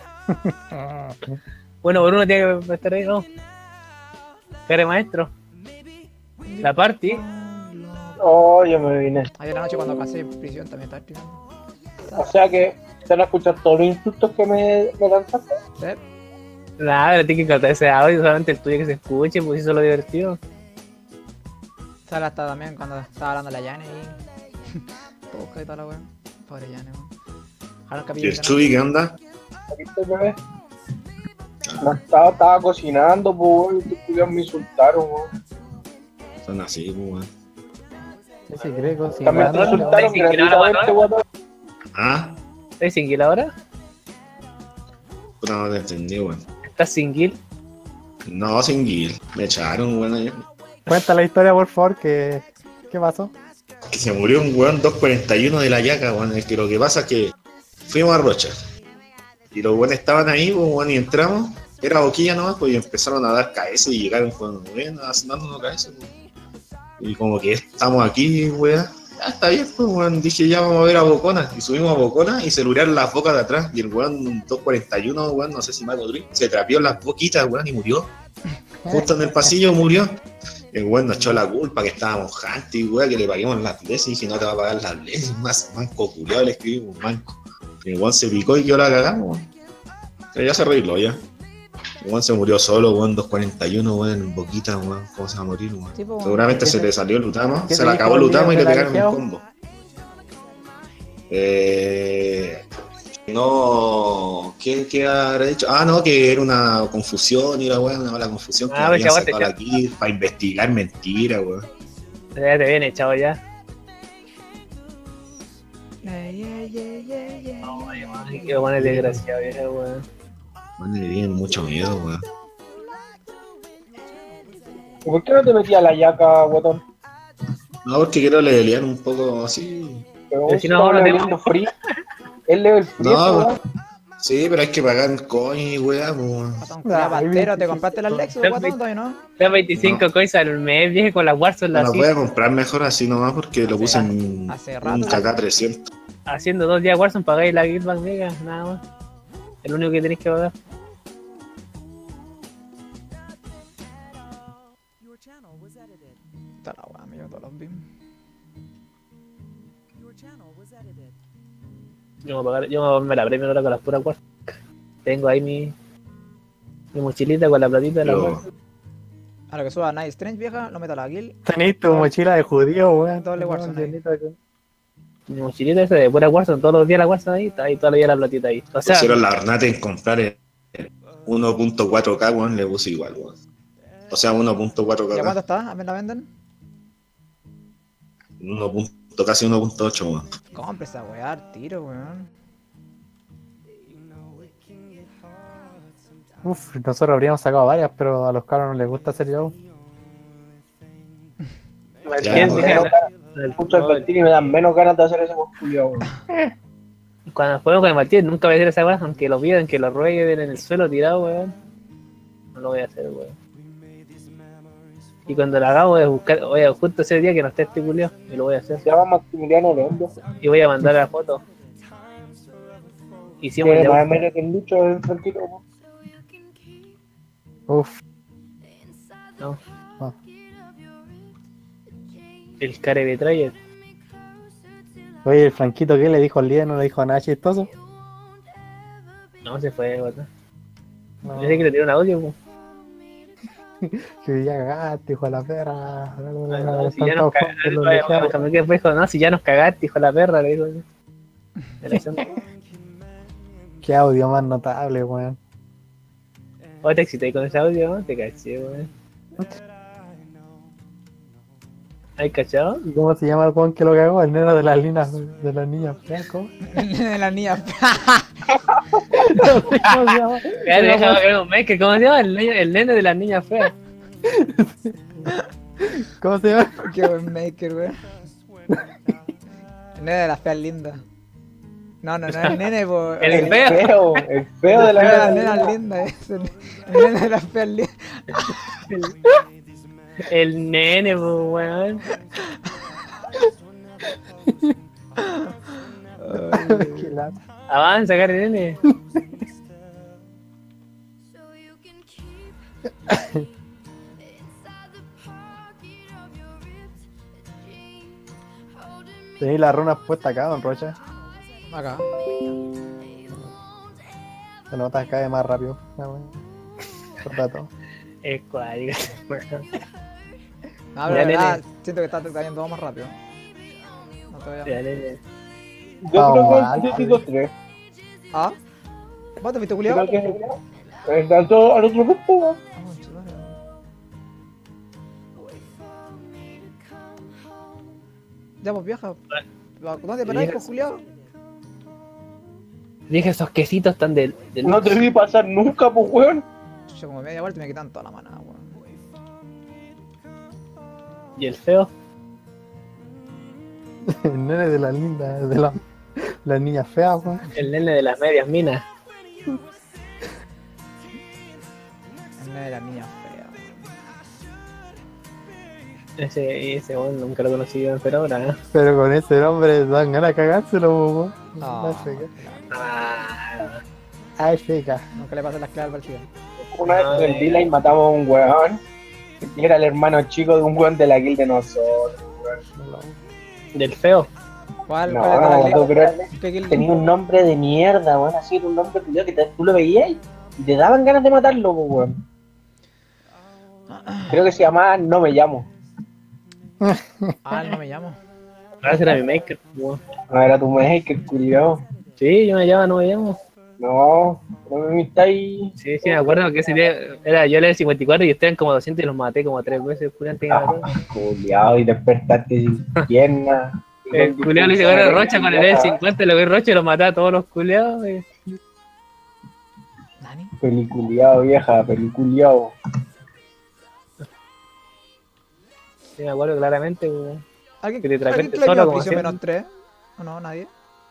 [SPEAKER 2] Bueno, por uno tiene que estar ahí, ¿no? Care maestro. La party.
[SPEAKER 4] Oh, yo me vine.
[SPEAKER 1] Ayer anoche cuando pasé en prisión también estaba streamando.
[SPEAKER 4] O sea que se van a escuchar todos los insultos que me, me lanzaste.
[SPEAKER 1] ¿Sí?
[SPEAKER 2] Nada, pero tiene que cortar ese audio, solamente el tuyo que se escuche, pues eso es lo divertido.
[SPEAKER 1] Sale hasta también cuando estaba hablando la Yane y... Todo y toda la wea. Pobre Yane, weón. Ojalá el
[SPEAKER 14] ¿Y
[SPEAKER 1] capítulo
[SPEAKER 14] el
[SPEAKER 1] que
[SPEAKER 14] Chubi qué onda?
[SPEAKER 4] Aquí estoy, bebé. No estaba, estaba cocinando, pues, y estos me insultaron, weón.
[SPEAKER 14] Son así, pues, weón.
[SPEAKER 13] Ese greco, sí.
[SPEAKER 4] También te insultaron
[SPEAKER 2] ¿Sí, que no la
[SPEAKER 4] gratuitamente,
[SPEAKER 2] mano?
[SPEAKER 4] weón.
[SPEAKER 14] Ah,
[SPEAKER 2] ¿Estás single ahora?
[SPEAKER 14] puta, no te entendí, weón.
[SPEAKER 2] ¿Estás single?
[SPEAKER 14] No, sin Gil. Me echaron, weón, ayer.
[SPEAKER 13] Cuenta la historia, por favor, que... ¿Qué pasó?
[SPEAKER 14] Que se murió un weón dos cuarenta y uno de la yaca, weón. Es que lo que pasa es que fuimos a Rocha. Y los weones estaban ahí, pues, weón, y entramos. Era boquilla nomás, pues, y empezaron a dar cabezas y llegaron con weón, dándonos cabezas, pues. Y como que estamos aquí, weón. Ya está bien, pues, weón. Dije, ya vamos a ver a Bocona. Y subimos a Bocona y se lurearon las bocas de atrás. Y el weón dos cuarenta y uno, weón, no sé si Mago se trapió las boquitas, weón, y murió. Justo en el pasillo murió. El weón nos echó la culpa que estábamos janti, weón, que le paguemos las leyes. Y dije, no te va a pagar las leyes. Más manco culiado, le escribimos manco. Y el weón se picó y yo la cagamos, weón. Pero ya se arregló, ya. El weón se murió solo, weón, dos cuarenta y uno, weón, en boquita, weón. ¿Cómo se va a morir, weón?
[SPEAKER 1] Sí, pues,
[SPEAKER 14] Seguramente
[SPEAKER 13] ¿qué
[SPEAKER 14] se
[SPEAKER 13] te-
[SPEAKER 14] le salió el Lutama.
[SPEAKER 13] qué
[SPEAKER 14] Se
[SPEAKER 13] te
[SPEAKER 14] le
[SPEAKER 13] dijo
[SPEAKER 14] acabó el
[SPEAKER 13] el
[SPEAKER 14] Lutama y
[SPEAKER 13] video
[SPEAKER 14] le
[SPEAKER 13] del
[SPEAKER 14] pegaron un
[SPEAKER 13] Alijeo?
[SPEAKER 14] combo. Eh, no, ¿qué, ¿qué habrá dicho? Ah, no, que era una confusión y la weón, no, la confusión que
[SPEAKER 2] Ah,
[SPEAKER 14] habían
[SPEAKER 2] pero
[SPEAKER 14] sacado aquí para investigar mentira, weón.
[SPEAKER 2] Ya te viene echado ya.
[SPEAKER 1] Yeah, yeah, yeah, yeah, yeah.
[SPEAKER 2] Ay, qué bueno, es desgraciado, vieja, weón.
[SPEAKER 14] Bueno, le tienen mucho miedo, weón.
[SPEAKER 4] ¿Y por qué no te metías la yaca, guatón?
[SPEAKER 14] No, porque quiero levelear un poco así.
[SPEAKER 4] Pero
[SPEAKER 2] Pero
[SPEAKER 4] vos
[SPEAKER 2] si no,
[SPEAKER 4] estás
[SPEAKER 2] ahora
[SPEAKER 4] leveleando free. Es level free,
[SPEAKER 14] No,
[SPEAKER 4] ese, weón.
[SPEAKER 14] Sí, pero hay que pagar coin y weón, weón.
[SPEAKER 1] Guatón, culiao pantero, ¿te compraste las Lexus, guatón, todavía no?
[SPEAKER 2] Las veinticinco
[SPEAKER 14] No.
[SPEAKER 2] coins al mes, vieja, con las Warzone,
[SPEAKER 14] No
[SPEAKER 2] las
[SPEAKER 14] lo voy a comprar mejor así nomás porque lo puse en
[SPEAKER 1] hace
[SPEAKER 14] un
[SPEAKER 1] rato.
[SPEAKER 14] K K trescientos.
[SPEAKER 2] haciendo dos días Warzone, pagáis la Guildbank Mega, nada más. El único que tenéis que pagar.
[SPEAKER 6] Your channel was edited.
[SPEAKER 1] Está la weá, me llevo todos los beams.
[SPEAKER 6] Your channel was edited.
[SPEAKER 2] Yo me, voy a pagar, yo me la premio ahora con las puras Warzone. Tengo ahí mi, mi mochilita con la platita de la
[SPEAKER 14] Pero-
[SPEAKER 2] Warzone.
[SPEAKER 1] A lo que suba Night Strange, vieja, lo meto a la guild.
[SPEAKER 13] Tenéis tu mochila de judío, weón.
[SPEAKER 1] Doble Warzone ahí.
[SPEAKER 2] Mi mochilita esa de pura Warzone, todos los días la Warzone ahí, está ahí todos los días la platita ahí. O sea,
[SPEAKER 14] Pusieron la Ornate en comprar el uno punto cuatro K, weón, le puse igual, weón. O sea, uno punto cuatro
[SPEAKER 1] ¿Y a cuánto
[SPEAKER 14] K.
[SPEAKER 1] está? ¿A mí la venden?
[SPEAKER 14] uno. Casi uno punto ocho, weón.
[SPEAKER 1] Compre esa weá, al tiro, weón.
[SPEAKER 13] Uf, nosotros habríamos sacado varias, pero a los caros no les gusta hacer show.
[SPEAKER 14] Ya,
[SPEAKER 2] ¿quién
[SPEAKER 14] weón.
[SPEAKER 2] deja-
[SPEAKER 4] Escucho el Martín y me dan menos ganas de hacer ese culiao, weón.
[SPEAKER 2] cuando juego con el Martín nunca voy a hacer esa weá, aunque lo pidan, que lo rueguen en el suelo tirado, weón. No lo voy a hacer, weón. Y cuando lo haga voy a buscar, voy a justo ese día que no esté este culiao, y lo voy a hacer.
[SPEAKER 4] Se llama Maximiliano León, weón.
[SPEAKER 2] Y voy a mandar la foto. Hicimos
[SPEAKER 4] Tiene
[SPEAKER 2] ya
[SPEAKER 4] más
[SPEAKER 2] un-
[SPEAKER 4] menos que el Lucho en Franquito, weón.
[SPEAKER 13] Uf.
[SPEAKER 2] no,
[SPEAKER 13] Ah.
[SPEAKER 2] el care de Trayer.
[SPEAKER 13] Oye, el Franquito, ¿qué le dijo al líder? ¿No le dijo nada chistoso?
[SPEAKER 2] No, se fue, weón.
[SPEAKER 13] No.
[SPEAKER 2] Yo sé que le tiró un audio, weón.
[SPEAKER 13] Que ya cagaste, hijo de la perra.
[SPEAKER 2] No, si ya
[SPEAKER 13] Están
[SPEAKER 2] nos
[SPEAKER 13] todos juntos
[SPEAKER 2] cagaste,
[SPEAKER 13] los
[SPEAKER 2] weón,
[SPEAKER 13] lejanos.
[SPEAKER 2] cuando que fue, dijo, no, si ya nos cagaste, hijo de la perra, le dijo.
[SPEAKER 13] Qué audio más notable, weón.
[SPEAKER 2] O te excité con ese audio, ¿no? Te caché, weón. ¿Hay cachado?
[SPEAKER 13] ¿Y cómo se llama el weón que lo cagó? El neno de las líneas de las niñas feas, ¿cómo?
[SPEAKER 1] De la niña.
[SPEAKER 13] No sé cómo se llama.
[SPEAKER 2] Ya te dejaba ver un mes, que ¿cómo se llama? El, niño- el nene de las niñas feas.
[SPEAKER 13] ¿Cómo se llama?
[SPEAKER 1] Qué buen maker, weón. El nene de las feas lindas. No, no, no es el nene, po.
[SPEAKER 2] El
[SPEAKER 4] El
[SPEAKER 2] feo.
[SPEAKER 4] feo, el feo de
[SPEAKER 1] El feo de las
[SPEAKER 4] la
[SPEAKER 1] nenas lindas, es el, el nene de las feas lindas.
[SPEAKER 2] El nene, pues, weón.
[SPEAKER 13] Qué lata.
[SPEAKER 2] Avanza, cara, nene.
[SPEAKER 13] Tenéis las runas puestas acá, don Rocha.
[SPEAKER 1] Acá.
[SPEAKER 13] Se nota cae más rápido. La wea. Corta todo.
[SPEAKER 2] Es cuadriga.
[SPEAKER 1] No, pero
[SPEAKER 2] Ya,
[SPEAKER 1] de verdad,
[SPEAKER 2] nene.
[SPEAKER 1] siento que está cayendo todo más rápido. No te voy a...
[SPEAKER 2] Ya, nene.
[SPEAKER 4] Yo creo que
[SPEAKER 13] Ah,
[SPEAKER 4] el típico tres.
[SPEAKER 1] ¿Ah? ¿Vos te fuiste
[SPEAKER 4] Creo
[SPEAKER 1] culiado?
[SPEAKER 4] que el dato al otro grupo.
[SPEAKER 1] Ya, pues viaja. ¿Dónde paráis, pues, culiado?
[SPEAKER 2] Dije, esos quesitos están del... del...
[SPEAKER 4] No te vi pasar nunca, pues, weón.
[SPEAKER 1] Yo como media vuelta y me quitan toda la mana, weón.
[SPEAKER 2] ¿Y el feo?
[SPEAKER 13] El nene de las lindas, de la, las niñas feas, weón.
[SPEAKER 2] El nene de las medias minas.
[SPEAKER 1] El nene de la niña fea, weón.
[SPEAKER 2] Ese, ese weón nunca lo conocí, pero ahora, ¿eh?
[SPEAKER 13] Pero con ese nombre dan ganas de cagárselo, weón.
[SPEAKER 1] No,
[SPEAKER 13] Ay, feca.
[SPEAKER 2] Ah,
[SPEAKER 13] Ay, feca.
[SPEAKER 1] nunca le pasan las claves al chico.
[SPEAKER 4] Una vez
[SPEAKER 2] Ay.
[SPEAKER 4] en el D-Line matamos a un weón. Y era el hermano chico de un weón de la guild de nosotros, weón.
[SPEAKER 2] del feo.
[SPEAKER 1] ¿Cuál?
[SPEAKER 4] No,
[SPEAKER 1] ¿Cuál era
[SPEAKER 4] no,
[SPEAKER 1] la
[SPEAKER 4] no, pero
[SPEAKER 1] ¿Qué guild?
[SPEAKER 4] tenía un nombre de mierda, weón. Así era un nombre culiao que te- tú lo veías y te daban ganas de matarlo, pues, weón. Creo que se llamaba No Me Llamo.
[SPEAKER 1] Ah, no me llamo.
[SPEAKER 2] Ah, ese era mi maker, weón.
[SPEAKER 4] No era tu maker, culiao.
[SPEAKER 2] Sí, yo me llamo, no me llamo.
[SPEAKER 4] No, no me estáis.
[SPEAKER 2] Sí, sí, me acuerdo que ese día era yo era el cincuenta y cuatro y ustedes eran como doscientos y los maté como tres veces. Julián tenía razón.
[SPEAKER 4] Culiao, y despertaste sin pierna.
[SPEAKER 2] El culiao le hizo ver a Rocha con el E cincuenta y lo vi Rocha y lo maté a todos los culiados. y-
[SPEAKER 1] ¿Nani?
[SPEAKER 4] Peliculiao, vieja, peliculiao.
[SPEAKER 2] Sí, me acuerdo claramente, weón.
[SPEAKER 1] ¿Alguien,
[SPEAKER 2] Que te
[SPEAKER 1] ¿alguien
[SPEAKER 2] trajiste
[SPEAKER 1] claqueó
[SPEAKER 2] solo como
[SPEAKER 1] prisión
[SPEAKER 2] siempre.
[SPEAKER 1] menos tres? ¿O no? ¿Nadie?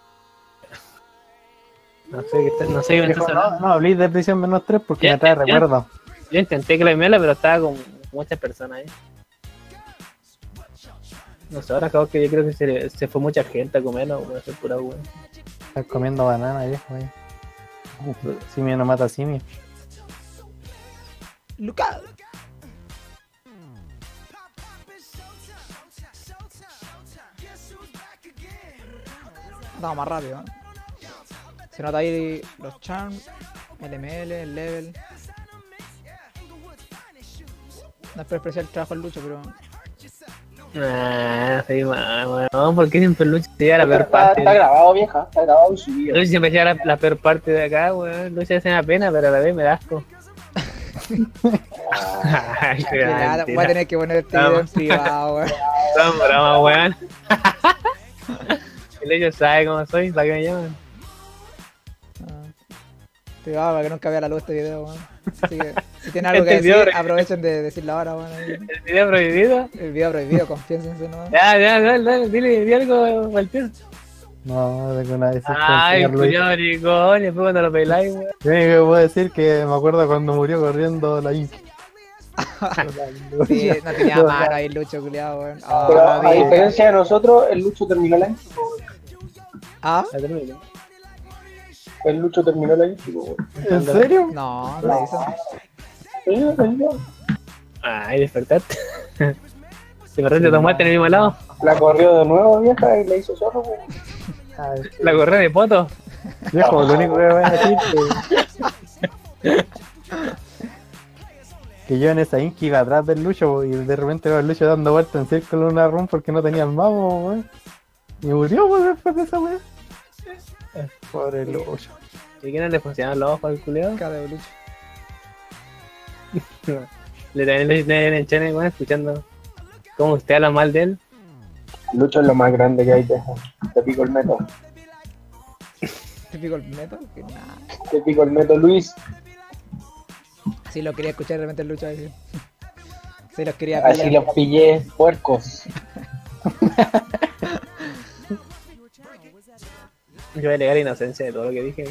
[SPEAKER 2] No sé qué está- no sé qué me
[SPEAKER 13] Dijo,
[SPEAKER 2] estás
[SPEAKER 13] no,
[SPEAKER 2] hablando.
[SPEAKER 13] no habléis de prisión menos tres porque
[SPEAKER 2] Ya,
[SPEAKER 13] me trae
[SPEAKER 2] ya.
[SPEAKER 13] recuerdo.
[SPEAKER 2] Yo intenté claimarla, pero estaba con muchas personas ahí. No sé, ahora acabo que yo creo que se, se fue mucha gente a comerlo, weón, eso es pura weón.
[SPEAKER 13] Estás comiendo banana, viejo, ahí. Simio no mata a simio.
[SPEAKER 1] ¡Lucas! Vamos más rápido, ¿eh? Se nota ahí los charms, el M L, el level. No es por especial el trabajo del Lucho, pero...
[SPEAKER 2] Ah, sí, man, weón, ¿por qué siempre Lucho se lleva la peor
[SPEAKER 4] Está,
[SPEAKER 2] parte?
[SPEAKER 4] está grabado, vieja, está grabado y subido.
[SPEAKER 2] Lucho siempre se lleva la, la peor parte de acá, weón. Lucho hace una pena, pero a la vez me da asco. Ay, qué
[SPEAKER 1] Que nada,
[SPEAKER 2] mentira.
[SPEAKER 1] voy a tener que poner este video en privado, weón.
[SPEAKER 2] Son bromas, weón. El Lucho sabe cómo soy, ¿para qué me llaman?
[SPEAKER 1] Privado, para que nunca vea la luz este video, weón. Así que, si tienen algo que
[SPEAKER 2] Este video
[SPEAKER 1] decir,
[SPEAKER 2] re-
[SPEAKER 1] aprovechen de decirlo ahora, weón. ahí.
[SPEAKER 2] ¿El video prohibido?
[SPEAKER 1] El video prohibido, confiénsense, ¿no?
[SPEAKER 2] Ya, ya, dale, dale, dile, dile algo, Walter.
[SPEAKER 13] No, no tengo nada que decir.
[SPEAKER 2] Ay,
[SPEAKER 13] con el señor Luis.
[SPEAKER 2] culiao maricón, y después cuando lo peláis, weón.
[SPEAKER 13] Lo único que puedo decir que me acuerdo cuando murió corriendo la Inky.
[SPEAKER 1] Sí, no tenía mano ahí el Lucho, culiado, weón. Ah,
[SPEAKER 4] Pero a
[SPEAKER 1] bien.
[SPEAKER 4] diferencia de nosotros, el Lucho terminó la intro.
[SPEAKER 1] ¿Ah?
[SPEAKER 2] Ya terminé.
[SPEAKER 4] El Lucho terminó la intro.
[SPEAKER 13] ¿En serio?
[SPEAKER 1] No, no hizo.
[SPEAKER 4] Sí, terminó.
[SPEAKER 2] Ay, despertaste. Despertaste, tomaste en el mismo lado.
[SPEAKER 4] La corrió de nuevo, vieja, y la hizo solo, weón.
[SPEAKER 13] Ay,
[SPEAKER 2] La corré de poto.
[SPEAKER 13] viejo, lo único que voy a decir que... que yo en esa Inky iba atrás del Lucho y de repente veo al Lucho dando vueltas en círculo en una run porque no tenía el mamo, weón. Y murió, pues, después de esa weón. Pobre Lucho.
[SPEAKER 2] ¿Y qué no le funcionan los ojos al culiao?
[SPEAKER 1] Cara de Lucho.
[SPEAKER 2] Le también le tienen en el channel, weón, escuchando cómo usted habla mal de él.
[SPEAKER 4] Lucho es lo más grande que hay, vieja. Te pico el meto.
[SPEAKER 1] Típico el metal, que nada.
[SPEAKER 4] Te pico el meto, Luis.
[SPEAKER 1] Así lo quería escuchar de repente el Lucho ahí. Sí, los quería
[SPEAKER 4] Así
[SPEAKER 1] pillar.
[SPEAKER 4] los pillé, puercos.
[SPEAKER 2] Yo voy a alegar inocencia de todo lo que dije.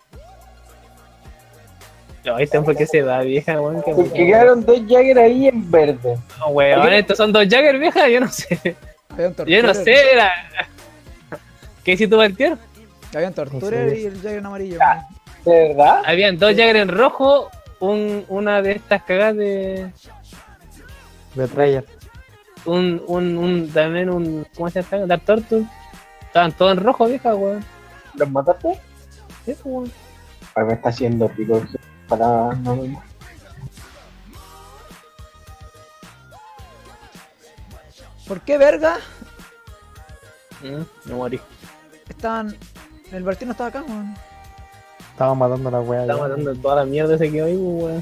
[SPEAKER 2] No, este por qué se va, vieja, weón. Que
[SPEAKER 4] Porque quedaron dos Jagger ahí en verde.
[SPEAKER 2] no, weón, estos son dos Jagger, vieja, yo no sé.
[SPEAKER 1] Había un
[SPEAKER 2] Yo no
[SPEAKER 1] Torturer.
[SPEAKER 2] sé, era... ¿Qué hiciste tú, Valtier?
[SPEAKER 1] Había un Torturer y el Jagger en amarillo.
[SPEAKER 4] ¿De verdad?
[SPEAKER 2] Habían dos Jagger en rojo, un, una de estas cagadas de...
[SPEAKER 13] Betrayer.
[SPEAKER 2] Un, un, un, también un, ¿cómo se llama? Dark Torture. Estaban todos en rojo, vieja, weón.
[SPEAKER 4] ¿Los mataste?
[SPEAKER 2] Sí, pues, weón.
[SPEAKER 4] Ay, me está haciendo pico para no me...
[SPEAKER 1] ¿Por qué verga?
[SPEAKER 2] Mm, me morí.
[SPEAKER 1] Estaban. El Bertino estaba acá, weón.
[SPEAKER 13] Estaba matando a la wea.
[SPEAKER 2] Estaba
[SPEAKER 13] ya.
[SPEAKER 2] matando toda la mierda ese que hay, weón.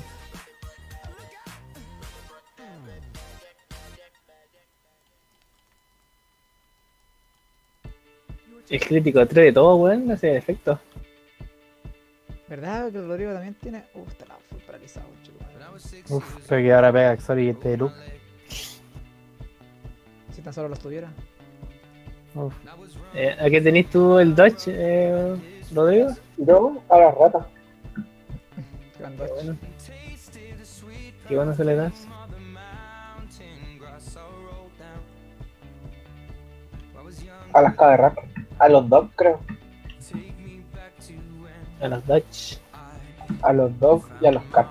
[SPEAKER 2] El crítico tres de todo, weón, hace efecto.
[SPEAKER 1] ¿Verdad que el Rodrigo también tiene? Uh, está la full paralizado, chico.
[SPEAKER 13] Uf, creo que ahora pega Axori y este de Luke.
[SPEAKER 1] Si tan solo los tuviera.
[SPEAKER 13] Uf.
[SPEAKER 2] Eh, ¿A qué tenés tú el Dodge, eh, Rodrigo?
[SPEAKER 4] Yo, a la rata.
[SPEAKER 1] Qué buen Dodge.
[SPEAKER 2] Bueno. ¿Qué bueno se le das?
[SPEAKER 4] A las K de rata. A los dos, creo.
[SPEAKER 2] A los Dodge.
[SPEAKER 4] A los dos y a los K.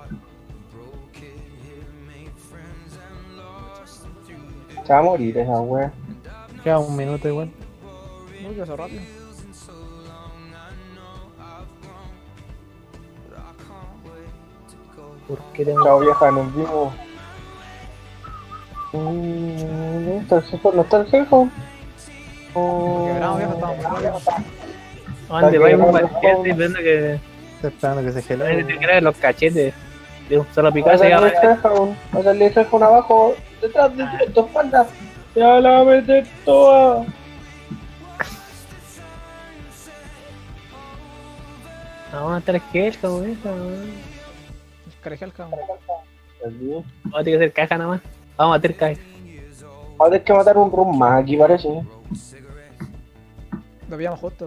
[SPEAKER 4] Se va a morir esa wea.
[SPEAKER 13] Queda un minuto igual.
[SPEAKER 1] Uy, que eso rápido.
[SPEAKER 2] ¿Por qué tengo?
[SPEAKER 4] Chao vieja, nos vimos. Mm, ¿No está el jefe? ¿No está el jefe?
[SPEAKER 1] Quebramos, viejo, estamos muy rápidos.
[SPEAKER 2] ¿Dónde va un cualquier viendo que
[SPEAKER 13] Estoy esperando que se gele.
[SPEAKER 2] nadie te crea los cachetes? De un solo
[SPEAKER 4] Va a
[SPEAKER 2] picazo y
[SPEAKER 4] salir el
[SPEAKER 2] ya
[SPEAKER 4] jefe, va a salir el jefe abajo, detrás de de tu espalda. Ya la metes toda.
[SPEAKER 2] vamos a estar el jefe, como esa, weón.
[SPEAKER 1] Carejalca.
[SPEAKER 2] Vamos a tener que hacer caja nada más. Vamos a meter caja.
[SPEAKER 4] Ahora hay que matar un room más aquí, parece.
[SPEAKER 1] Lo pillamos justo.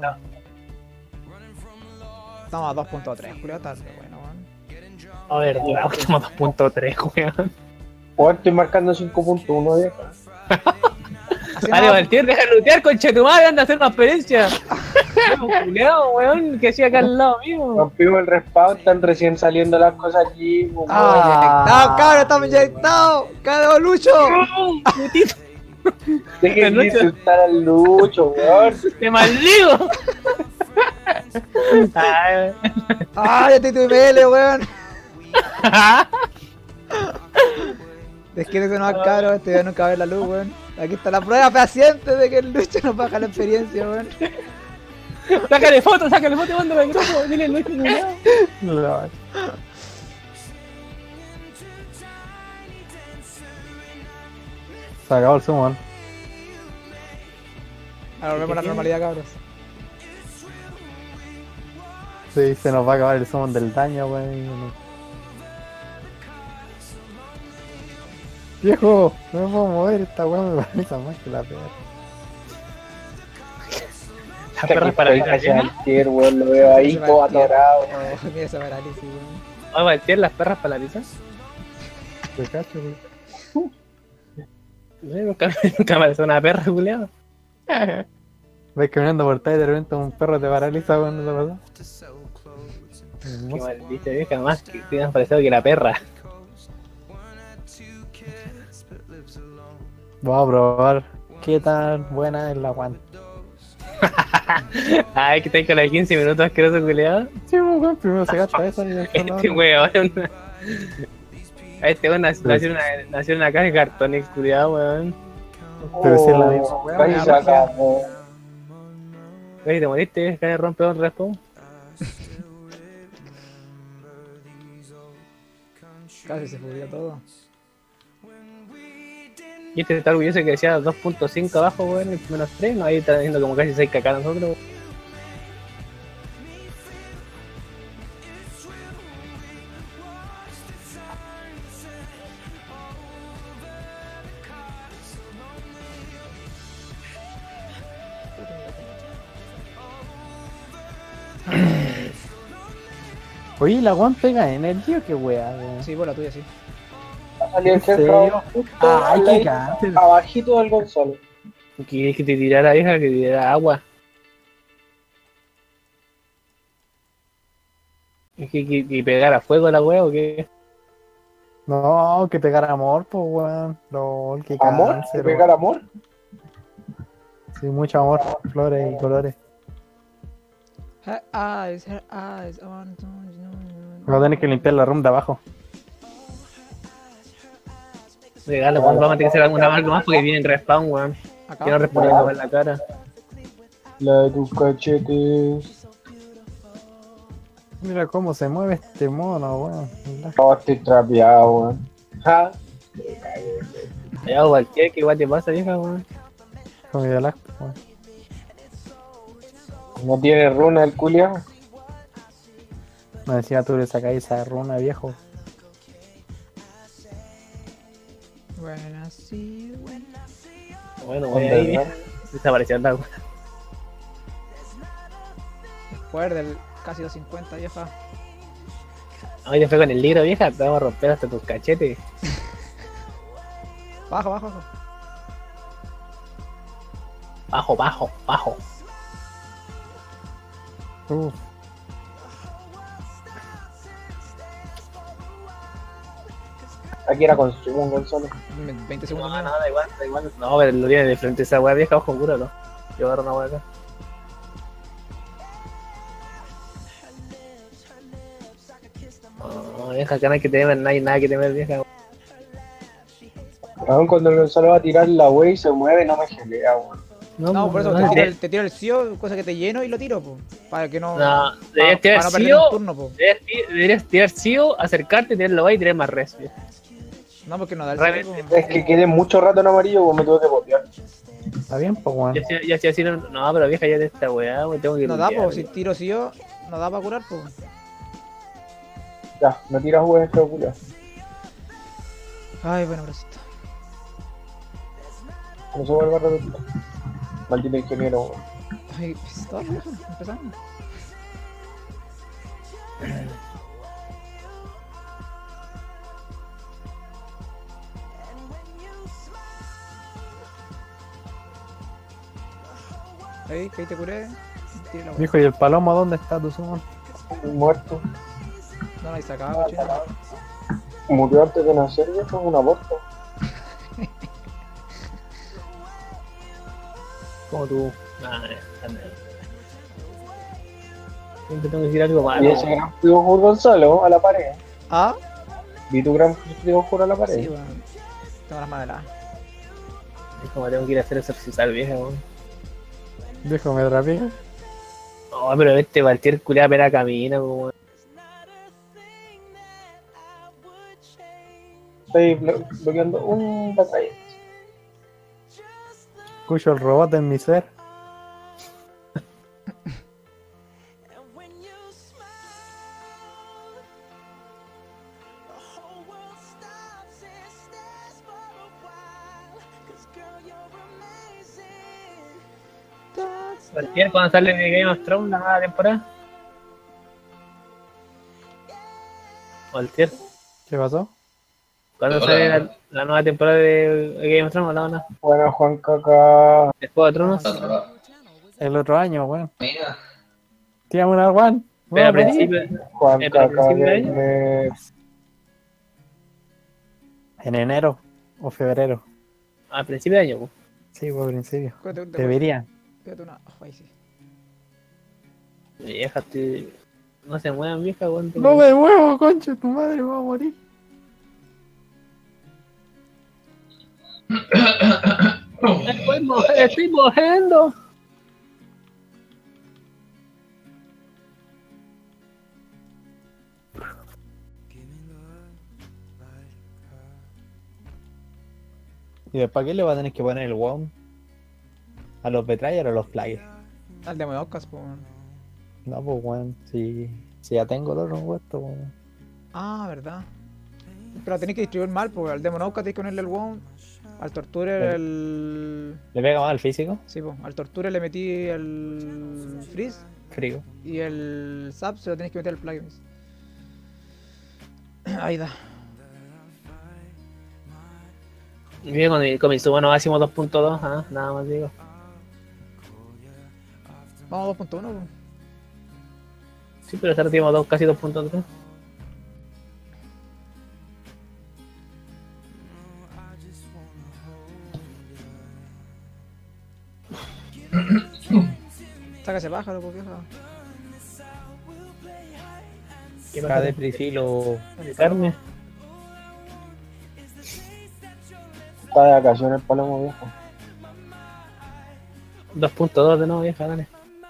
[SPEAKER 1] Estamos a dos punto tres, Julio, tarde, bueno, weón.
[SPEAKER 2] A ver, estamos a dos punto tres, weón.
[SPEAKER 4] Pues estoy marcando cinco punto uno vieja.
[SPEAKER 2] Vale, Valtier, deja de lootear, concha de tu madre, anda a hacer una experiencia. Culeado, weón, que siga acá al lado mío.
[SPEAKER 4] Rompimos el respawn, están recién saliendo las cosas aquí. pues,
[SPEAKER 1] ¡Ah! ¡Inyectado, cabrón! ¡Estamos inyectados! ¡Cada Lucho!
[SPEAKER 2] Putito.
[SPEAKER 4] Dejen de insultar al Lucho, weón.
[SPEAKER 2] ¡Te maldigo! Ay,
[SPEAKER 1] ¡Ah! ¡Ya te tu email, weón! Desquínese nomás, cabrón. Este video nunca va a ver la luz, weón. Aquí está la prueba fehaciente de que el Lucho nos baja la experiencia, weón.
[SPEAKER 2] sácale foto, sácale foto, mándame al grupo. Dile Luis, culiao.
[SPEAKER 13] No. Se acabó el summon.
[SPEAKER 1] Ahora volvemos a la normalidad, cabros.
[SPEAKER 13] Sí, se nos va a acabar el summon del daño, weón. Viejo, no me puedo mover, esta weón me paraliza más que la perra.
[SPEAKER 2] La perra es paralizada.
[SPEAKER 4] Cualquier weón, lo veo ahí todo atorado.
[SPEAKER 1] Oh, mira esa parálisis, weón.
[SPEAKER 2] Oye, Valtier, las perras paralizan.
[SPEAKER 13] Te cacho, weón.
[SPEAKER 2] No, nunca, nunca me parece una perra, culiao.
[SPEAKER 13] Vais caminando por ahí y de repente un perro te paraliza cuando te pasa.
[SPEAKER 2] Qué maldita vieja, más que te han parecido que la perra.
[SPEAKER 13] Vamos a probar qué tan buena es la guanta.
[SPEAKER 2] Ay, que estáis con la de quince minutos asqueroso, culiao.
[SPEAKER 13] Sí, weón, primero se gasta esa y después la
[SPEAKER 2] Este
[SPEAKER 13] otra.
[SPEAKER 2] weón. Este weón nació nació en una, nació en una caja de cartón, el culiao, weón.
[SPEAKER 13] Pero si es la misma weón.
[SPEAKER 4] Casi se acabó.
[SPEAKER 2] Oye, te moriste, que rompe un respawn.
[SPEAKER 1] Casi se jodió todo.
[SPEAKER 2] Y este está orgulloso que decía dos punto cinco abajo, weón, el menos tres, no, ahí está diciendo como casi seis caca nosotros.
[SPEAKER 13] Oye, ¿la guanta pega energía o qué weá, weón?
[SPEAKER 1] Sí, por la tuya, sí.
[SPEAKER 4] Va a salir el
[SPEAKER 13] ¿En
[SPEAKER 4] jefe
[SPEAKER 13] serio?
[SPEAKER 4] justo
[SPEAKER 13] Ay,
[SPEAKER 4] al
[SPEAKER 13] qué
[SPEAKER 4] lado-
[SPEAKER 13] cáncer.
[SPEAKER 4] abajito del Gonzalo.
[SPEAKER 2] ¿Quieres que te tirara, hija, que te tirara agua? ¿Es que, que, que pegara fuego a la wea o qué?
[SPEAKER 13] No, que pegar amor, pues weón. LOL, qué
[SPEAKER 4] ¿Amor?
[SPEAKER 13] cáncer,
[SPEAKER 4] ¿Te pegar
[SPEAKER 13] weón.
[SPEAKER 4] amor?
[SPEAKER 13] Sí, mucho amor, flores y colores.
[SPEAKER 1] Her eyes, her eyes. I want to know.
[SPEAKER 13] Vamos a tener que limpiar la room de abajo.
[SPEAKER 2] Regalo, weón, vamos a tener que hacer alguna algo más porque vienen respawn, weón.
[SPEAKER 1] Acá.
[SPEAKER 2] Que no respondiendo en la cara.
[SPEAKER 4] La de tus cachetes.
[SPEAKER 13] Mira cómo se mueve este mono, weón.
[SPEAKER 4] Oh, estoy trapeado, weón. Ja.
[SPEAKER 2] Ya, cualquier, ¿qué igual te pasa, vieja, weón?
[SPEAKER 13] Con mi galacto, weón.
[SPEAKER 4] No tiene runa el culiao.
[SPEAKER 13] Me decía tú le sacáis esa runa, viejo.
[SPEAKER 1] Bueno, sí, bueno.
[SPEAKER 2] Bueno, voy ahí, vieja. Desapareció el agua.
[SPEAKER 1] Poder del casi dos cincuenta, vieja.
[SPEAKER 2] Hoy te fue con el libro, vieja, te vamos a romper hasta tus cachetes.
[SPEAKER 1] Bajo, bajo, bajo.
[SPEAKER 2] Bajo, bajo, bajo.
[SPEAKER 13] Uh.
[SPEAKER 4] Aquí era consumo, Gonzalo.
[SPEAKER 1] veinte segundos.
[SPEAKER 2] No, no, da igual, da igual. No, pero lo tiene de frente esa weá vieja, ojo, cúralo. Yo agarro una weá acá. No, vieja, acá no hay que temer, no hay nada que temer, vieja.
[SPEAKER 4] Aún cuando el Gonzalo va a tirar la wey y se mueve, no me gelea, weón.
[SPEAKER 1] No, por eso
[SPEAKER 2] no,
[SPEAKER 1] te,
[SPEAKER 2] no,
[SPEAKER 1] tiro
[SPEAKER 2] de-
[SPEAKER 1] el, te tiro el C E O, cosa que te lleno y lo tiro, po. Para que no.
[SPEAKER 2] No,
[SPEAKER 1] pa-
[SPEAKER 2] deberías tirar
[SPEAKER 1] para no perder
[SPEAKER 2] C E O,
[SPEAKER 1] un turno, po.
[SPEAKER 2] deberías, ti- deberías tirar C E O, acercarte, tirarlo ahí y tirar más res, vieja.
[SPEAKER 1] No, porque no da el
[SPEAKER 2] Realmente.
[SPEAKER 1] C E O, po.
[SPEAKER 4] Es que quedé mucho rato en amarillo, pues me tuve que botear.
[SPEAKER 13] Está bien, pues, weón.
[SPEAKER 2] Yo hacía- yo hacía así, no, no, pero vieja, ya de esta weá, weón, tengo que
[SPEAKER 1] No da,
[SPEAKER 2] limpiar,
[SPEAKER 1] po. Si tiro C E O, no da para curar, po.
[SPEAKER 4] Ya, me tiras weón este culiao.
[SPEAKER 1] Ay, bueno, bracito.
[SPEAKER 4] No se vuelva a repetir. Maldito ingeniero, weón.
[SPEAKER 1] Ay, pues todo, vieja. Empezamos. Ahí, que ahí te curé. Tira la wea.
[SPEAKER 13] Viejo, ¿y el palomo dónde está tu sumo?
[SPEAKER 4] Muerto.
[SPEAKER 1] No, no, ahí se acaba, cochino.
[SPEAKER 4] Murió antes de nacer, viejo, un aborto.
[SPEAKER 2] Como tú. Ah, ya, anda. Siempre tengo que decir algo malo.
[SPEAKER 4] Y ese gran frigojú Gonzalo a la pared.
[SPEAKER 1] ¿Ah?
[SPEAKER 4] Vi tu gran frigojú a la pared.
[SPEAKER 1] Sí, bueno. Tengo las maderadas.
[SPEAKER 2] Es como tengo que ir a hacer exorcizar, vieja, weón.
[SPEAKER 13] Viejo, me trapea.
[SPEAKER 2] No, pero este cualquier culiada pena camina, weón.
[SPEAKER 4] Estoy blo- bloqueando un batalla.
[SPEAKER 13] Escucho el robot en mi ser.
[SPEAKER 2] Cualquier cuando sale de Game of Thrones la nueva temporada. Cualquier.
[SPEAKER 13] ¿Qué pasó?
[SPEAKER 2] Cuando
[SPEAKER 3] Hola.
[SPEAKER 2] sale la, la nueva temporada de Game of Thrones, no, no.
[SPEAKER 4] Bueno, Juan Caca.
[SPEAKER 2] ¿El Juego de Tronos?
[SPEAKER 13] El otro año, weón.
[SPEAKER 3] Mira.
[SPEAKER 13] Tírame una one.
[SPEAKER 2] Pero a
[SPEAKER 13] Weón,
[SPEAKER 2] principio.
[SPEAKER 4] Juan
[SPEAKER 2] Eh, pero a
[SPEAKER 4] Caca
[SPEAKER 2] principio de
[SPEAKER 4] del
[SPEAKER 2] año.
[SPEAKER 4] mes.
[SPEAKER 13] En enero o febrero.
[SPEAKER 2] A principio de año, pues.
[SPEAKER 13] Sí, por principio.
[SPEAKER 1] Cuéntate, cuéntate.
[SPEAKER 13] Deberían.
[SPEAKER 1] Fíjate una. Ojo, ahí sí.
[SPEAKER 2] Vieja, te... no se muevan, vieja, weón.
[SPEAKER 13] No me muevo, concha, tu madre va a morir.
[SPEAKER 2] Estoy, mo- estoy mojando.
[SPEAKER 13] ¿Y después qué le va a tener que poner el WOM? ¿A los Betrayers o a los Flaggers?
[SPEAKER 1] Al de Modocas, po.
[SPEAKER 13] No, pues weón, si, si ya tengo el otro puesto, weón.
[SPEAKER 1] Ah, verdad. Pero tenés que distribuir mal, porque al Demon Outcast tenés que ponerle el WOM. Al Torture el.
[SPEAKER 13] ¿Le pega más al físico?
[SPEAKER 1] Sí, pues. Al Torture le metí el. Freeze.
[SPEAKER 13] Frío.
[SPEAKER 1] Y el Zap se lo tenés que meter al Plugins. Ahí da.
[SPEAKER 2] Mira, con mi, con mi suba no hacemos dos punto dos, ah, nada más digo.
[SPEAKER 1] Vamos a dos punto uno, pues.
[SPEAKER 2] Sí, pero ahora tenemos dos, casi dos punto tres.
[SPEAKER 1] Saca ese pájaro, pues vieja.
[SPEAKER 2] ¿Qué
[SPEAKER 13] Cada de Priscilo.
[SPEAKER 2] Carne.
[SPEAKER 4] Está de vacaciones, Palomo viejo.
[SPEAKER 2] dos punto dos de nuevo, vieja, dale.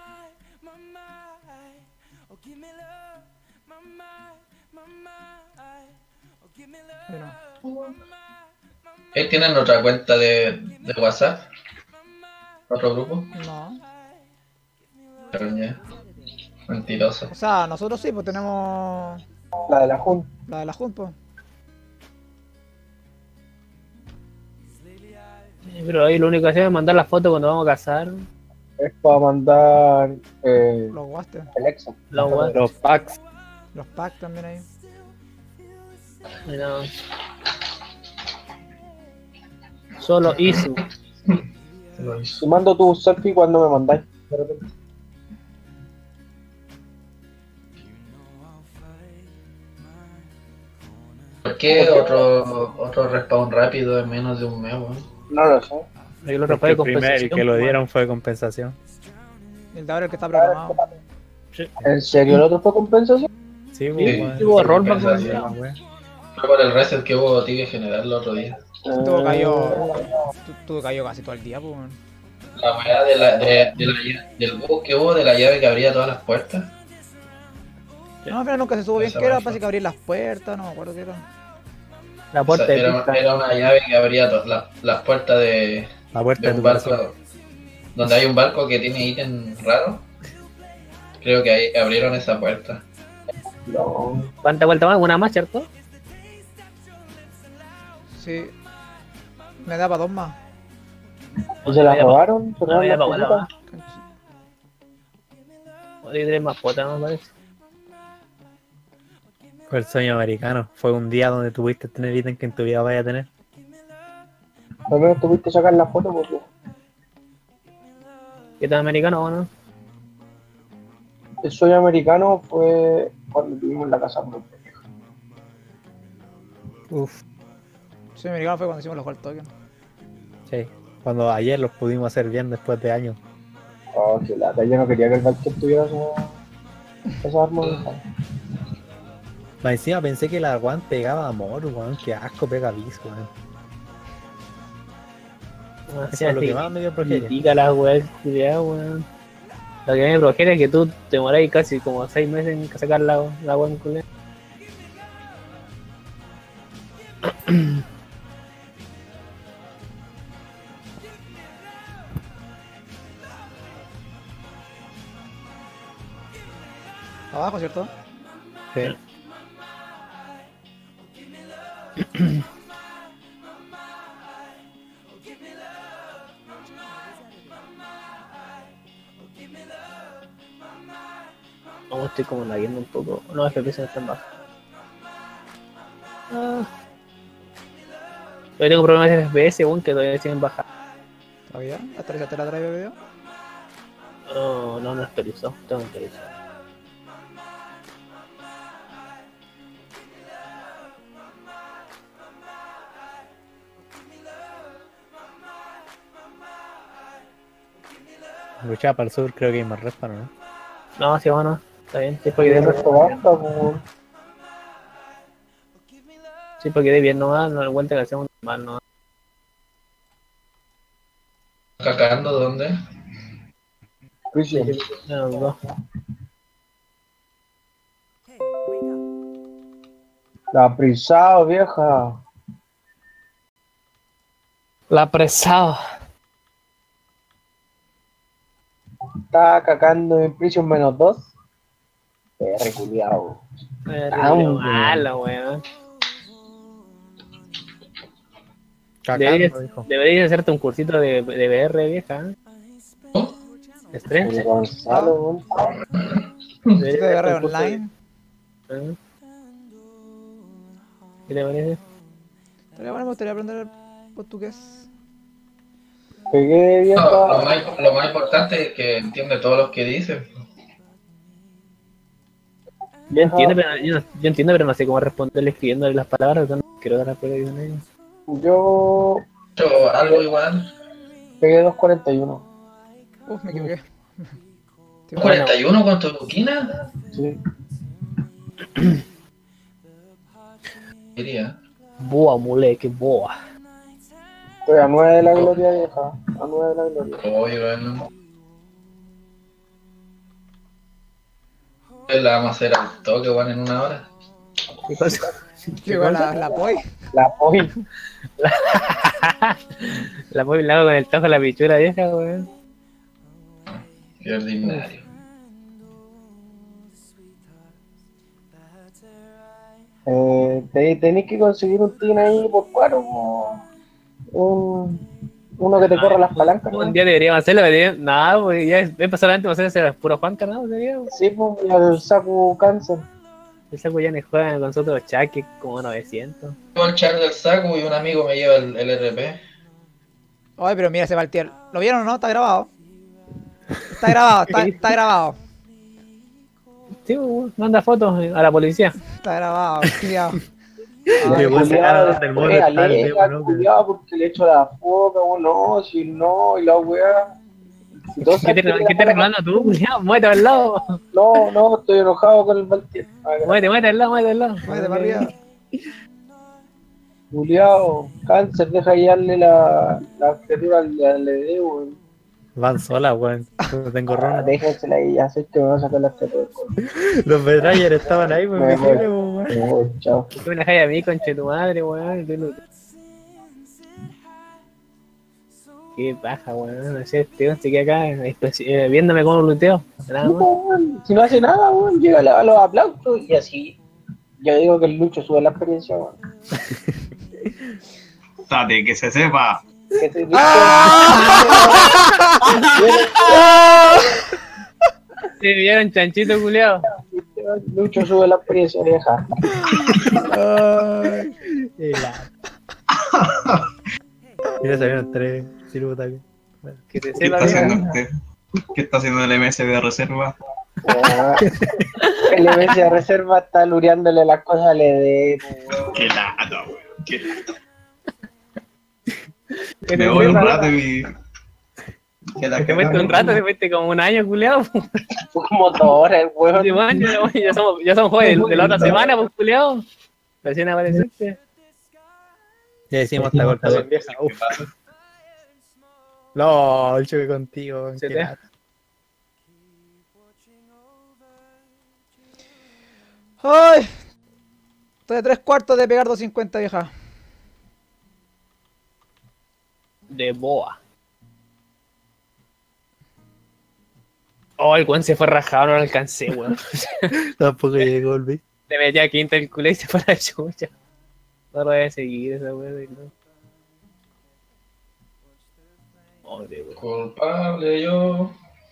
[SPEAKER 10] ¿Ellos tienen otra cuenta de, de WhatsApp? ¿Otro grupo?
[SPEAKER 1] No.
[SPEAKER 10] Pero ya. Mentiroso.
[SPEAKER 1] O sea, nosotros sí, pues tenemos
[SPEAKER 4] La de la Junta.
[SPEAKER 1] la de la Junta, pues.
[SPEAKER 2] Sí, pero ahí lo único que hacemos es mandar la foto cuando vamos a casar.
[SPEAKER 4] Es para mandar eh,
[SPEAKER 1] Los guastes.
[SPEAKER 4] el Exa.
[SPEAKER 2] Los guastes.
[SPEAKER 13] Los packs.
[SPEAKER 1] Los packs también ahí.
[SPEAKER 2] No. Solo Isu.
[SPEAKER 4] Te mando tu selfie cuando me mandáis. De repente.
[SPEAKER 10] ¿Por qué otro, otro respawn rápido en menos de un mes, weón?
[SPEAKER 4] No lo sé.
[SPEAKER 2] Ahí lo
[SPEAKER 13] Porque
[SPEAKER 2] de
[SPEAKER 13] el primer
[SPEAKER 2] compensación.
[SPEAKER 13] y que lo
[SPEAKER 2] pues,
[SPEAKER 13] dieron fue compensación.
[SPEAKER 1] El de ahora es el que está programado.
[SPEAKER 4] ¿En serio el otro fue compensación?
[SPEAKER 13] Sí,
[SPEAKER 10] Sí,
[SPEAKER 13] weón.
[SPEAKER 2] tuvo rollback,
[SPEAKER 10] compensación.
[SPEAKER 13] weón.
[SPEAKER 10] Fue por el reset que hubo tibia general el otro día.
[SPEAKER 1] Tuvo cayó. tu- Tuvo cayó casi todo el día, pues.
[SPEAKER 10] La weá de la, de, de la lla- del bug que hubo de la llave que abría todas las puertas.
[SPEAKER 1] No, al final nunca se supo bien
[SPEAKER 10] Esa
[SPEAKER 1] qué era,
[SPEAKER 10] vaina.
[SPEAKER 1] parece que abrir las puertas, no me acuerdo qué era.
[SPEAKER 2] La
[SPEAKER 10] O
[SPEAKER 2] puerta
[SPEAKER 10] sea,
[SPEAKER 2] de
[SPEAKER 10] era,
[SPEAKER 2] pista.
[SPEAKER 10] era una llave que abría to- la- las puertas de,
[SPEAKER 13] La puerta
[SPEAKER 10] de
[SPEAKER 13] de
[SPEAKER 10] un
[SPEAKER 13] tu
[SPEAKER 10] barco.
[SPEAKER 13] corazón.
[SPEAKER 10] Donde hay un barco que tiene ítem raro. Creo que ahí abrieron esa puerta.
[SPEAKER 4] No.
[SPEAKER 2] ¿Cuánta vuelta más? ¿Una más, cierto?
[SPEAKER 1] Sí. Me da para dos más.
[SPEAKER 4] ¿Y se la robaron? ¿Se
[SPEAKER 2] No,
[SPEAKER 4] robaron
[SPEAKER 2] ya
[SPEAKER 4] las
[SPEAKER 2] para una
[SPEAKER 4] cositas?
[SPEAKER 2] más. Hay tres más potas, me parece.
[SPEAKER 13] Fue el sueño americano. Fue un día donde tuviste tener ítem que en tu vida vaya a tener.
[SPEAKER 4] Al menos tuviste que sacar la foto porque
[SPEAKER 2] ¿Qué tal americano o no?
[SPEAKER 4] el sueño americano fue cuando tuvimos la casa propia.
[SPEAKER 13] Uf.
[SPEAKER 1] Sí, americano fue cuando hicimos los Gold Token.
[SPEAKER 13] Sí. Cuando ayer los pudimos hacer bien después de años.
[SPEAKER 4] Oh, qué lata, yo no quería que el Valkyrie tuviera esa, esa arma.
[SPEAKER 13] Más encima pensé que la One pegaba amor, weón. Qué asco pega bis, weón. Eso es lo que más me dio progeria.
[SPEAKER 2] Critica la weá, culiao, weón. Lo que me progeria es que tú te moráis casi como seis meses en sacar la, la weá en culiao.
[SPEAKER 1] Abajo, ¿cierto?
[SPEAKER 13] Sí.
[SPEAKER 2] No, estoy como lagueando un poco. No, F P S no están bajos. Ah. Yo tengo problemas de F P S, weón, que todavía siguen bajando.
[SPEAKER 1] ¿Todavía? ¿Actualizaste la drive video?
[SPEAKER 2] No, no, no actualizó. Tengo que actualizar.
[SPEAKER 13] Luchaba para el sur, creo que hay más respano, ¿no?
[SPEAKER 2] No, sí, bueno, está bien. Sí, porque
[SPEAKER 4] Y
[SPEAKER 2] de,
[SPEAKER 4] el resto basta, pues.
[SPEAKER 2] sí, porque de bien nomás, no le cuenta que hacemos mal, no.
[SPEAKER 10] ¿Cagando dónde?
[SPEAKER 4] Prison.
[SPEAKER 2] No, no.
[SPEAKER 4] La prisao, vieja.
[SPEAKER 2] La presado.
[SPEAKER 4] Está cagando en prison menos dos. Perre culiao.
[SPEAKER 2] Ah, malo, weón. Deberías, deberías hacerte un cursito de, de B R, vieja. ¿eh?
[SPEAKER 4] El
[SPEAKER 2] Estrés.
[SPEAKER 4] Gonzalo, weón.
[SPEAKER 2] Deberías
[SPEAKER 1] ¿De
[SPEAKER 2] hacerte
[SPEAKER 1] R
[SPEAKER 2] un curso
[SPEAKER 1] online?
[SPEAKER 2] de- ¿Eh? ¿Qué te parece?
[SPEAKER 1] Estaría bueno, me gustaría aprender portugués.
[SPEAKER 4] Pegué,
[SPEAKER 10] No,
[SPEAKER 4] vieja.
[SPEAKER 10] lo, más, lo más importante es que entiende todo lo que dice.
[SPEAKER 2] Yo entiendo, pero, yo, no- yo entiendo, pero no sé cómo responderle escribiéndole las palabras. No quiero dar la prueba con ellos.
[SPEAKER 4] Yo
[SPEAKER 10] Yo algo igual.
[SPEAKER 4] pegué dos cuarenta y uno.
[SPEAKER 1] Uf, me equivoqué.
[SPEAKER 10] cuarenta y uno con tu esquina.
[SPEAKER 4] Sí.
[SPEAKER 10] Diría.
[SPEAKER 2] Boa, moleque, boa.
[SPEAKER 4] Estoy a nueve de la gloria vieja. A nueve de la gloria.
[SPEAKER 10] Oye, bueno. La vamos a hacer al toque, weón, en una hora.
[SPEAKER 2] ¿Qué cosa?
[SPEAKER 1] Llegó la, la poi.
[SPEAKER 4] La poi.
[SPEAKER 2] La poi la hago con el tajo de la pichura vieja, weón.
[SPEAKER 10] Qué ordinario.
[SPEAKER 4] Eh, te, tenés que conseguir un team ahí por cuatro. Un, uno que te corra las palancas. ¿no?
[SPEAKER 2] Un día deberíamos hacerlo, pero nada, pues ya empezó solamente a hacer puro Juanca, ¿no?
[SPEAKER 4] Sí, pues, el Saku Cáncer.
[SPEAKER 2] El Saku ya no juega con nosotros, Chaque, como novecientos.
[SPEAKER 10] Tengo el char del Saku y un amigo me lleva el, el R P.
[SPEAKER 1] Ay, pero mira ese Valtier. ¿Lo vieron o no? Está grabado. Está grabado, está, está grabado.
[SPEAKER 2] Sí, manda fotos a la policía.
[SPEAKER 1] Está grabado, cuidado.
[SPEAKER 13] Ay,
[SPEAKER 4] Cuidado,
[SPEAKER 13] culiao, del mono
[SPEAKER 4] después
[SPEAKER 13] está el
[SPEAKER 4] alega,
[SPEAKER 13] demo, ¿no?
[SPEAKER 4] culiao, porque le echo la foca, o no, si no, y la weá. Y todos
[SPEAKER 2] ¿Qué te,
[SPEAKER 4] saben que
[SPEAKER 2] ¿qué te
[SPEAKER 4] la-
[SPEAKER 2] reclamando tú, culiao? Muévete al lado.
[SPEAKER 4] No, no, estoy enojado con el Valtier.
[SPEAKER 2] Muévete, muévete al lado, muévete al lado.
[SPEAKER 1] Muévete para arriba.
[SPEAKER 4] Juliao, Cáncer, deja guiarle la, la criatura al al L D, weón.
[SPEAKER 13] Van solas, weón. No tengo
[SPEAKER 4] Ah,
[SPEAKER 13] rona.
[SPEAKER 4] déjensela ahí, ya sé que me va a sacar las criaturas.
[SPEAKER 13] Los Bedrayers estaban ahí, pues,
[SPEAKER 4] Me
[SPEAKER 13] invisibles,
[SPEAKER 4] voy.
[SPEAKER 13] weón.
[SPEAKER 4] Me voy, chao.
[SPEAKER 2] Tú me dejas a mí, conche tu madre, weón. Tú no- Qué paja, weón. No sé, este weón se queda acá eh, viéndome cómo luteo. Nada
[SPEAKER 4] No,
[SPEAKER 2] más.
[SPEAKER 4] weón, si no hace nada, weón, llega a, a los aplausos y así. Yo digo que el Lucho sube la experiencia, weón.
[SPEAKER 3] Date, que se sepa.
[SPEAKER 4] Que se-
[SPEAKER 2] ¿Se vieron chanchito culiao?
[SPEAKER 4] Lucho sube la experiencia, vieja.
[SPEAKER 1] Ay.
[SPEAKER 13] Y la- Mira, salieron tres siluetas aquí.
[SPEAKER 2] Que te
[SPEAKER 3] ¿Qué
[SPEAKER 2] sepa,
[SPEAKER 3] está haciendo
[SPEAKER 2] vieja.
[SPEAKER 3] usted? ¿Qué está haciendo el M S de reserva?
[SPEAKER 4] Ah, el M S de reserva está lureándole las cosas al E D.
[SPEAKER 3] Qué lata, weón. Qué lata.
[SPEAKER 2] Que
[SPEAKER 3] Me
[SPEAKER 2] te
[SPEAKER 3] voy un
[SPEAKER 2] sepa.
[SPEAKER 3] rato y. Que la
[SPEAKER 2] Te fuiste un rato, te fuiste como un año, culiao.
[SPEAKER 4] Como dos horas, el huevo.
[SPEAKER 2] Ya somos, ya somos, ya somos jóvenes de la otra semana, pues, culiao. Recién apareciste.
[SPEAKER 13] Ya decimos esta corta bien vieja. Uf. No, el choque contigo, weón.
[SPEAKER 2] Se
[SPEAKER 13] qué
[SPEAKER 2] te-
[SPEAKER 13] lata.
[SPEAKER 1] Ay. Estoy a tres cuartos de pegar doscientos cincuenta, vieja.
[SPEAKER 2] De boa. Oh, el weón se fue rajado, no lo alcancé, weón.
[SPEAKER 13] Tampoco llegó el beat.
[SPEAKER 2] Le metí a quinta el culé y se fue a la chucha. No lo voy a seguir esa weón. No. Joder, weón.
[SPEAKER 10] Culpable yo.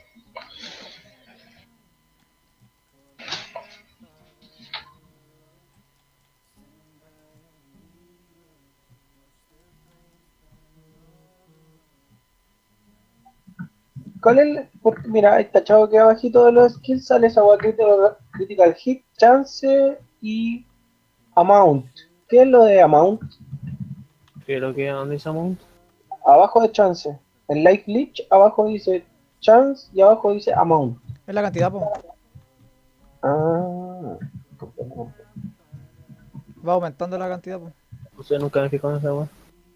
[SPEAKER 4] ¿Cuál es el- porque mira, está chavo que abajito de los skills sale esa guay critical, critical hit, chance y amount. ¿Qué es lo de amount?
[SPEAKER 2] ¿Qué es lo que dónde estamos?
[SPEAKER 4] Abajo de chance. En life leech abajo dice chance y abajo dice amount.
[SPEAKER 1] Es la cantidad, po.
[SPEAKER 4] Ah.
[SPEAKER 1] Va aumentando la cantidad, po.
[SPEAKER 2] Usted nunca me fijó en esa weón.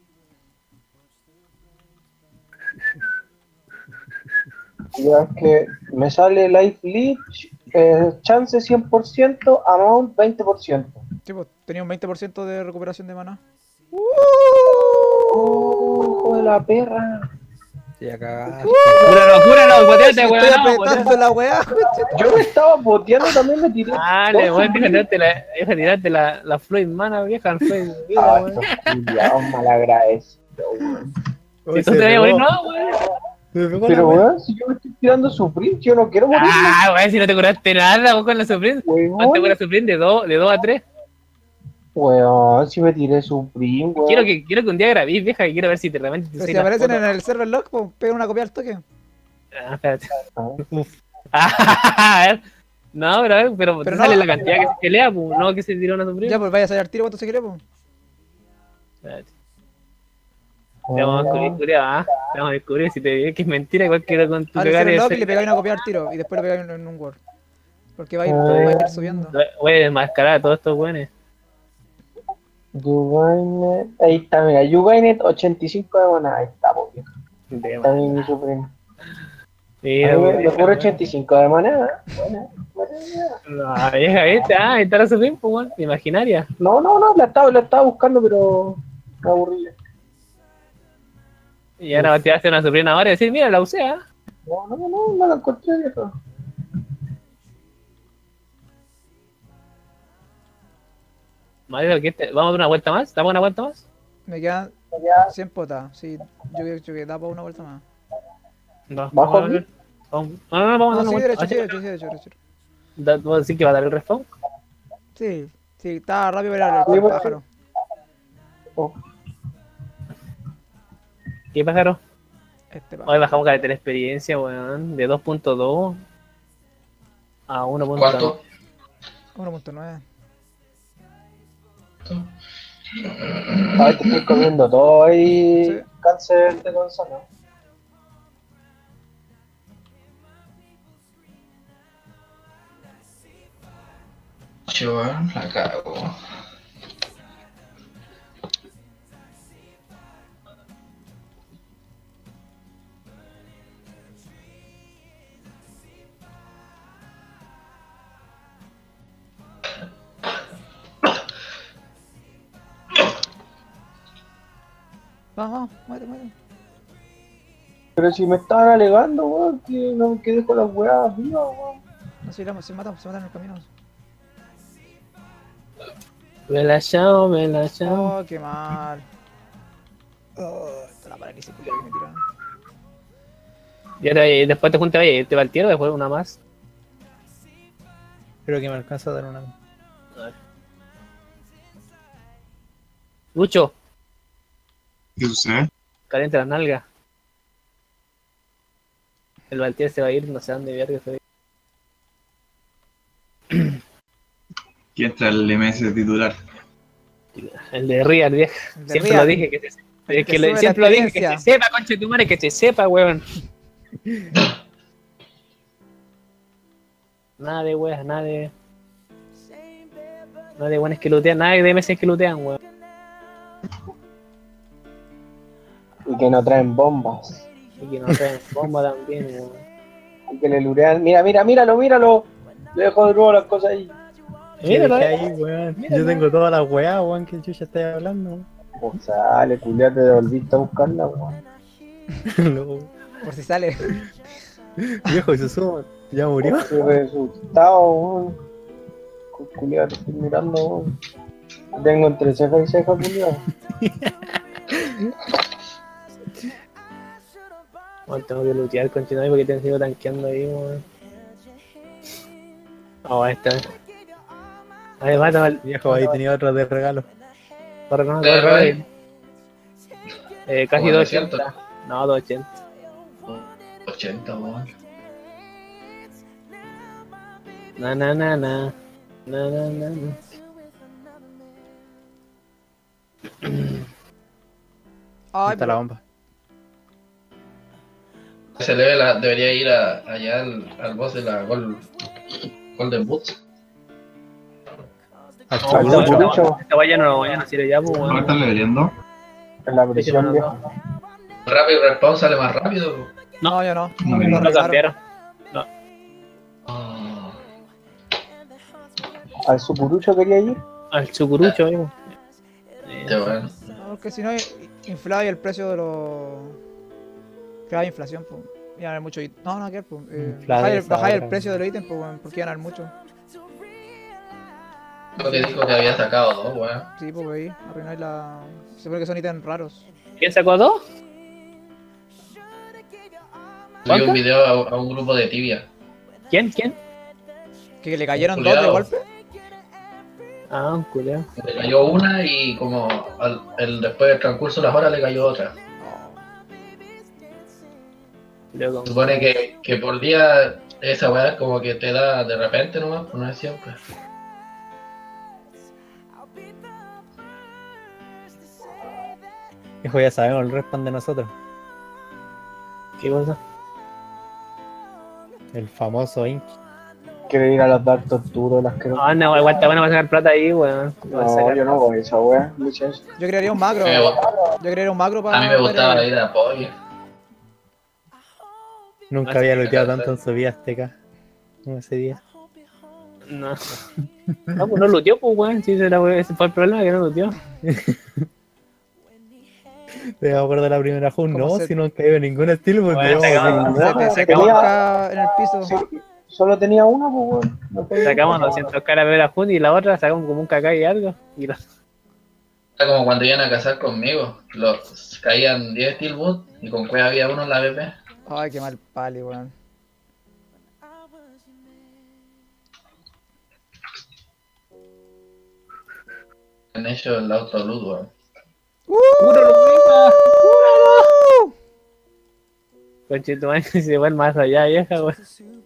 [SPEAKER 4] Ya es que me sale life leech, eh, chance cien por ciento, amount veinte por ciento.
[SPEAKER 1] Sí, pues tenía un veinte por ciento de recuperación de maná.
[SPEAKER 4] Oh, hijo de la perra.
[SPEAKER 13] Sí, cagaste.
[SPEAKER 2] ¡Cúralo, cúralo! ¡Boteate,
[SPEAKER 1] Estoy
[SPEAKER 2] weón! no,
[SPEAKER 1] apretando
[SPEAKER 2] boteate.
[SPEAKER 1] la weá.
[SPEAKER 4] Yo me estaba boteando también, me tiré.
[SPEAKER 2] Dale,
[SPEAKER 4] dos
[SPEAKER 2] weón, deja
[SPEAKER 4] suplidos.
[SPEAKER 2] tirarte la, deja tirarte la, la Floyd mana, vieja, la Floyd vida,
[SPEAKER 4] Ah,
[SPEAKER 2] weón.
[SPEAKER 4] estos culiados malagradecidos, weón.
[SPEAKER 2] Si tú te vas a morir, no, weón.
[SPEAKER 13] Me pegó la
[SPEAKER 4] Pero
[SPEAKER 13] wea.
[SPEAKER 4] weón, si yo me estoy tirando sufrir, yo no quiero morir.
[SPEAKER 2] Ah, weón, si no te curaste nada, vos con la Supreme. ¿Cuánto
[SPEAKER 4] Weón,
[SPEAKER 2] cura Supreme? De dos de dos a tres.
[SPEAKER 4] weón, si me tiré sufrir, weón.
[SPEAKER 2] Quiero que, quiero que un día grabís, vieja, que quiero ver si te realmente te
[SPEAKER 1] Pero
[SPEAKER 2] sale
[SPEAKER 1] si
[SPEAKER 2] la
[SPEAKER 1] aparecen
[SPEAKER 2] foto.
[SPEAKER 1] en el server log, pues pegan una copia al toque.
[SPEAKER 2] Ah, espérate.
[SPEAKER 4] Ah.
[SPEAKER 2] A ver. No, pero a ver, pero,
[SPEAKER 1] Pero
[SPEAKER 2] te
[SPEAKER 1] no.
[SPEAKER 2] sale la cantidad que, que lea, pues, no que se tiró una Supreme.
[SPEAKER 1] Ya, pues vaya a salir al tiro cuánto se quiere, pues.
[SPEAKER 2] Espérate. Te vamos a cubrir, culiao, ah. vamos a descubrir si te digo que es mentira, igual que con tu
[SPEAKER 1] Ahora
[SPEAKER 2] pegar
[SPEAKER 1] hacer un
[SPEAKER 2] ese-
[SPEAKER 1] lock y le pegáis una copia al tiro y después le pegáis en, en un Word. Porque va a ir, va a ir subiendo.
[SPEAKER 2] Voy a desmascarar a todos estos buenos.
[SPEAKER 4] Ugainet, ahí está, mira, Ugainet ochenta y cinco de maná, ahí está, po, viejo. Está bien mi supremo.
[SPEAKER 2] Mira,
[SPEAKER 4] A mí me,
[SPEAKER 2] pues,
[SPEAKER 4] me ocurre ochenta y cinco de maná. Buena, buena.
[SPEAKER 2] no, vieja, ahí está, ahí está la Supreme, pues, weón, imaginaria.
[SPEAKER 4] No, no, no, la estaba, la estaba buscando, pero me aburrí.
[SPEAKER 2] Y ahora te hace una Supreme ahora y decir, mira, la usé, ¿ah?
[SPEAKER 4] No, no, no, no la encontré, viejo.
[SPEAKER 2] Madre, ¿qué te- ¿vamos a dar una vuelta más? ¿Damos una vuelta más?
[SPEAKER 1] Me quedan cien potas. Sí, yo creo que da para una vuelta más.
[SPEAKER 2] No,
[SPEAKER 4] ¿Bajo
[SPEAKER 2] vamos a
[SPEAKER 4] aquí?
[SPEAKER 2] ver. Vamos, no, no, vamos a
[SPEAKER 1] No,
[SPEAKER 2] dar
[SPEAKER 1] sí,
[SPEAKER 2] una
[SPEAKER 1] derecho,
[SPEAKER 2] vuelta.
[SPEAKER 1] sí, derecho, sí, derecho, derecho.
[SPEAKER 2] Da- ¿Vos decís que va a dar el respawn?
[SPEAKER 1] Sí, sí, está rápido para el,
[SPEAKER 4] Sí,
[SPEAKER 1] el
[SPEAKER 4] bueno.
[SPEAKER 1] pájaro.
[SPEAKER 2] ¿Qué pájaro?
[SPEAKER 1] Este
[SPEAKER 2] Hoy
[SPEAKER 1] pájaro.
[SPEAKER 2] bajamos caleta de la experiencia, weón, de dos punto dos a uno punto nueve.
[SPEAKER 10] ¿Cuánto?
[SPEAKER 1] uno punto nueve.
[SPEAKER 4] Ay, te estoy comiendo todo ahí.
[SPEAKER 1] Sí.
[SPEAKER 4] Cáncer de Gonzalo.
[SPEAKER 10] Yo la cago.
[SPEAKER 1] Vamos, vamos, muere, muere.
[SPEAKER 4] Pero si me estaban alegando, weón, que no me quedé con las weas vivas, weón.
[SPEAKER 1] No, sí, la- se matan, se matan en el camino.
[SPEAKER 2] Me la llamo, me la llamo.
[SPEAKER 1] Oh, qué mal. Oh, esta la parálisis culiao que me tiraron.
[SPEAKER 2] Ya te, después te juntas, oye, te va el tiro, después una más.
[SPEAKER 13] Creo que me alcanza a dar una.
[SPEAKER 2] Lucho,
[SPEAKER 3] ¿Qué sucede?
[SPEAKER 2] caliente las nalgas. El Valtier se va a ir, no sé a dónde verga se va a ir.
[SPEAKER 3] ¿Quién entra el M S titular?
[SPEAKER 2] El de Real, vieja.
[SPEAKER 1] El de
[SPEAKER 2] Siempre
[SPEAKER 1] Real.
[SPEAKER 2] lo dije que se,
[SPEAKER 1] El
[SPEAKER 2] es
[SPEAKER 1] que
[SPEAKER 2] que le-
[SPEAKER 1] sube la
[SPEAKER 2] siempre lo dije que se
[SPEAKER 1] experiencia.
[SPEAKER 2] sepa, concha de tu madre, que se sepa, weón. Nada de weas, nada de. Nada de buenas que lootean, nada de M S que lootean, weón.
[SPEAKER 4] Y que no traen bombas.
[SPEAKER 2] Y que no traen bomba también, weón.
[SPEAKER 4] Y que le lurean. Mira, mira, míralo, míralo. Le dejo de nuevo las cosas ahí.
[SPEAKER 2] Míralo,
[SPEAKER 13] ¿Qué
[SPEAKER 2] eh.
[SPEAKER 13] ahí, weón?
[SPEAKER 2] Míralo.
[SPEAKER 13] Yo tengo todas las weas, weón, que chucha estoy hablando.
[SPEAKER 4] Pues sale, culiao, te devolviste a buscarla, weón.
[SPEAKER 13] No.
[SPEAKER 1] Por si sale.
[SPEAKER 13] Viejo, eso suma. Ya murió.
[SPEAKER 4] Estoy resultado, weón. Culiao, te estoy mirando, weón. Tengo entre ceja y ceja, culiao.
[SPEAKER 2] Weón, tengo que lootear, concha de tu madre, porque te han sido tanqueando ahí, weón. Oh, ahí está. Ahí va, toma el
[SPEAKER 13] Viejo, ahí tenía otro de regalo.
[SPEAKER 2] corre, no,
[SPEAKER 10] ¿De
[SPEAKER 2] corre,
[SPEAKER 10] verdad?
[SPEAKER 2] corre. Eh, casi
[SPEAKER 10] Como
[SPEAKER 2] doscientos.
[SPEAKER 10] doscientos.
[SPEAKER 2] No, doscientos.
[SPEAKER 10] ochenta, weón.
[SPEAKER 2] Na na na na. Na na na na.
[SPEAKER 1] Ay,
[SPEAKER 13] Está la bomba.
[SPEAKER 10] Se le ve la, debería ir a, allá al, al boss de la Gol, Golden Boots.
[SPEAKER 13] Al
[SPEAKER 2] No,
[SPEAKER 4] Al
[SPEAKER 2] esta
[SPEAKER 13] chabucho.
[SPEAKER 4] chabucho.
[SPEAKER 2] weá- esta weá ya no, ya no sirve ya, pues,
[SPEAKER 3] ¿Cómo
[SPEAKER 2] weón.
[SPEAKER 3] están leyendo?
[SPEAKER 4] En la prisión,
[SPEAKER 2] no,
[SPEAKER 4] viejo.
[SPEAKER 10] Rápido respawn sale más rápido.
[SPEAKER 1] no, yo no.
[SPEAKER 3] No,
[SPEAKER 1] Lo
[SPEAKER 3] no
[SPEAKER 2] No
[SPEAKER 1] arreglaron.
[SPEAKER 2] cambiaron.
[SPEAKER 10] Oh.
[SPEAKER 4] Al Supurucho quería ir.
[SPEAKER 2] Al chucurucho, amigo.
[SPEAKER 10] Qué bueno.
[SPEAKER 1] No, porque si no, inflaba el precio de los. Creaba inflación, pues. Iban a haber mucho. it- No, no, ¿qué? Pues. Eh,
[SPEAKER 13] Inflada
[SPEAKER 1] bajáis el,
[SPEAKER 13] esa
[SPEAKER 1] bajáis el
[SPEAKER 13] otra,
[SPEAKER 1] precio
[SPEAKER 13] ¿no?
[SPEAKER 1] de los ítems, pues, weón, porque iban a haber mucho.
[SPEAKER 10] Creo que dijo que había sacado dos, weón.
[SPEAKER 1] Sí, pues ahí, arruináis la. Se supone que son ítems raros.
[SPEAKER 2] ¿Quién sacó dos?
[SPEAKER 10] Subí un video a, a un grupo de tibia.
[SPEAKER 2] ¿Quién? ¿Quién?
[SPEAKER 1] Que le cayeron dos
[SPEAKER 10] Culeado.
[SPEAKER 1] de golpe.
[SPEAKER 2] Ah, un culiao.
[SPEAKER 10] Le cayó una y como al, el, después del transcurso de las horas le cayó otra.
[SPEAKER 2] Culiao
[SPEAKER 10] Se
[SPEAKER 2] con-
[SPEAKER 10] supone que, que por día esa weá como que te da de repente nomás, pues no es siempre.
[SPEAKER 13] Viejo, ya sabemos el respawn de nosotros.
[SPEAKER 2] ¿Qué cosa?
[SPEAKER 13] El famoso Inky.
[SPEAKER 4] Quiero ir a los Dark Torturos, las que no.
[SPEAKER 2] Ah, no, igual está bueno para sacar plata ahí, weón. Va a
[SPEAKER 4] No,
[SPEAKER 2] sacar-
[SPEAKER 4] yo no voy a esa wea, muchachos.
[SPEAKER 1] Yo crearía un macro.
[SPEAKER 10] Eh,
[SPEAKER 1] Yo crearía un macro para.
[SPEAKER 10] A mí me gustaba ir a apoyo.
[SPEAKER 13] Nunca
[SPEAKER 2] Ah,
[SPEAKER 13] había
[SPEAKER 10] sí,
[SPEAKER 13] looteado
[SPEAKER 10] claro,
[SPEAKER 13] tanto en su vida azteca como ese día.
[SPEAKER 2] No. No, pues no looteó, pues, weón. Sí, ese, era, weón, ese fue el problema, que no looteó.
[SPEAKER 13] Te me acuerdo de la primera jun,
[SPEAKER 1] ¿Cómo
[SPEAKER 13] no,
[SPEAKER 1] se-
[SPEAKER 13] si no han caído ningún estilo, pues
[SPEAKER 2] Bueno,
[SPEAKER 13] no,
[SPEAKER 2] sacamos-
[SPEAKER 13] no.
[SPEAKER 1] Se, se
[SPEAKER 4] tenía-
[SPEAKER 1] coloca en el piso.
[SPEAKER 4] Sí, solo tenía una, pues weón. No podía-
[SPEAKER 2] Sacamos doscientos caras a ver a Jun y la otra sacamos como un cacá y algo. Y la-
[SPEAKER 10] Era como cuando iban a casar conmigo. Los caían diez Steelboot y con cueva había uno en la B P.
[SPEAKER 1] Ay, qué mal pali, weón.
[SPEAKER 10] Han hecho el autoloot, weón.
[SPEAKER 2] ¡Cúralo, weón! ¡Cúralo! Conchito, man, se va más allá, vieja, weón.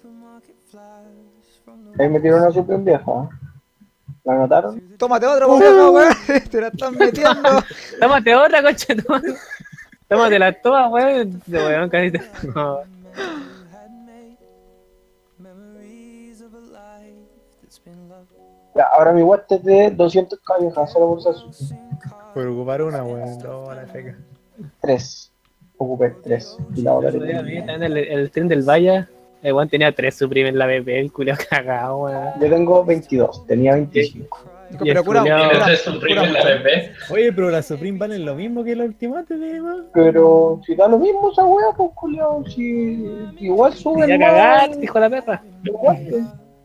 [SPEAKER 4] Ahí metieron una super vieja. ¿eh? ¿La notaron?
[SPEAKER 1] Tómate otra, po, viejo, weón. Te la están metiendo.
[SPEAKER 2] Tómate otra, conchito, man. Tómate la todas, weón. De weón, carita. No.
[SPEAKER 4] Ya, ahora mi guante es de doscientos K vieja, solo por ser su-
[SPEAKER 13] Por ocupar una, weón, no, la feca.
[SPEAKER 4] tres. Ocupé tres. Y la otra
[SPEAKER 2] El otro día vi
[SPEAKER 4] tenía-
[SPEAKER 2] también el, el tren del Valle. El weón tenía tres suprime en la B P, el culo cagado, weón.
[SPEAKER 4] Yo tengo veintidós, tenía veinticinco.
[SPEAKER 2] Y el
[SPEAKER 1] Pero cura,
[SPEAKER 2] culiao-
[SPEAKER 1] cura,
[SPEAKER 10] Tiene tres Supreme en la B P.
[SPEAKER 13] Oye, pero las Supreme valen lo mismo que el Ultimate de más.
[SPEAKER 4] Pero si da lo mismo esa wea, pues culiao, si igual suben
[SPEAKER 2] Ya
[SPEAKER 4] más
[SPEAKER 2] cagaste, hijo de la perra.
[SPEAKER 4] el guante.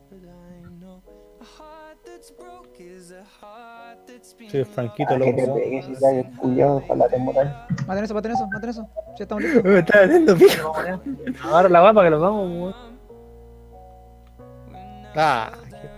[SPEAKER 13] Soy franquito,
[SPEAKER 4] Ah,
[SPEAKER 13] lo
[SPEAKER 4] que te
[SPEAKER 13] uso.
[SPEAKER 4] pegue si cae el culiao, ojalá te moráis.
[SPEAKER 1] Maten eso, maten eso, maten eso. Ya estamos listos.
[SPEAKER 13] Me está haciendo pico.
[SPEAKER 2] Agarra la guapa que nos vamos, weón.
[SPEAKER 13] Ah,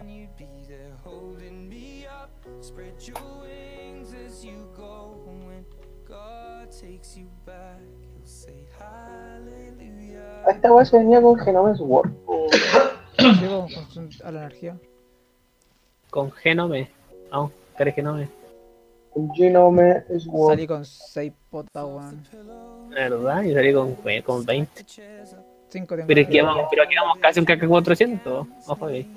[SPEAKER 4] A esta wea se venía con Genome Sword.
[SPEAKER 1] Sí, po, con su- a la energía.
[SPEAKER 2] Con Genome. No, ¿querés Genome?
[SPEAKER 4] Un Genome Sword.
[SPEAKER 1] Salí con seis potas, weón.
[SPEAKER 2] ¿Verdad? Y salí con, con veinte.
[SPEAKER 1] cinco tengo.
[SPEAKER 2] Pero es que vamos, pero quedamos casi un K K cuatrocientos. Ojo ahí.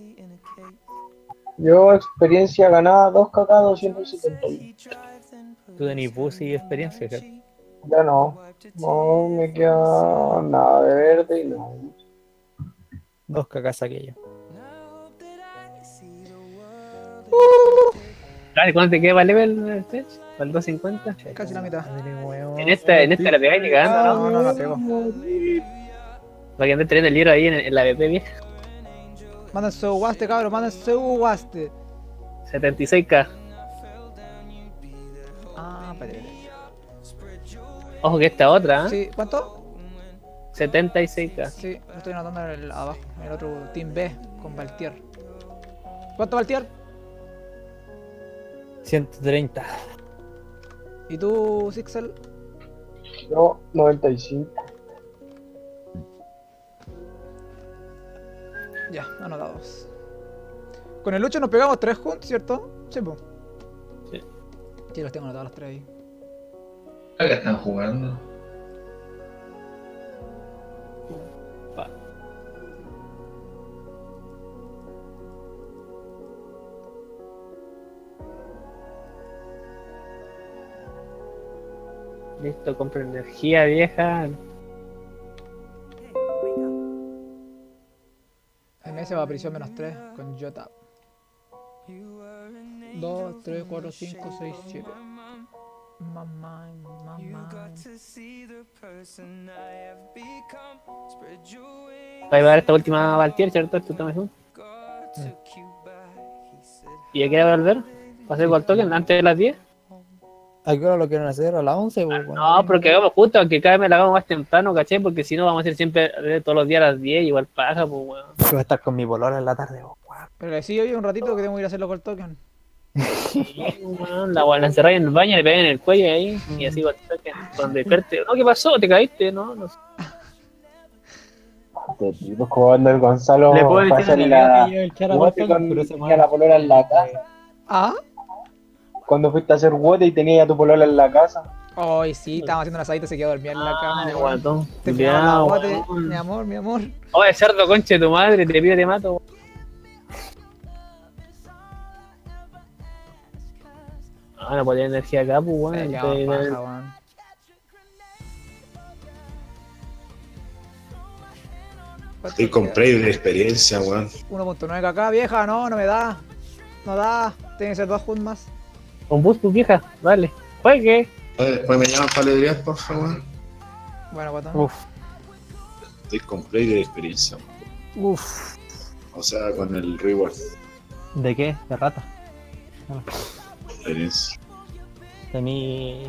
[SPEAKER 4] Yo experiencia ganada dos K K doscientos setenta y uno.
[SPEAKER 13] tú tenés pussy y experiencia, jefe.
[SPEAKER 4] Ya no. No me queda nada de verde y no.
[SPEAKER 13] Dos cacas aquello.
[SPEAKER 2] Dale, ¿cuánto te queda para el level, Sech? ¿Para el doscientos cincuenta?
[SPEAKER 1] Casi la mitad.
[SPEAKER 2] En esta, en esta la pegáis ni cagando, ¿no?
[SPEAKER 1] No, no la pego.
[SPEAKER 2] Para que andes teniendo el libro ahí en, en la B P vieja.
[SPEAKER 1] Manden su guaste, cabrón, manden su guaste.
[SPEAKER 2] setenta y seis K.
[SPEAKER 1] Ah, espérate.
[SPEAKER 2] Ojo que esta otra, ¿eh?
[SPEAKER 1] Sí, ¿cuánto?
[SPEAKER 2] setenta y seis K.
[SPEAKER 1] Sí, lo estoy anotando en el abajo, en el otro Team B con Valtier. ¿Cuánto Valtier?
[SPEAKER 13] ciento treinta.
[SPEAKER 1] ¿Y tú, Sixel?
[SPEAKER 4] Yo noventa y cinco.
[SPEAKER 1] Ya, anotados. Con el Lucho nos pegamos tres juntos, ¿cierto? Sí, pues.
[SPEAKER 2] Sí.
[SPEAKER 1] Sí, los tengo anotados los tres ahí.
[SPEAKER 10] ¿Qué están jugando?
[SPEAKER 2] Listo, compro energía vieja.
[SPEAKER 1] M S va a prisión menos tres con Jota. dos, tres, cuatro, cinco, seis, siete. Mamá, mamá.
[SPEAKER 2] Va a llevar esta última Valtier, ¿cierto? Esto también es un. ¿Y ya quiere volver? ¿Va a hacer igual token antes de las diez?
[SPEAKER 13] ¿A qué hora lo quieren hacer? ¿A las once? Pues,
[SPEAKER 2] No, porque hagamos justo, aunque cada vez me la hagamos más temprano, ¿caché? Porque si no vamos a hacer siempre eh, todos los días a las diez, igual paja, pues weón.
[SPEAKER 13] Yo voy a estar con mi polola en la tarde, pues, weón.
[SPEAKER 1] Pero le sigo hoy un ratito que tengo que ir a hacerlo con el token.
[SPEAKER 2] Weón, la la encerráis en el baño, le pegáis en el cuello ahí, y así igual token. Cuando despierte, no, ¿qué pasó? ¿Te caíste? No, no sé.
[SPEAKER 4] Este tipo es como cuando el Gonzalo
[SPEAKER 2] Le puedo decir
[SPEAKER 4] pasa
[SPEAKER 2] a mi
[SPEAKER 4] en
[SPEAKER 2] amiga
[SPEAKER 4] la
[SPEAKER 2] que lleve el chara
[SPEAKER 4] guate
[SPEAKER 2] botón,
[SPEAKER 4] con
[SPEAKER 2] pero se
[SPEAKER 4] tenía la polola en la casa.
[SPEAKER 1] ¿Ah?
[SPEAKER 4] Cuando fuiste a hacer guate y tenías a tu polola en la casa.
[SPEAKER 1] Ay, sí, estábamos haciendo un asadito y se quedó dormida en la cama.
[SPEAKER 2] Ay,
[SPEAKER 1] weón.
[SPEAKER 2] guatón.
[SPEAKER 1] Te pegaba la
[SPEAKER 2] Ya,
[SPEAKER 1] bote,
[SPEAKER 2] weón.
[SPEAKER 1] mi amor, mi amor.
[SPEAKER 2] Oye, cerdo, conche de tu madre, te pido te mato. Ah, no podía energía acá, pues, weón.
[SPEAKER 1] Se
[SPEAKER 2] Te-
[SPEAKER 1] quedaba
[SPEAKER 2] te-
[SPEAKER 1] paja, weón.
[SPEAKER 14] Estoy con play de experiencia, weón.
[SPEAKER 1] uno punto nueve acá, vieja, no, no me da. No da, tiene que ser dos juntos más.
[SPEAKER 2] Con bus, pues, vieja, vale. Juegue.
[SPEAKER 14] Oye, después me llaman para ledrear, por favor.
[SPEAKER 1] Bueno, guatón.
[SPEAKER 2] Uf,
[SPEAKER 14] Estoy con play de experiencia, weón.
[SPEAKER 13] Uf.
[SPEAKER 14] O sea, con el reward.
[SPEAKER 13] ¿De qué? De rata.
[SPEAKER 14] Experiencia.
[SPEAKER 13] Tení.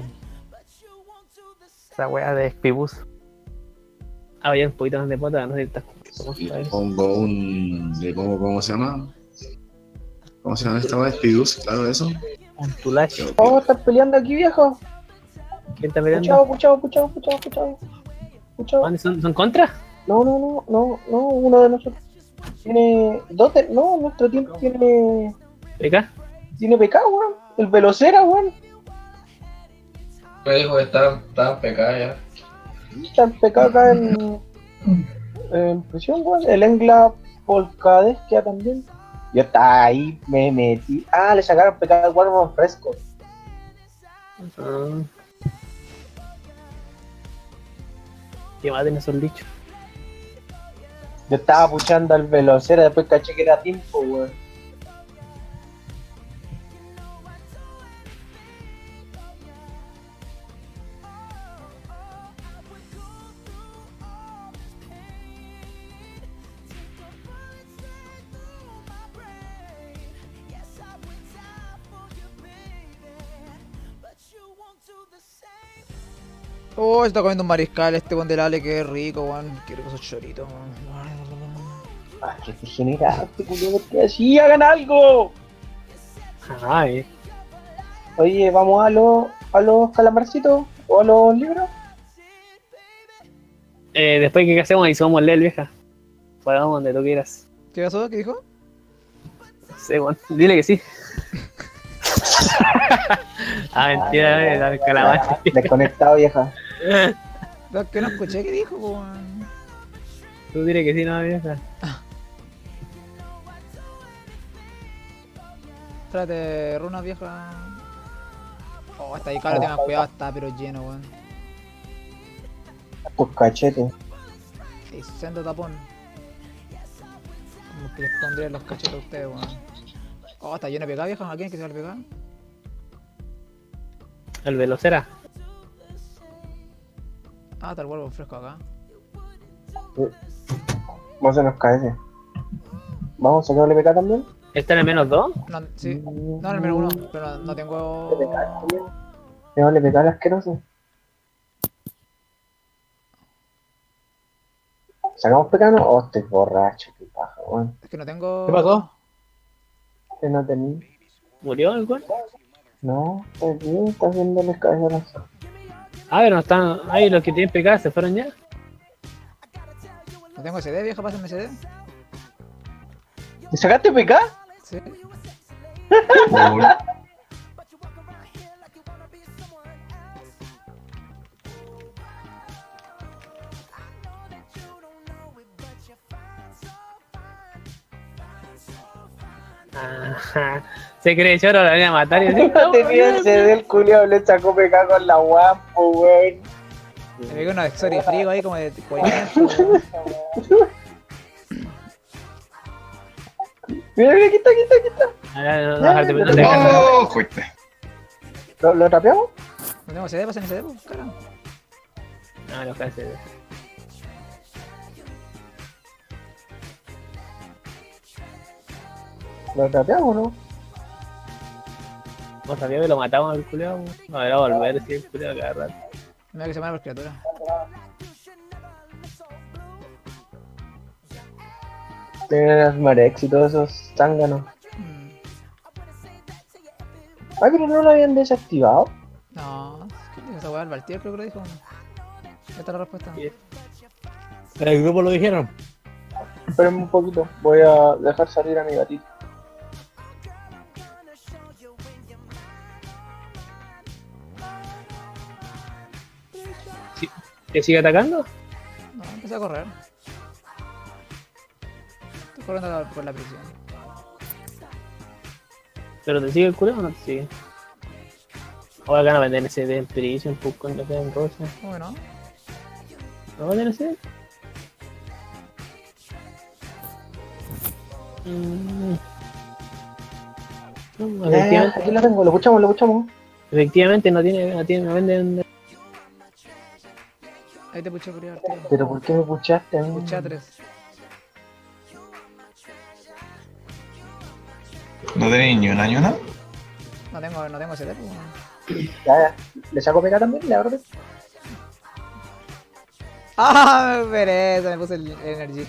[SPEAKER 13] Esa wea de Spibus.
[SPEAKER 2] ah, ya un poquito más de pota, no sé si estás. ¿Cómo
[SPEAKER 14] Y
[SPEAKER 2] está
[SPEAKER 14] le
[SPEAKER 2] eso?
[SPEAKER 14] pongo un. Le pongo, ¿cómo se llama? ¿Cómo se llama esta weá? Spidus, claro, eso.
[SPEAKER 2] Un tulash.
[SPEAKER 4] Oh, están peleando aquí, viejo.
[SPEAKER 2] ¿Quién está peleando?
[SPEAKER 4] Puchao, puchao, puchao, puchao, puchao. Puchao.
[SPEAKER 2] ¿Dónde ¿Son, ¿Son contra?
[SPEAKER 4] No, no, no, no, no, uno de nosotros. Tiene. Dos de. No, nuestro tiempo tiene.
[SPEAKER 2] ¿P K?
[SPEAKER 4] Tiene pecado, weón. El velocera, weón.
[SPEAKER 10] Me dijo que estaban, estaban pecadas ya.
[SPEAKER 4] Está el pecado acá en. En prisión, weón. El Engla Polkadeskia también. Yo estaba ahí, me metí. Ah, le sacaron pecado al Warman fresco.
[SPEAKER 2] Ah. Que maten esos bichos.
[SPEAKER 4] Yo estaba puchando al velocera, después caché que era tiempo, weón.
[SPEAKER 1] Oh, se está comiendo un mariscal este con del Ale, que rico, weón. Qué rico esos choritos, weón.
[SPEAKER 4] Ah, que te generaste, culiao, ¿por qué así? ¡Hagan algo!
[SPEAKER 2] Ay.
[SPEAKER 4] Oye, vamos a los a los calamarcitos o a los libros.
[SPEAKER 2] Eh, después, ¿qué hacemos? Ahí somos leer, vieja. Podamos donde tú quieras.
[SPEAKER 1] ¿Qué pasó? ¿Qué dijo?
[SPEAKER 2] Sí, bueno, dile que sí. ah, mentira, eh, el calamar.
[SPEAKER 4] Desconectado, vieja.
[SPEAKER 1] No, que no escuché qué dijo, weón.
[SPEAKER 2] Tú dile que sí, no, vieja.
[SPEAKER 1] Trate runas, vieja. Oh, está ahí, claro, tengan cuidado, está pero lleno, weón.
[SPEAKER 4] Por cachete.
[SPEAKER 1] Y senda tapón. Como que les pondría en los cachetes a ustedes, weón. Oh, está lleno de pegada, vieja. ¿A quién es que se va a pegar?
[SPEAKER 2] El velocera.
[SPEAKER 1] Ah, está el huevo fresco acá.
[SPEAKER 4] No se nos cae ese. Vamos a sacarle P K también.
[SPEAKER 2] ¿Está en el menos dos?
[SPEAKER 1] No, sí. No, en el menos uno, pero no, no tengo.
[SPEAKER 4] Déjale P K al asqueroso. ¿Sacamos P K no? Oh, estoy borracho, qué paja, weón.
[SPEAKER 1] Es que no tengo.
[SPEAKER 2] ¿Qué pasó?
[SPEAKER 4] Que no tenía.
[SPEAKER 2] ¿Murió el weón?
[SPEAKER 4] No, está bien, está haciéndole cabezas.
[SPEAKER 2] Ah, pero no están. Ahí los que tienen P K se fueron ya.
[SPEAKER 1] No tengo S D, vieja, pásame S D.
[SPEAKER 4] ¿Le sacaste P K?
[SPEAKER 1] Sí.
[SPEAKER 2] Ajá. Se cree choro, la venía a matar y así.
[SPEAKER 4] No tenía el C D, el culiao le sacó P K con la guapo, weón.
[SPEAKER 1] Me pegó unos accesorios fríos ahí como de cuarenta, weón.
[SPEAKER 4] Mira, mira, aquí está, aquí está, aquí está.
[SPEAKER 2] Ah, no, no, dejarte, no te dejas.
[SPEAKER 3] ¡Oh, fuiste!
[SPEAKER 4] ¿Lo, lo trapeamos?
[SPEAKER 1] No tengo S D, pásame S D, pues, cara.
[SPEAKER 2] No, los cases.
[SPEAKER 4] ¿Lo trapeamos o no?
[SPEAKER 2] No sabía que lo matamos al culeado. No, era volver, sí, el culeado cada rato.
[SPEAKER 1] Mira que se muere por criatura.
[SPEAKER 4] Tienen Marex y todos esos zánganos. Ay, pero no lo habían desactivado.
[SPEAKER 1] No, ¿qué dijo esa weá? El Valtier creo que lo dijo. Esta es la respuesta.
[SPEAKER 13] En el grupo lo dijeron.
[SPEAKER 4] Espérenme un poquito, voy a dejar salir a mi gatito.
[SPEAKER 2] Sí. ¿Te sigue atacando?
[SPEAKER 1] No, empecé a correr. Estoy corriendo por la prisión.
[SPEAKER 2] ¿Pero te sigue el culo o no te sigue? Ahora van a vender ese de Prison, pues con lo que en rosa.
[SPEAKER 1] Bueno.
[SPEAKER 2] ¿No venden ese? Mm. No,
[SPEAKER 4] Ya, ya,
[SPEAKER 2] efectivamente,
[SPEAKER 4] aquí lo tengo, lo escuchamos, lo escuchamos.
[SPEAKER 2] efectivamente no tiene, no tiene, no venden.
[SPEAKER 1] Ahí te puché por tío.
[SPEAKER 4] Pero ¿por qué me escuchaste?
[SPEAKER 1] Puché a tres.
[SPEAKER 3] ¿No tenéis ni una ni una?
[SPEAKER 1] No tengo, no tengo ese depo.
[SPEAKER 4] Ya, ya. ¿Le saco pega también? ¿Le abro?
[SPEAKER 1] Ah, me pereza, me puse el energy.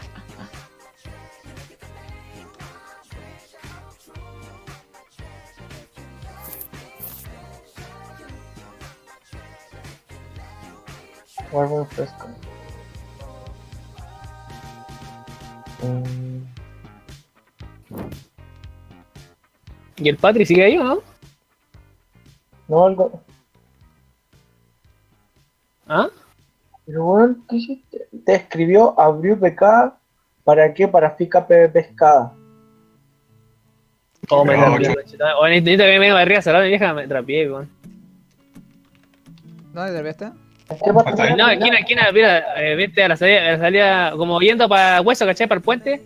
[SPEAKER 4] Guardo fresco. Mm.
[SPEAKER 2] ¿Y el Patri sigue ahí o no?
[SPEAKER 4] No, algo.
[SPEAKER 2] ¿Ah?
[SPEAKER 4] Pero bueno, ¿qué hiciste? Te escribió abrió P K. ¿Para qué? Para fica P pescada.
[SPEAKER 2] Oh, me
[SPEAKER 3] No,
[SPEAKER 2] trapié,
[SPEAKER 3] che.
[SPEAKER 2] conchita. O necesito que me barría a salón, vieja, me trapié, weón.
[SPEAKER 1] ¿Dónde te viste?
[SPEAKER 4] ¿Qué pasa?
[SPEAKER 2] No, esquina, esquina, mira, eh, viste a la salida, a la salida como yendo para Hueso, ¿cachai? Para el puente.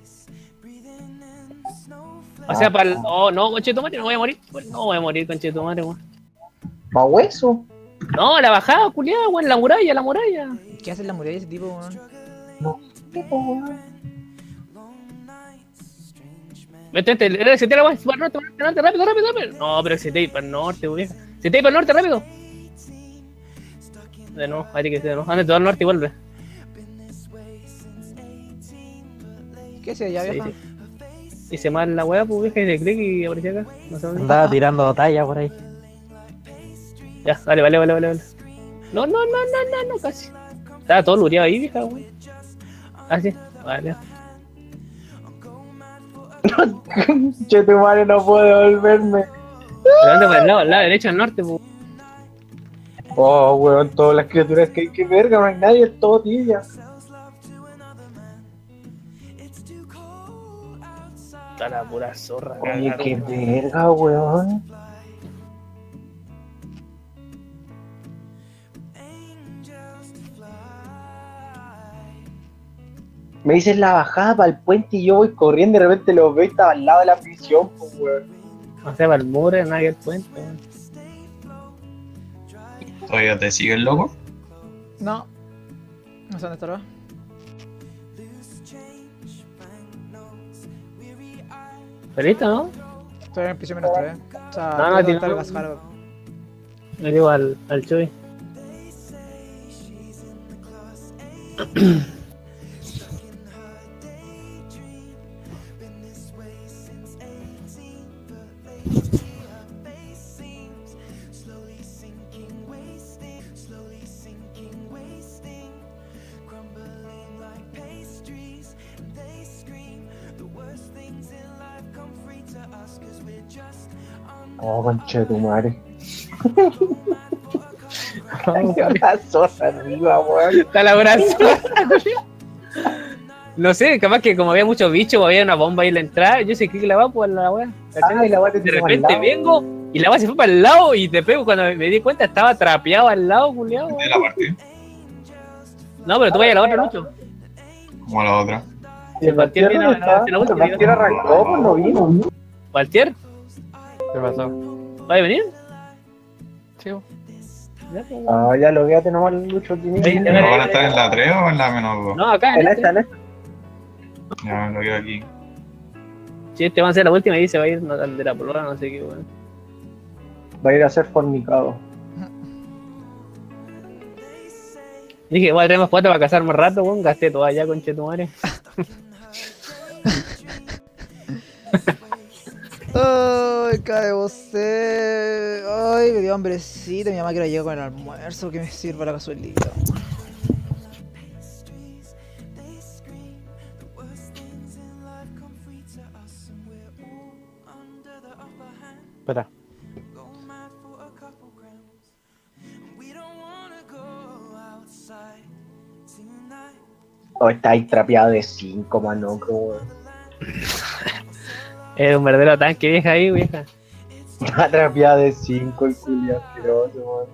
[SPEAKER 2] O sea, para el. Oh, no, conchetumare, no voy a morir. No voy a morir, conchetumare, weón.
[SPEAKER 4] ¿Pa hueso?
[SPEAKER 2] No, la bajada, culiada, weón, la muralla, la muralla.
[SPEAKER 1] ¿Qué hace en la muralla ese tipo, weón?
[SPEAKER 4] No.
[SPEAKER 2] Vete, vete, se te la weón, para el norte, para el norte, rápido, rápido, rápido. No, pero se te ir para el norte, weón. Se te ir para el norte, rápido. De nuevo, hay que ser de nuevo. Ande todo al norte y vuelve.
[SPEAKER 1] ¿Qué hace allá,
[SPEAKER 2] Sí,
[SPEAKER 1] vieja?
[SPEAKER 2] sí. Hice mal la weá, pues vieja, y de clic y apareció acá. No sé dónde.
[SPEAKER 13] Andaba tirando talla por ahí.
[SPEAKER 2] Ya, vale, vale, vale, vale, vale. No, no, no, no, no, no, casi. Estaba todo lureado ahí, vieja, weón. Ah, sí, vale.
[SPEAKER 4] Che, tu madre no puede volverme.
[SPEAKER 2] Pero ande para el lado, al lado derecho, al norte, pues.
[SPEAKER 4] Oh, weón, todas las criaturas que hay que verga, no hay nadie, es todo tibia.
[SPEAKER 2] Está la pura zorra.
[SPEAKER 4] Oye,
[SPEAKER 2] cagada,
[SPEAKER 4] qué
[SPEAKER 2] weón.
[SPEAKER 4] verga, weón. Me dices la bajada para el puente y yo voy corriendo y de repente los veo y estaba al lado de la prisión, pues, weón.
[SPEAKER 2] No sé, para el muro, nadie el puente, weón.
[SPEAKER 3] ¿Todavía te sigue el loco?
[SPEAKER 1] No. No sé dónde estará.
[SPEAKER 2] ¿Pero listo, no?
[SPEAKER 1] Estoy en el piso menos tres. O sea,
[SPEAKER 2] No, no,
[SPEAKER 1] ¿dónde
[SPEAKER 2] tiene-
[SPEAKER 1] está el Gasjaro?
[SPEAKER 2] Le digo al, al Chuy.
[SPEAKER 4] Oh, concha de tu madre. La zorra arriba, weón.
[SPEAKER 2] Está la buena zorra. No sé, capaz que como había muchos bichos o había una bomba ahí en la entrada, yo sé que la va por la weá.
[SPEAKER 4] Ay, la weá te
[SPEAKER 2] De
[SPEAKER 4] tiró al
[SPEAKER 2] repente
[SPEAKER 4] lado.
[SPEAKER 2] vengo y la weá se fue para el lado y te pego cuando me di cuenta estaba trapeado al lado, culiao.
[SPEAKER 3] De la partida.
[SPEAKER 2] No, pero tú vayas a la otra, Lucho.
[SPEAKER 3] Como la otra.
[SPEAKER 4] Y el
[SPEAKER 2] Baltier
[SPEAKER 4] Baltier
[SPEAKER 2] vino
[SPEAKER 4] no
[SPEAKER 2] a la-
[SPEAKER 4] está.
[SPEAKER 2] a la última,
[SPEAKER 4] El Baltier arrancó, pues no vino.
[SPEAKER 2] ¿Baltier?
[SPEAKER 13] ¿Qué pasó?
[SPEAKER 2] ¿Va a venir?
[SPEAKER 13] Sí.
[SPEAKER 2] Ya, pues.
[SPEAKER 4] Ah, ya lo quédate nomás, Lucho. aquí mismo.
[SPEAKER 2] Veinte,
[SPEAKER 3] ¿No van a estar en la tres o en la menos dos?
[SPEAKER 2] No, acá
[SPEAKER 4] En
[SPEAKER 2] en
[SPEAKER 4] esta,
[SPEAKER 2] este.
[SPEAKER 4] en esta.
[SPEAKER 3] Ya lo quedo aquí.
[SPEAKER 2] Si este va a ser la última y se va a ir no, de la prueba, no sé qué, weón.
[SPEAKER 4] Va a ir a ser fornicado.
[SPEAKER 2] Dije, voy a traer más cuatro para cazar más rato, weón. Gasté todo allá, conchetumare.
[SPEAKER 1] Ay, cae você. Ay, me dio hambrecita. Mi mamá que ahora llega con el almuerzo. Que me sirva la cazuelita.
[SPEAKER 13] Espera.
[SPEAKER 8] We don't wanna go out
[SPEAKER 4] O está ahí trapeado de cinco, mano, weón.
[SPEAKER 2] Es un verdadero tanque, vieja ahí, vieja.
[SPEAKER 4] Está trapeado de cinco el culiao asqueroso, weón.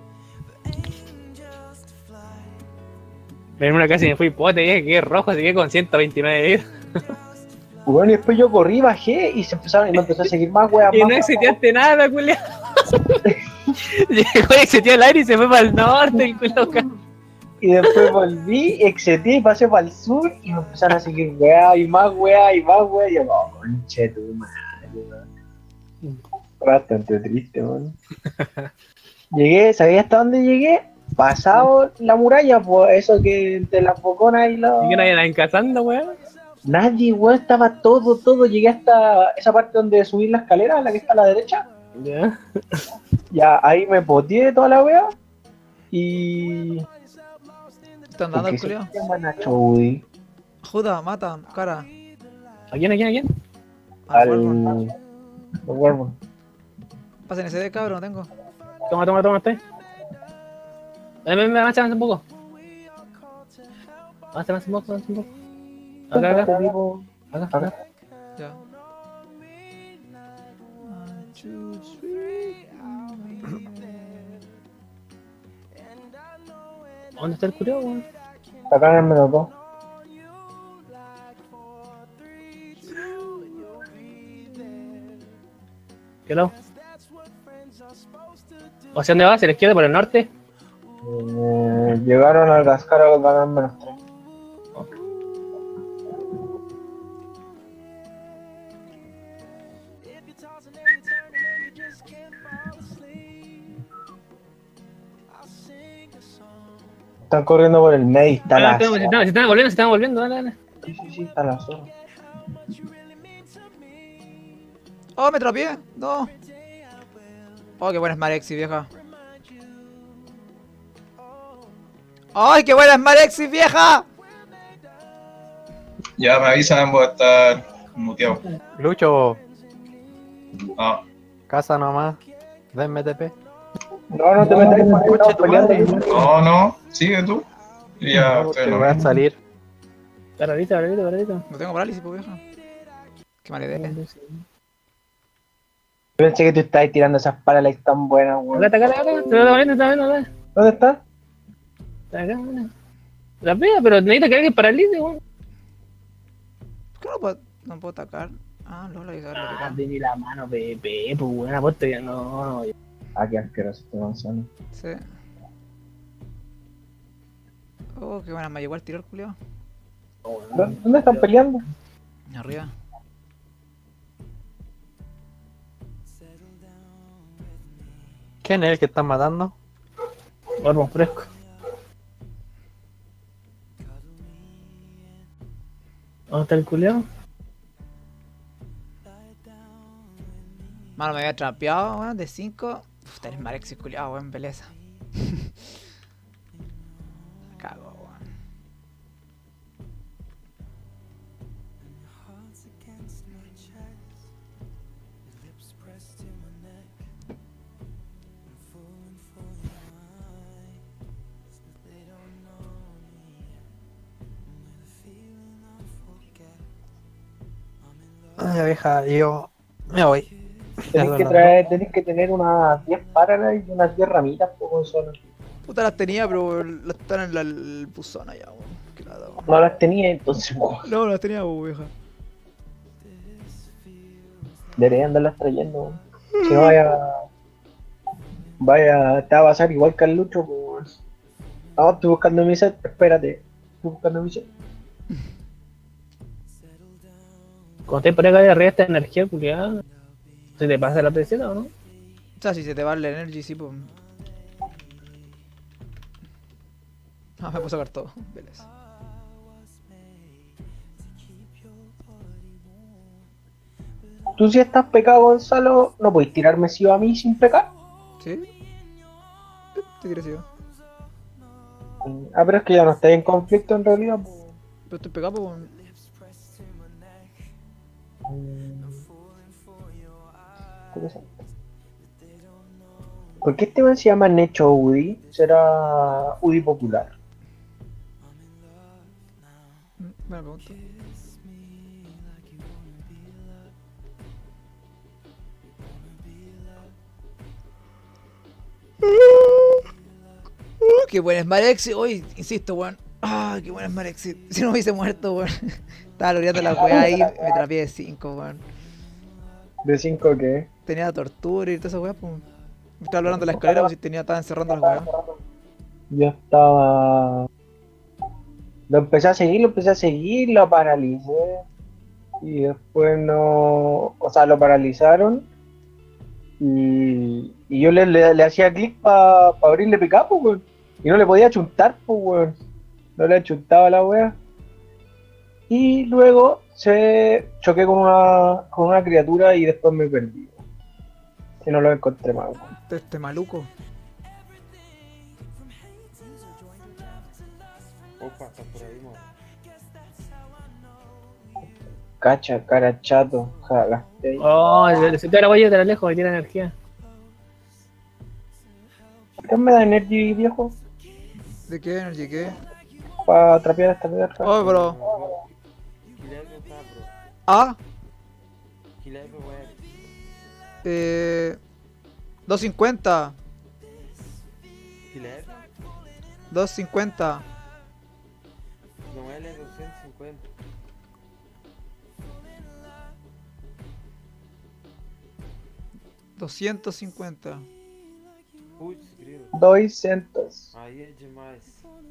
[SPEAKER 2] En una casa y me fui pote, vieja, que rojo, así que con ciento veintinueve de vida.
[SPEAKER 4] Bueno, y después yo corrí, bajé y se empezaron y me empezó a seguir más weas.
[SPEAKER 2] Y
[SPEAKER 4] más,
[SPEAKER 2] no
[SPEAKER 4] más,
[SPEAKER 2] exiteaste nada, culiao. Llegó y exiteó al aire y se fue para el norte, el culiao.
[SPEAKER 4] Y después volví, exeté y pasé para el sur y me empezaron a seguir weá y más weá y más weá. Y yo, oh, conche tu madre, weón. Bastante triste, weón. Llegué, ¿sabías hasta dónde llegué? Pasado la muralla, pues eso que entre las boconas y los...
[SPEAKER 2] ¿Y que nadie nadie cazando, weón?
[SPEAKER 4] Nadie, weón, estaba todo, todo. Llegué hasta esa parte donde subir la escalera, la que está a la derecha.
[SPEAKER 2] Ya.
[SPEAKER 4] Ya, ahí me poteé toda la weá. Y...
[SPEAKER 1] Están dando el
[SPEAKER 4] ¿Por qué
[SPEAKER 1] culiao.
[SPEAKER 4] se llama Nacho Woody?
[SPEAKER 1] Juda, mata, cara.
[SPEAKER 2] ¿A quién, a quién, a quién?
[SPEAKER 1] Al
[SPEAKER 4] Al...
[SPEAKER 1] Warborn.
[SPEAKER 4] Al Warborn.
[SPEAKER 1] Pasen ese de cabrón, no tengo.
[SPEAKER 2] Toma, toma, toma, este. Dame, me avanza un poco. Avanza, avanza un poco, avanza un poco. Acá, acá. Acá, acá.
[SPEAKER 1] Ya.
[SPEAKER 2] ¿Dónde está el culiao, weón?
[SPEAKER 4] Acá en el menos dos.
[SPEAKER 2] ¿Qué lado? ¿Hacia dónde va? ¿Hacia la izquierda, por el norte?
[SPEAKER 4] Eh, llegaron al Gascaro que van al menos tres. Están corriendo por el medio, está
[SPEAKER 2] Ah,
[SPEAKER 4] la
[SPEAKER 2] estamos- se están, se están volviendo, se están volviendo, dale, dale.
[SPEAKER 4] Sí, sí, sí, está la zorra.
[SPEAKER 1] Oh, me trapié. No. Oh, qué buena es Marexi, vieja. ¡Ay, qué buena es Marexi, vieja!
[SPEAKER 3] Ya me avisan, voy a estar muteado.
[SPEAKER 13] Lucho,
[SPEAKER 3] Ah,
[SPEAKER 13] casa nomás. Denme T P.
[SPEAKER 4] No, no te metas en porque estamos peleando.
[SPEAKER 3] no, no, sigue tú. Y ya
[SPEAKER 13] No,
[SPEAKER 3] estoy
[SPEAKER 13] te
[SPEAKER 3] en lo
[SPEAKER 13] voy a
[SPEAKER 3] mismo.
[SPEAKER 13] salir.
[SPEAKER 2] Paradito, paradito, paradito.
[SPEAKER 1] No tengo parálisis, pues, vieja. Qué mala idea.
[SPEAKER 4] Pensé que tú estabas tirando esas parallax tan buenas, weón.
[SPEAKER 2] Acá, acá, acá, se está volviendo, está viendo, acá.
[SPEAKER 4] ¿Dónde está?
[SPEAKER 2] Está acá, mira. La pega, pero necesita que alguien paralice, weón.
[SPEAKER 1] ¿Por qué no puedo, no puedo atacar? Ah, Lola, hay que saber lo que
[SPEAKER 2] Ah,
[SPEAKER 1] pasa.
[SPEAKER 2] vení la mano, Pepe, pues buena apuesta, ya no, no.
[SPEAKER 4] Ah, qué asqueroso este manzano.
[SPEAKER 1] Sí. Oh, qué buena, me llegó al tiro el culiao.
[SPEAKER 4] ¿Dó- ¿Dónde están peleando?
[SPEAKER 1] Arriba.
[SPEAKER 13] ¿Quién es el que están matando?
[SPEAKER 2] Vamos fresco. ¿Dónde está el culiao?
[SPEAKER 1] Mano, me había trapeado, weón, de cinco. Uf, tenés Marexi, culiao, weón, beleza. Cago, weón.
[SPEAKER 13] Ay, vieja, yo me voy.
[SPEAKER 4] Tenés que, traer, tenés que tener unas diez parallax y unas diez ramitas, poco solo.
[SPEAKER 1] Puta, las tenía, pero las están en la, el buzón allá, weón. Qué lata, weón.
[SPEAKER 4] No las tenía, entonces, weón.
[SPEAKER 1] No, no las tenía, weón, vieja.
[SPEAKER 4] Debería andarlas trayendo, weón. Si no vaya. Vaya, te va a pasar igual que al Lucho, pues. No, estoy buscando mi set, espérate. Estoy buscando mi set.
[SPEAKER 2] Cuando te por acá de arriba esta energía, culiada, ¿se te pasa la presión o no?
[SPEAKER 1] O sea, si se te va el energy, sí, pues. Ah, me puse a sacar todo. Beleza.
[SPEAKER 4] Tú si estás pecado, Gonzalo, no podés tirarme si a mí sin pecar.
[SPEAKER 1] ¿Sí? Te tiré, sí, yo.
[SPEAKER 4] Ah, pero es que ya no estás en conflicto en realidad, pues.
[SPEAKER 1] Pero estoy pegado, pues.
[SPEAKER 4] Interesante. ¿Por qué este man se llama Necho Udi? ¿Será Udi popular?
[SPEAKER 1] Buena pregunta. Uh, qué buen Smart Exit. Hoy, insisto, weón. Ah, qué buen Smart Exit. Si no me hubiese muerto, weón. Estaba loreando la weá ahí, me trapié de cinco, weón.
[SPEAKER 4] ¿De cinco qué?
[SPEAKER 1] Tenía tortura y toda esa weá, pues. Me estaba logrando la escalera, pues si tenía, estaba encerrando las weá.
[SPEAKER 4] Yo estaba... Lo empecé a seguir, lo empecé a seguir, lo paralicé. Y después no... O sea, lo paralizaron. Y, y yo le, le, le hacía clic para pa abrirle pick-up, pues, weón. Y no le podía chuntar, pues, weón. No le chuntaba la wea. Y luego se choqué con una, con una criatura y después me perdí. Y no lo encontré más, weón.
[SPEAKER 1] Este maluco.
[SPEAKER 11] Opa, está por ahí, mo.
[SPEAKER 4] Cacha, cara chato. Jala.
[SPEAKER 2] Oh, se te la voy a de lejos y tiene energía.
[SPEAKER 4] ¿Qué me da energy, viejo?
[SPEAKER 1] ¿De qué energy? ¿Qué?
[SPEAKER 4] Para trapear esta mierda.
[SPEAKER 1] Oh, bro.
[SPEAKER 11] Que level tá, bro?
[SPEAKER 1] Ah.
[SPEAKER 11] Que level é?
[SPEAKER 1] Eh. doscientos cincuenta.
[SPEAKER 11] Que level?
[SPEAKER 1] doscientos cincuenta.
[SPEAKER 11] Não é level ciento cincuenta.
[SPEAKER 1] doscientos cincuenta.
[SPEAKER 11] Putz, grilo.
[SPEAKER 4] doscientos.
[SPEAKER 11] Aí é demais.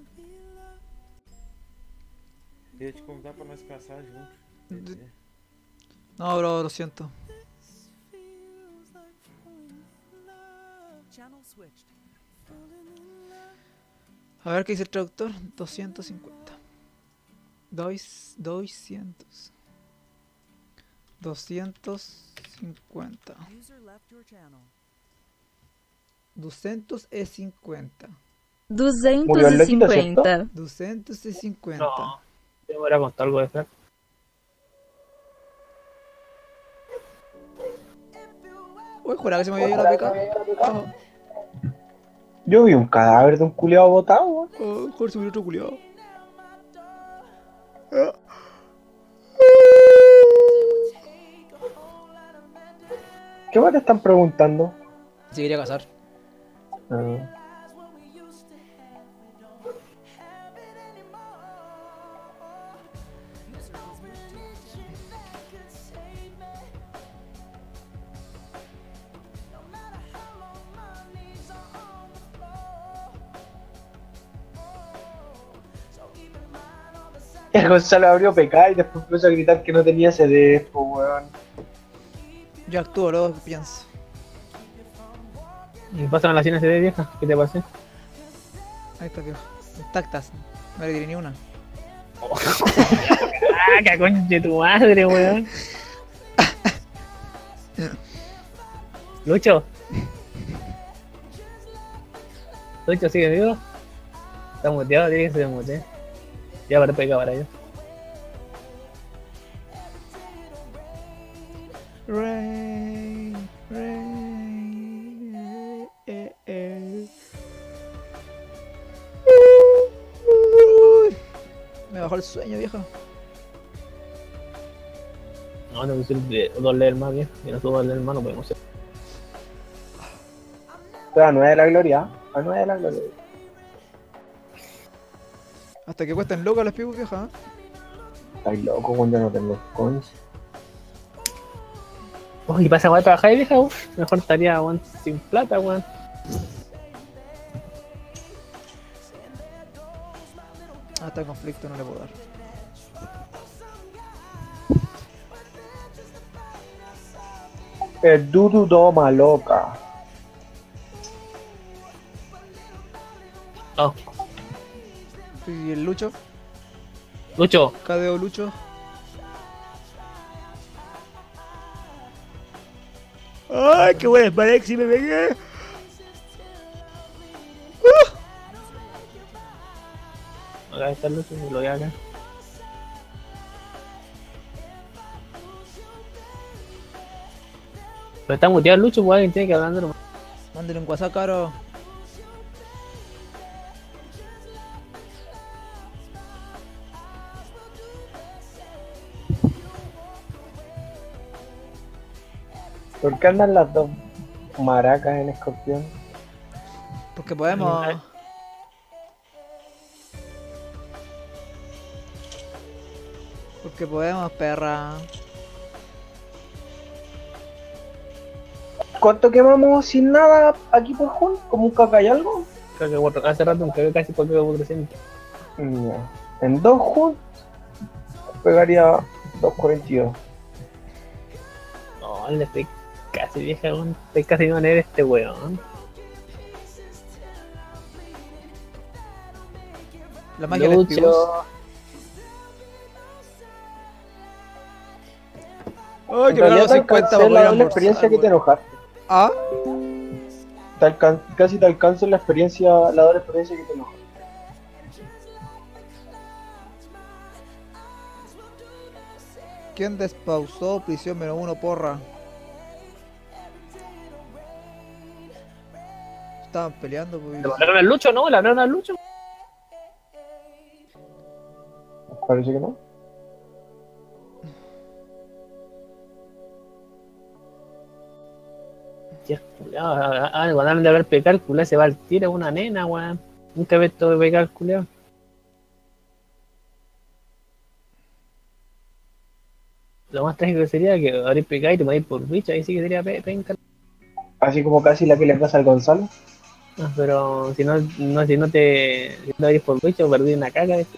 [SPEAKER 11] Eu ia te convidar pra nós caçar junto.
[SPEAKER 1] No, bro, lo siento. A ver qué dice el traductor. doscientos cincuenta. Dois, doscientos. doscientos cincuenta. doscientos cincuenta.
[SPEAKER 5] duzentos e cinquenta.
[SPEAKER 1] doscientos cincuenta.
[SPEAKER 2] No, te voy a contar algo de Flash.
[SPEAKER 1] Uy, juraba que se me había ido la peca. Oh,
[SPEAKER 4] Yo vi un cadáver de un culiao botado, weón.
[SPEAKER 1] oh, mejor se murió otro culiao.
[SPEAKER 4] ¿Qué más te están preguntando?
[SPEAKER 1] Si quería casar.
[SPEAKER 4] Ah. El Gonzalo abrió P K y después empezó a gritar que no tenía C D, pues weón.
[SPEAKER 1] Yo actúo, luego pienso.
[SPEAKER 2] ¿Y pasan las ciencias de vieja? ¿Qué te pasé?
[SPEAKER 1] Ahí está, viejo. Intactas. No le tiré ni una.
[SPEAKER 2] ¡Ah, qué conche tu madre, weón! Lucho. Lucho, ¿sigue vivo? Está muteado, tiene que ser mute. Ya para pegar para ello.
[SPEAKER 1] Rey, rey, eh, eh. Uy, me bajó el sueño, viejo.
[SPEAKER 2] No, no puse el dos leer más bien. Si no subo el leer más, no podemos hacer.
[SPEAKER 4] Pero a nueve de la gloria, a nueve de la gloria.
[SPEAKER 1] Hasta que cuestan locas las pibos, vieja. ¿Eh?
[SPEAKER 4] Ay, loco, cuando no tengo coins.
[SPEAKER 2] Uy, pasa igual trabajar de vieja, uff. Mejor estaría, weón, sin plata, weón.
[SPEAKER 1] Hasta el conflicto no le puedo dar.
[SPEAKER 4] El Dudu toma loca.
[SPEAKER 2] Oh.
[SPEAKER 1] ¿Y el Lucho?
[SPEAKER 2] Lucho.
[SPEAKER 1] Cadeo Lucho. ¡Ay, qué buena es Parexi! ¡Me pegué! ¡Uh!
[SPEAKER 2] Acá está el Lucho, lo voy acá. Pero está muteado el Lucho, pues alguien tiene que hablar nomás.
[SPEAKER 1] Mándale un WhatsApp, caro.
[SPEAKER 4] ¿Por qué andan las dos maracas en escorpión?
[SPEAKER 1] Porque podemos. Porque podemos, perra.
[SPEAKER 4] ¿Cuánto quemamos sin nada aquí por Jun? ¿Como un caca y algo?
[SPEAKER 2] Creo que cuatro- hace rato me quedé casi por cuatrocientos.
[SPEAKER 4] Ya. En dos Jun pegaría dos cuarenta y dos.
[SPEAKER 2] No, le estoy casi vieja, weón. Estoy casi de manera este weón.
[SPEAKER 1] La magia del
[SPEAKER 2] Lucho.
[SPEAKER 1] espigos. Ay,
[SPEAKER 4] En
[SPEAKER 1] que me
[SPEAKER 4] realidad
[SPEAKER 1] los
[SPEAKER 4] te
[SPEAKER 1] cincuenta
[SPEAKER 4] alcancé
[SPEAKER 1] para
[SPEAKER 4] la
[SPEAKER 1] poder
[SPEAKER 4] doble experiencia que te
[SPEAKER 1] almorzar,
[SPEAKER 4] enojaste.
[SPEAKER 1] ¿Ah?
[SPEAKER 4] Te alcan- casi te alcanzo la experiencia, la doble experiencia que te enojaste.
[SPEAKER 1] ¿Quién despausó? Prisión menos uno, porra. Estaban peleando, pues.
[SPEAKER 2] ¿Le hablaron al Lucho? No, le hablaron al Lucho.
[SPEAKER 4] Parece que no.
[SPEAKER 2] Sí, culiao, ah, ah, cuando hablan de haber pecado, el culiao se va al tiro, es una nena, weón. Nunca he visto de pecar, culiao. Lo más trágico sería que habréis pecado y te podéis por bicho, ahí sí que sería pe penca.
[SPEAKER 4] Así como casi la que le pasa al Gonzalo.
[SPEAKER 2] Ah, pero si no, no, si no te si no habéis por bicho, perdí una caga. ¿Viste?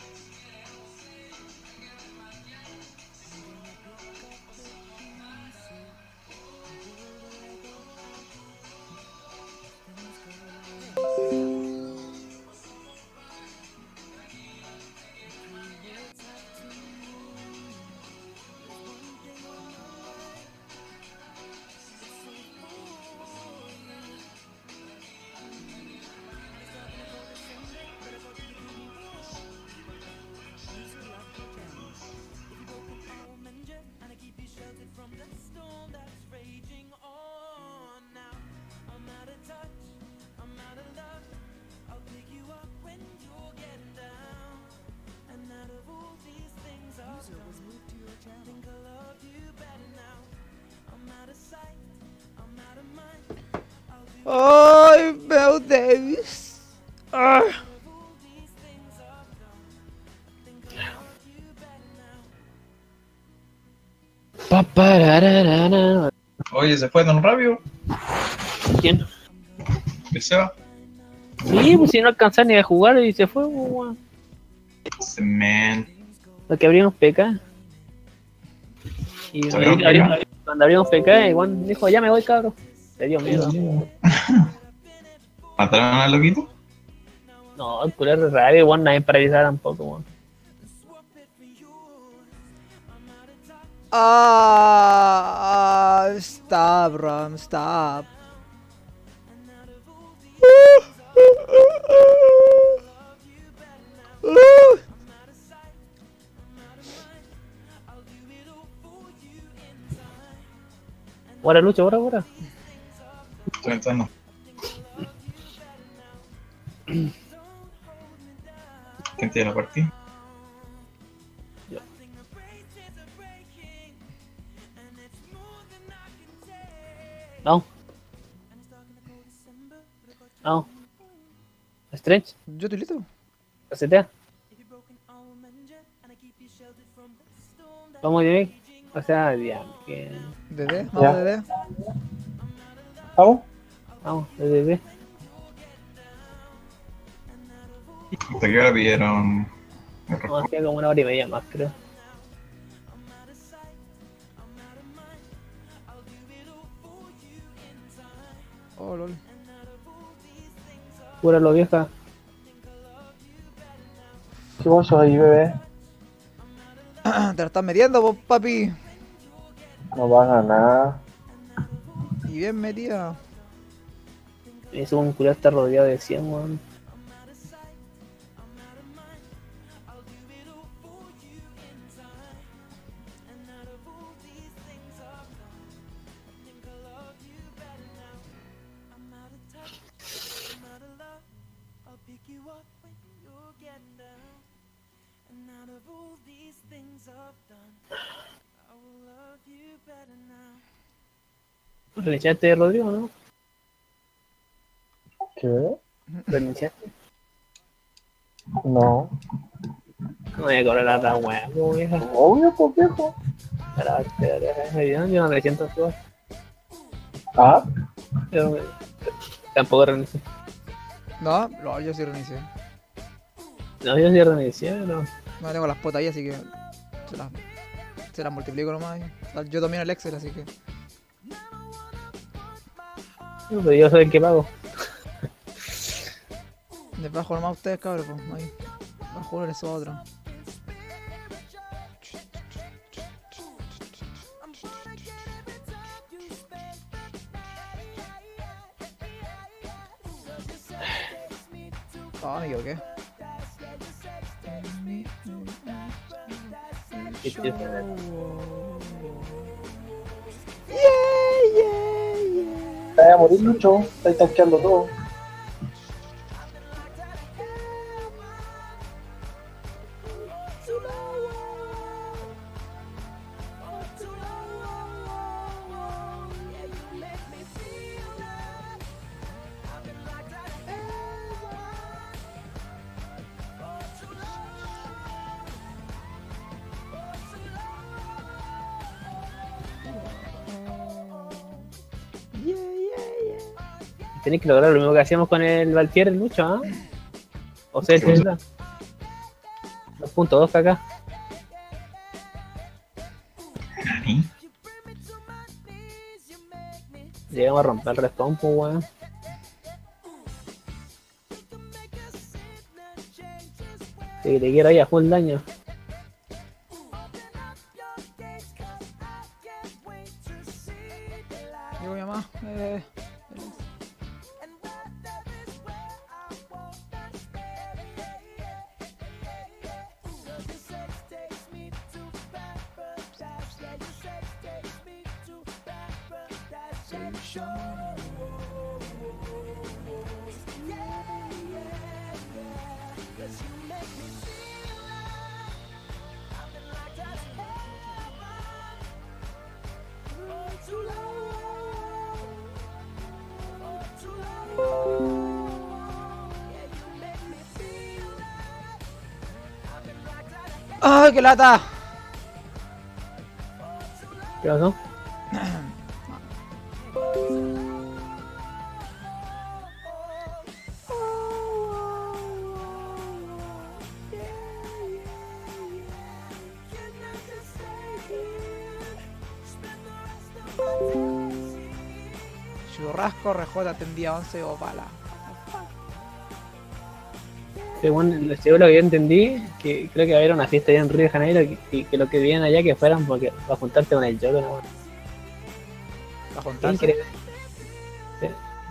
[SPEAKER 1] Ai, meu Deus. Ah.
[SPEAKER 2] Pa, parararara.
[SPEAKER 3] Oye, ¿se fue tan rápido?
[SPEAKER 2] ¿Quién?
[SPEAKER 3] ¿El Seba?
[SPEAKER 2] Sí, pues si no alcanzaba ni a jugar y se fue, pues, weón.
[SPEAKER 3] Ese man.
[SPEAKER 2] Lo que abrimos P K. Y
[SPEAKER 3] ¿Abrieron
[SPEAKER 2] abrimos-
[SPEAKER 3] P K?
[SPEAKER 2] cuando abrimos P K, igual dijo, ya me voy, cabrón. Le dio miedo.
[SPEAKER 3] ¿Mataron al loquito?
[SPEAKER 2] No, el culo es raro, igual nadie para avisar tampoco, weón.
[SPEAKER 1] Ah, stop, Ram, stop.
[SPEAKER 2] Ahora Lucho, ahora, ahora.
[SPEAKER 3] Estoy entrando. ¿Quién tiene la partida?
[SPEAKER 2] No. No. Stretch,
[SPEAKER 1] Yo estoy listo.
[SPEAKER 2] resetea. Vamos, Dede. O sea, ya, que...
[SPEAKER 1] Dede,
[SPEAKER 2] Ya.
[SPEAKER 1] vamos, Dede.
[SPEAKER 4] ¿Vamos?
[SPEAKER 2] Vamos, Dede.
[SPEAKER 3] ¿Hasta qué hora pidieron?
[SPEAKER 2] Vamos, hacía como una hora y media más, creo.
[SPEAKER 1] Oh, lol.
[SPEAKER 2] Cúralo, vieja.
[SPEAKER 4] ¿Qué vos sos ahí, bebé?
[SPEAKER 1] Te la estás metiendo, vos, papi.
[SPEAKER 4] No pasa nada.
[SPEAKER 1] Y bien metida.
[SPEAKER 2] Eso un culo está rodeado de cien, weón. ¿Renunciaste, Rodrigo, no?
[SPEAKER 4] ¿Qué?
[SPEAKER 2] ¿Renunciaste?
[SPEAKER 4] No.
[SPEAKER 2] No voy a cobrar la otra weá, como vieja.
[SPEAKER 4] Obvio, pues viejo.
[SPEAKER 2] Para, espera, yo no me siento todo.
[SPEAKER 4] Ah,
[SPEAKER 2] Yo me- tampoco renuncié.
[SPEAKER 1] No, no, yo sí reinicié.
[SPEAKER 2] No, yo sí renuncié, no.
[SPEAKER 1] No tengo las potas ahí, así que se las, se las multiplico nomás. Yo domino el Excel, así que.
[SPEAKER 2] Pero yo soy el que pago.
[SPEAKER 1] Les bajo nomás a ustedes, cabrón, pues. Ahí. Bajo uno, eso otro. Ah, me equivoqué.
[SPEAKER 4] te vas a morir, Lucho. Estáis tanqueando todo.
[SPEAKER 2] Tenés que lograr lo mismo que hacíamos con el Valtier, el Lucho, ¿ah? O sea, es verdad. dos punto dos acá.
[SPEAKER 3] ¿Nani?
[SPEAKER 2] Llegamos a romper el respawn, pues, weón. Sí, que te quiero ahí a full daño.
[SPEAKER 1] Digo mi mamá. Eh. ¡Ay, qué lata!
[SPEAKER 2] ¿Qué pasó?
[SPEAKER 1] Churrasco, rejota, tendía once o pala.
[SPEAKER 2] Según, según lo que yo entendí, que creo que va a haber una fiesta allá en Río de Janeiro y que, que los que vienen allá que fueran porque para juntarte con el Joker, ¿no?
[SPEAKER 1] ¿Para juntarse?
[SPEAKER 2] Increíble. Sí.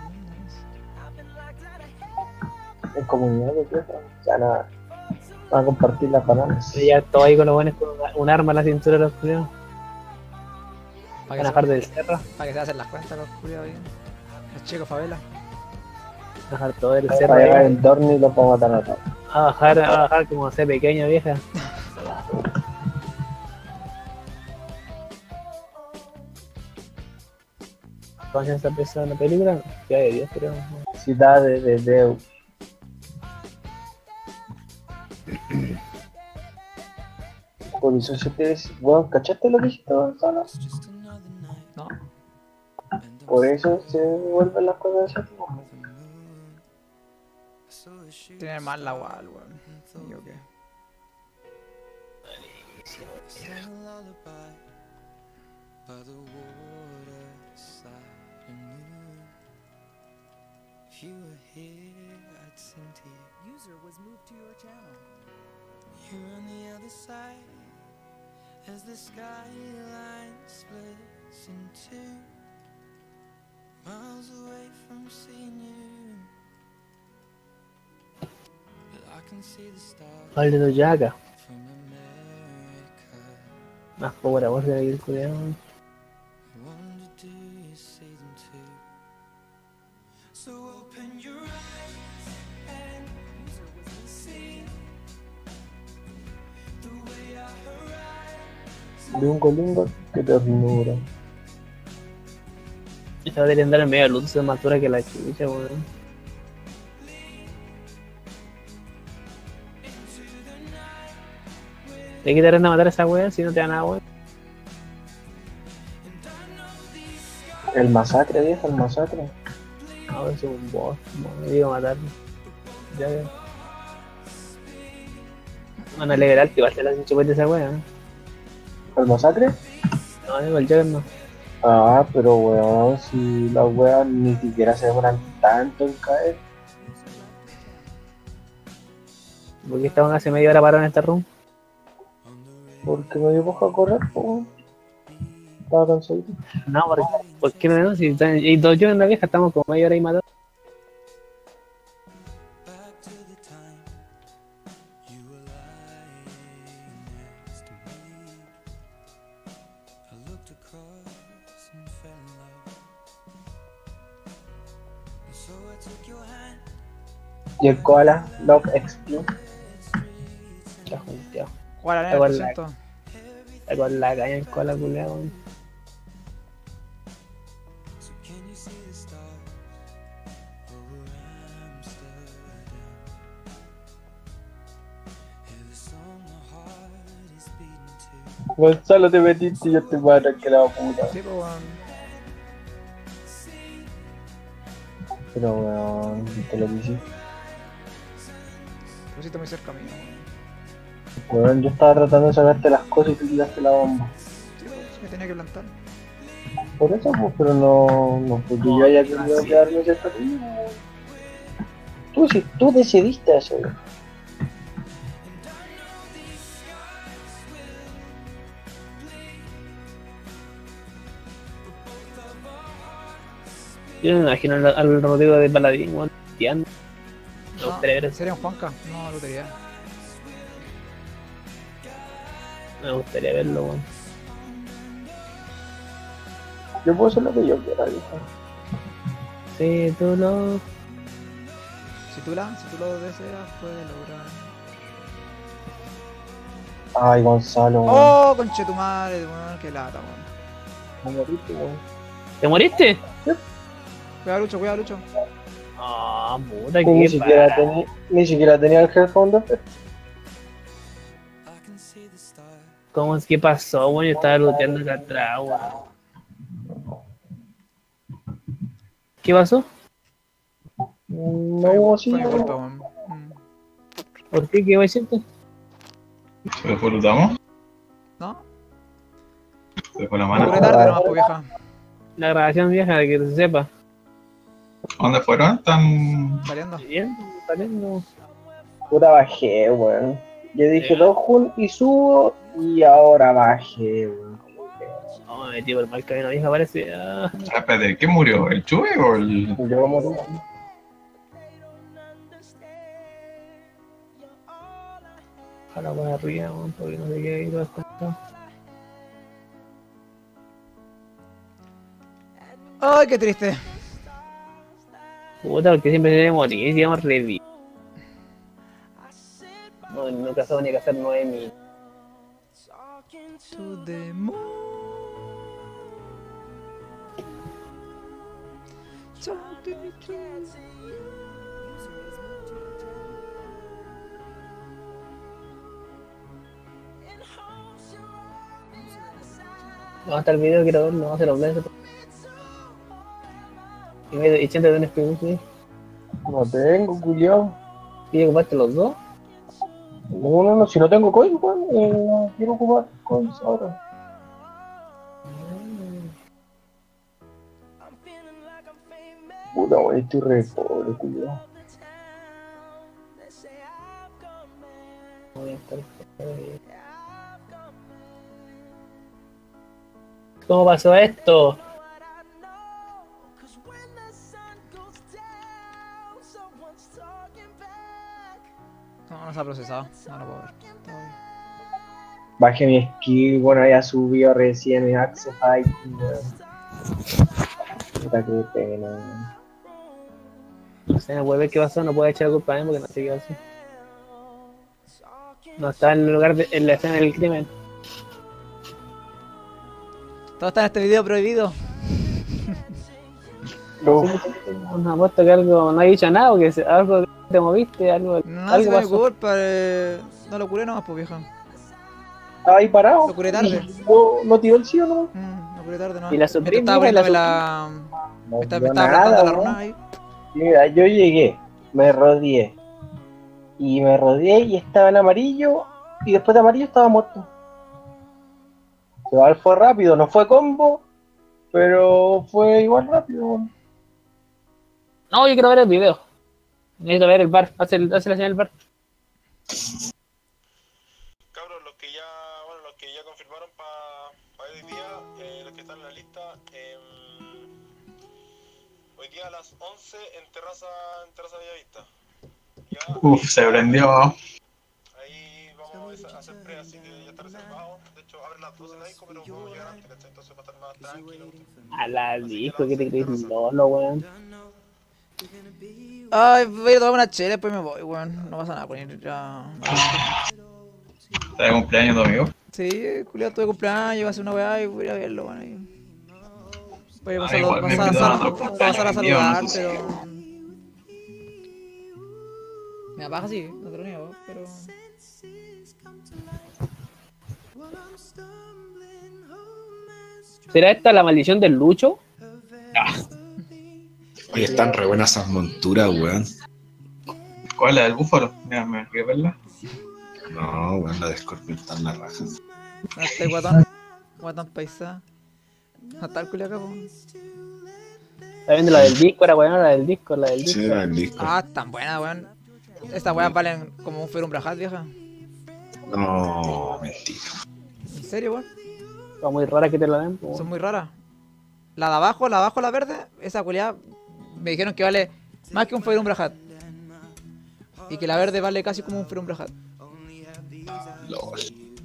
[SPEAKER 4] En comunidad, pues viejo. Ya nada. Van a compartir las bananas.
[SPEAKER 2] Y ya todo ahí con los buenos con un arma en la cintura de los culiados. Van a bajar del cerro.
[SPEAKER 1] Para que se hacen las cuentas los culiados bien. Los chicos favela.
[SPEAKER 2] Bajar todo el
[SPEAKER 4] Para
[SPEAKER 2] cerro
[SPEAKER 4] llegar
[SPEAKER 2] ahí.
[SPEAKER 4] el Dorni y los vamos a matar a todos.
[SPEAKER 2] A bajar, a bajar como ser pequeño, vieja. ¿Cuándo se empezó la película? Ya de Dios, creo.
[SPEAKER 4] Ciudad de, de Deus. Por eso se te dice, weón, ¿cachaste lo que dijiste, Gonzalo?
[SPEAKER 1] No.
[SPEAKER 4] Por eso se vuelven las cosas así.
[SPEAKER 1] Tiene mal la wall, weón. ¿Y yo qué?
[SPEAKER 8] By the waterside anew. If you were here, I'd sing to you.
[SPEAKER 6] User was moved to your channel.
[SPEAKER 8] You're on the other side as the skyline splits in two. Miles away from seeing you, but I can see the stars
[SPEAKER 2] Al de Doyaca.
[SPEAKER 8] from America.
[SPEAKER 2] Más pobre voz de ahí el culiado.
[SPEAKER 8] I wonder, do you see them too? So open your eyes and see the way our horizon
[SPEAKER 4] De un colingo que ternura.
[SPEAKER 2] Esa debería andar en medio de luz, es más altura que la chucha, weón. Hay que tratar de matar a esa weá si no te da nada, weón.
[SPEAKER 4] El masacre, viejo, el masacre.
[SPEAKER 2] No, eso es un boss, no me digo matarlo. Ya, ya. Van a liberar que va a ser la cincuenta esa weá, ¿no?
[SPEAKER 4] ¿El masacre?
[SPEAKER 2] No, digo el Jagger no.
[SPEAKER 4] Ah, pero weón, si las weas ni siquiera se demoran tanto en caer.
[SPEAKER 2] ¿Por qué estaban hace media hora parados en esta room?
[SPEAKER 4] Porque me dio poco a correr, po. Estaba cansado.
[SPEAKER 2] No, porque, ¿por qué no? Si están, y dos yo en la vieja estamos como media hora y matando.
[SPEAKER 4] Y el koala, Love Explode.
[SPEAKER 2] Ya, junteado.
[SPEAKER 1] ¿Cuál era
[SPEAKER 2] Está
[SPEAKER 1] el
[SPEAKER 2] con la-
[SPEAKER 1] trescientos?
[SPEAKER 2] está con la caña en cola, culiao, weón.
[SPEAKER 4] Gonzalo, te metiste y yo te voy a tranquilado, puta.
[SPEAKER 1] Sí, pues, weón.
[SPEAKER 4] Pero weón, ¿viste lo que hiciste?
[SPEAKER 1] Te pusiste muy cerca mío.
[SPEAKER 4] Weón, yo estaba tratando de sacarte las cosas y tú tiraste la bomba.
[SPEAKER 1] Sí, pues, me tenía que plantar.
[SPEAKER 4] Por eso, pues, pero no, no porque yo haya querido quedarme cerca de ti. Tú, si tú decidiste hacerlo.
[SPEAKER 2] Yo me imagino al, al Rodrigo de Paladín, weón, tirando. Me
[SPEAKER 1] No,
[SPEAKER 2] gustaría ver eso.
[SPEAKER 1] sería un Juanca, no lotería.
[SPEAKER 2] Me gustaría verlo, weón.
[SPEAKER 4] Yo puedo hacer lo que yo quiera, viejo.
[SPEAKER 2] Sí, tú lo...
[SPEAKER 1] Si tú, la, si tú lo deseas, puedes lograr.
[SPEAKER 4] Ay, Gonzalo, weón.
[SPEAKER 1] Oh, conche tu madre, weón, qué lata, weón.
[SPEAKER 4] Me moriste, weón.
[SPEAKER 2] ¿Te moriste?
[SPEAKER 1] Cuidado, Lucho, cuidado, Lucho.
[SPEAKER 2] Ah, puta,
[SPEAKER 4] Ni
[SPEAKER 2] qué
[SPEAKER 4] siquiera,
[SPEAKER 2] para.
[SPEAKER 4] tenía, ni siquiera tenía el Hellhound de fe.
[SPEAKER 2] ¿Cómo es que pasó, weón? Yo estaba looteando acá atrás, weón. ¿Qué pasó?
[SPEAKER 4] No hubo así,
[SPEAKER 1] Fue mi
[SPEAKER 4] weón.
[SPEAKER 1] culpa, weón. Mm.
[SPEAKER 2] ¿Por qué? ¿Qué va a decirte?
[SPEAKER 3] ¿Se después lutamos?
[SPEAKER 1] ¿No?
[SPEAKER 3] Se fue la
[SPEAKER 1] Duré
[SPEAKER 3] mano.
[SPEAKER 1] tarde nomás, pues, vieja.
[SPEAKER 2] La grabación vieja, de que se sepa.
[SPEAKER 3] ¿Dónde fueron? Están.
[SPEAKER 1] Saliendo.
[SPEAKER 2] Bien, saliendo.
[SPEAKER 4] Puta, bajé, weón. Yo dije dos jun y subo y ahora bajé, weón.
[SPEAKER 2] No, me metí por el mal camino, vieja, parece. Ah,
[SPEAKER 3] Ah, espérate, ¿quién murió? ¿El Chube o el.?
[SPEAKER 4] Yo morí.
[SPEAKER 2] ojalá por arriba, weón, porque no sé qué ir bastante.
[SPEAKER 1] Ay, qué triste.
[SPEAKER 2] Puta, porque siempre se debe morir, digamos, revi. No, nunca se ni que hacer nueve mil.
[SPEAKER 1] To the moon. Talk to me, kids.
[SPEAKER 2] No, hasta el video quiero verlo, no se lo blende. Y me y siempre tenés que sí.
[SPEAKER 4] No tengo, culiao.
[SPEAKER 2] ¿Y ocupaste los dos?
[SPEAKER 4] No, no, no, si no tengo coins, weón, eh, no quiero ocupar coins ahora. Puta, weón, estoy re pobre, culiao.
[SPEAKER 2] Voy a estar- ¿Cómo pasó esto?
[SPEAKER 1] No, no se ha procesado. No lo puedo ver. Está bien.
[SPEAKER 4] Bajé mi skill, bueno, ya subió recién en Axe Fighting, weón. Puta, qué pena, weón.
[SPEAKER 2] No sé, no puede ver qué pasó, no puede echar la culpa a él porque no sé qué pasó. No está en el lugar de, en la escena del crimen.
[SPEAKER 1] Todo está en este video prohibido.
[SPEAKER 4] Uf.
[SPEAKER 2] Una apuesta que algo, no ha dicho nada, porque se- algo te moviste, algo,
[SPEAKER 1] No,
[SPEAKER 2] algo
[SPEAKER 1] si fue mi
[SPEAKER 2] pasó.
[SPEAKER 1] culpa, eh, no lo curé nomás, pues vieja.
[SPEAKER 4] Estaba ahí parado.
[SPEAKER 1] Lo curé tarde.
[SPEAKER 4] No, no tiró el sí o no.
[SPEAKER 1] Mm, lo curé tarde, ¿no?
[SPEAKER 2] ¿Y la Supreme,
[SPEAKER 1] Mientras estaba
[SPEAKER 2] mija, y la
[SPEAKER 1] poniéndome la...
[SPEAKER 4] No
[SPEAKER 1] Me estaba, me
[SPEAKER 4] dio
[SPEAKER 1] estaba
[SPEAKER 4] nada,
[SPEAKER 1] plantando la
[SPEAKER 4] weón.
[SPEAKER 1] runa ahí.
[SPEAKER 4] Mira, yo llegué, me rodeé. Y me rodeé y estaba en amarillo. Y después de amarillo estaba muerto. Igual fue rápido, no fue combo. Pero fue igual rápido. weón.
[SPEAKER 2] No, yo quiero ver el video. Necesito ver el bar, hace, el- hace la señal del bar.
[SPEAKER 15] Cabros, los que ya, bueno, los que ya confirmaron para pa hoy día, eh, los que están en la lista, eh, hoy día a las once en Terraza, en Terraza Bellavista. Ya,
[SPEAKER 3] Uf, se prendió.
[SPEAKER 15] ahí vamos a hacer pre, así que ya está reservado. De hecho, abre las doce la disco, pero podemos llegar antes, ¿cachai? Entonces va a estar más tranquilo.
[SPEAKER 2] A la disco, que te crees lolo, weón.
[SPEAKER 1] Ay, voy a ir a tomar una chela y después me voy, weón. No pasa nada con ir ya.
[SPEAKER 3] ¿Está de cumpleaños tu amigo?
[SPEAKER 1] Sí, culiado, tuve cumpleaños, iba a hacer una weá y voy a ir a verlo, weón. y- Voy a
[SPEAKER 3] Ah,
[SPEAKER 1] pasar,
[SPEAKER 3] igual me
[SPEAKER 1] pasar,
[SPEAKER 3] invitaron
[SPEAKER 1] pasar,
[SPEAKER 3] a otro
[SPEAKER 1] pasar a
[SPEAKER 3] cumpleaños mío,
[SPEAKER 1] saludar,
[SPEAKER 3] no sé
[SPEAKER 1] pero... Me apaga sí, no te lo niego, pero...
[SPEAKER 2] ¿Será esta la maldición del Lucho?
[SPEAKER 14] Oye, están re buenas esas monturas, weón.
[SPEAKER 3] ¿Cuál es la del búfalo? Mira, me quiero verla.
[SPEAKER 14] No, weón, la de Scorpion está en la raja.
[SPEAKER 1] No está el guatón, guatón paisa. No está el culiao acá, po.
[SPEAKER 2] Está viendo la del disco, era weón, la del disco, la del disco.
[SPEAKER 14] Sí, la del disco.
[SPEAKER 1] Ah, tan buena, weón. Estas weas valen como un ferum brajat, vieja.
[SPEAKER 14] No, mentira.
[SPEAKER 1] ¿En serio, weón?
[SPEAKER 2] Está muy rara que te la den, po.
[SPEAKER 1] Son muy raras. La de abajo, la de abajo, la verde, esa culiada me dijeron que vale más que un ferum brajat. Y que la verde vale casi como un ferum brajat.
[SPEAKER 14] Lol.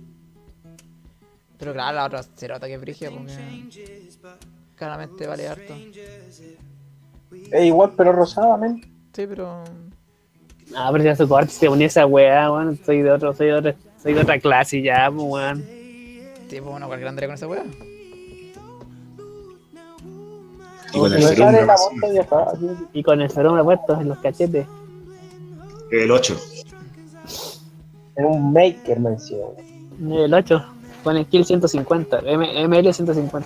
[SPEAKER 1] Pero claro, la otra cerota que brigia porque claramente vale harto.
[SPEAKER 4] Es igual, pero rosada, men.
[SPEAKER 1] Sí, pero...
[SPEAKER 2] Ah, pero ya su corte se ponía esa weá, weón. Soy de otro, soy de otra, soy de otra clase ya, pues, weón.
[SPEAKER 1] Sí, pues bueno, cualquier andré con esa wea.
[SPEAKER 14] Y con el
[SPEAKER 4] Me
[SPEAKER 14] ferum
[SPEAKER 4] sale la
[SPEAKER 14] más-
[SPEAKER 4] monta y ya está. así.
[SPEAKER 2] Y con el feromo puesto en los cachetes.
[SPEAKER 14] El ocho.
[SPEAKER 4] En un maker mención.
[SPEAKER 2] El ocho. Pone kill ciento cincuenta, M- ML ciento cincuenta.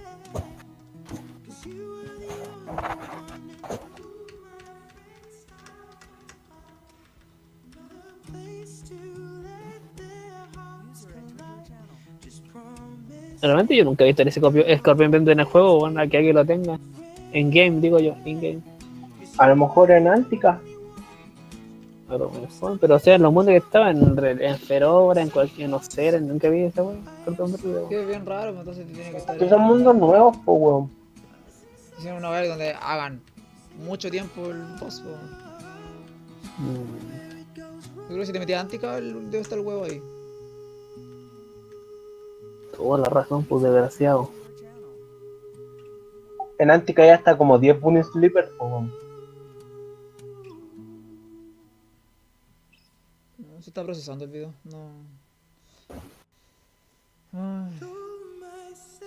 [SPEAKER 2] Realmente yo nunca he visto ese Scorpion, Scorpion Bend en el juego, bueno, a que alguien lo tenga. En game, digo yo, in game.
[SPEAKER 4] A lo mejor en Antica.
[SPEAKER 2] A lo mejor, pero o sea, en los mundos que estaban, en, Re- en Ferobra, en cualquier, no sé, nunca vi esa weón. Scorpion Bend, weón.
[SPEAKER 1] Que es bien raro, pues, entonces te tiene que estar...
[SPEAKER 4] Que son mundos nuevos, pues, weón.
[SPEAKER 1] Hicieron una wea donde hagan mucho tiempo el boss, po.
[SPEAKER 2] Mm.
[SPEAKER 1] Yo creo que si te metías Antica, el- debe estar el huevo ahí.
[SPEAKER 2] Tuvo la razón, pues desgraciado.
[SPEAKER 4] En Antica ya está como diez Bunny Sleeper, pues, weón.
[SPEAKER 1] No se está procesando el video, no...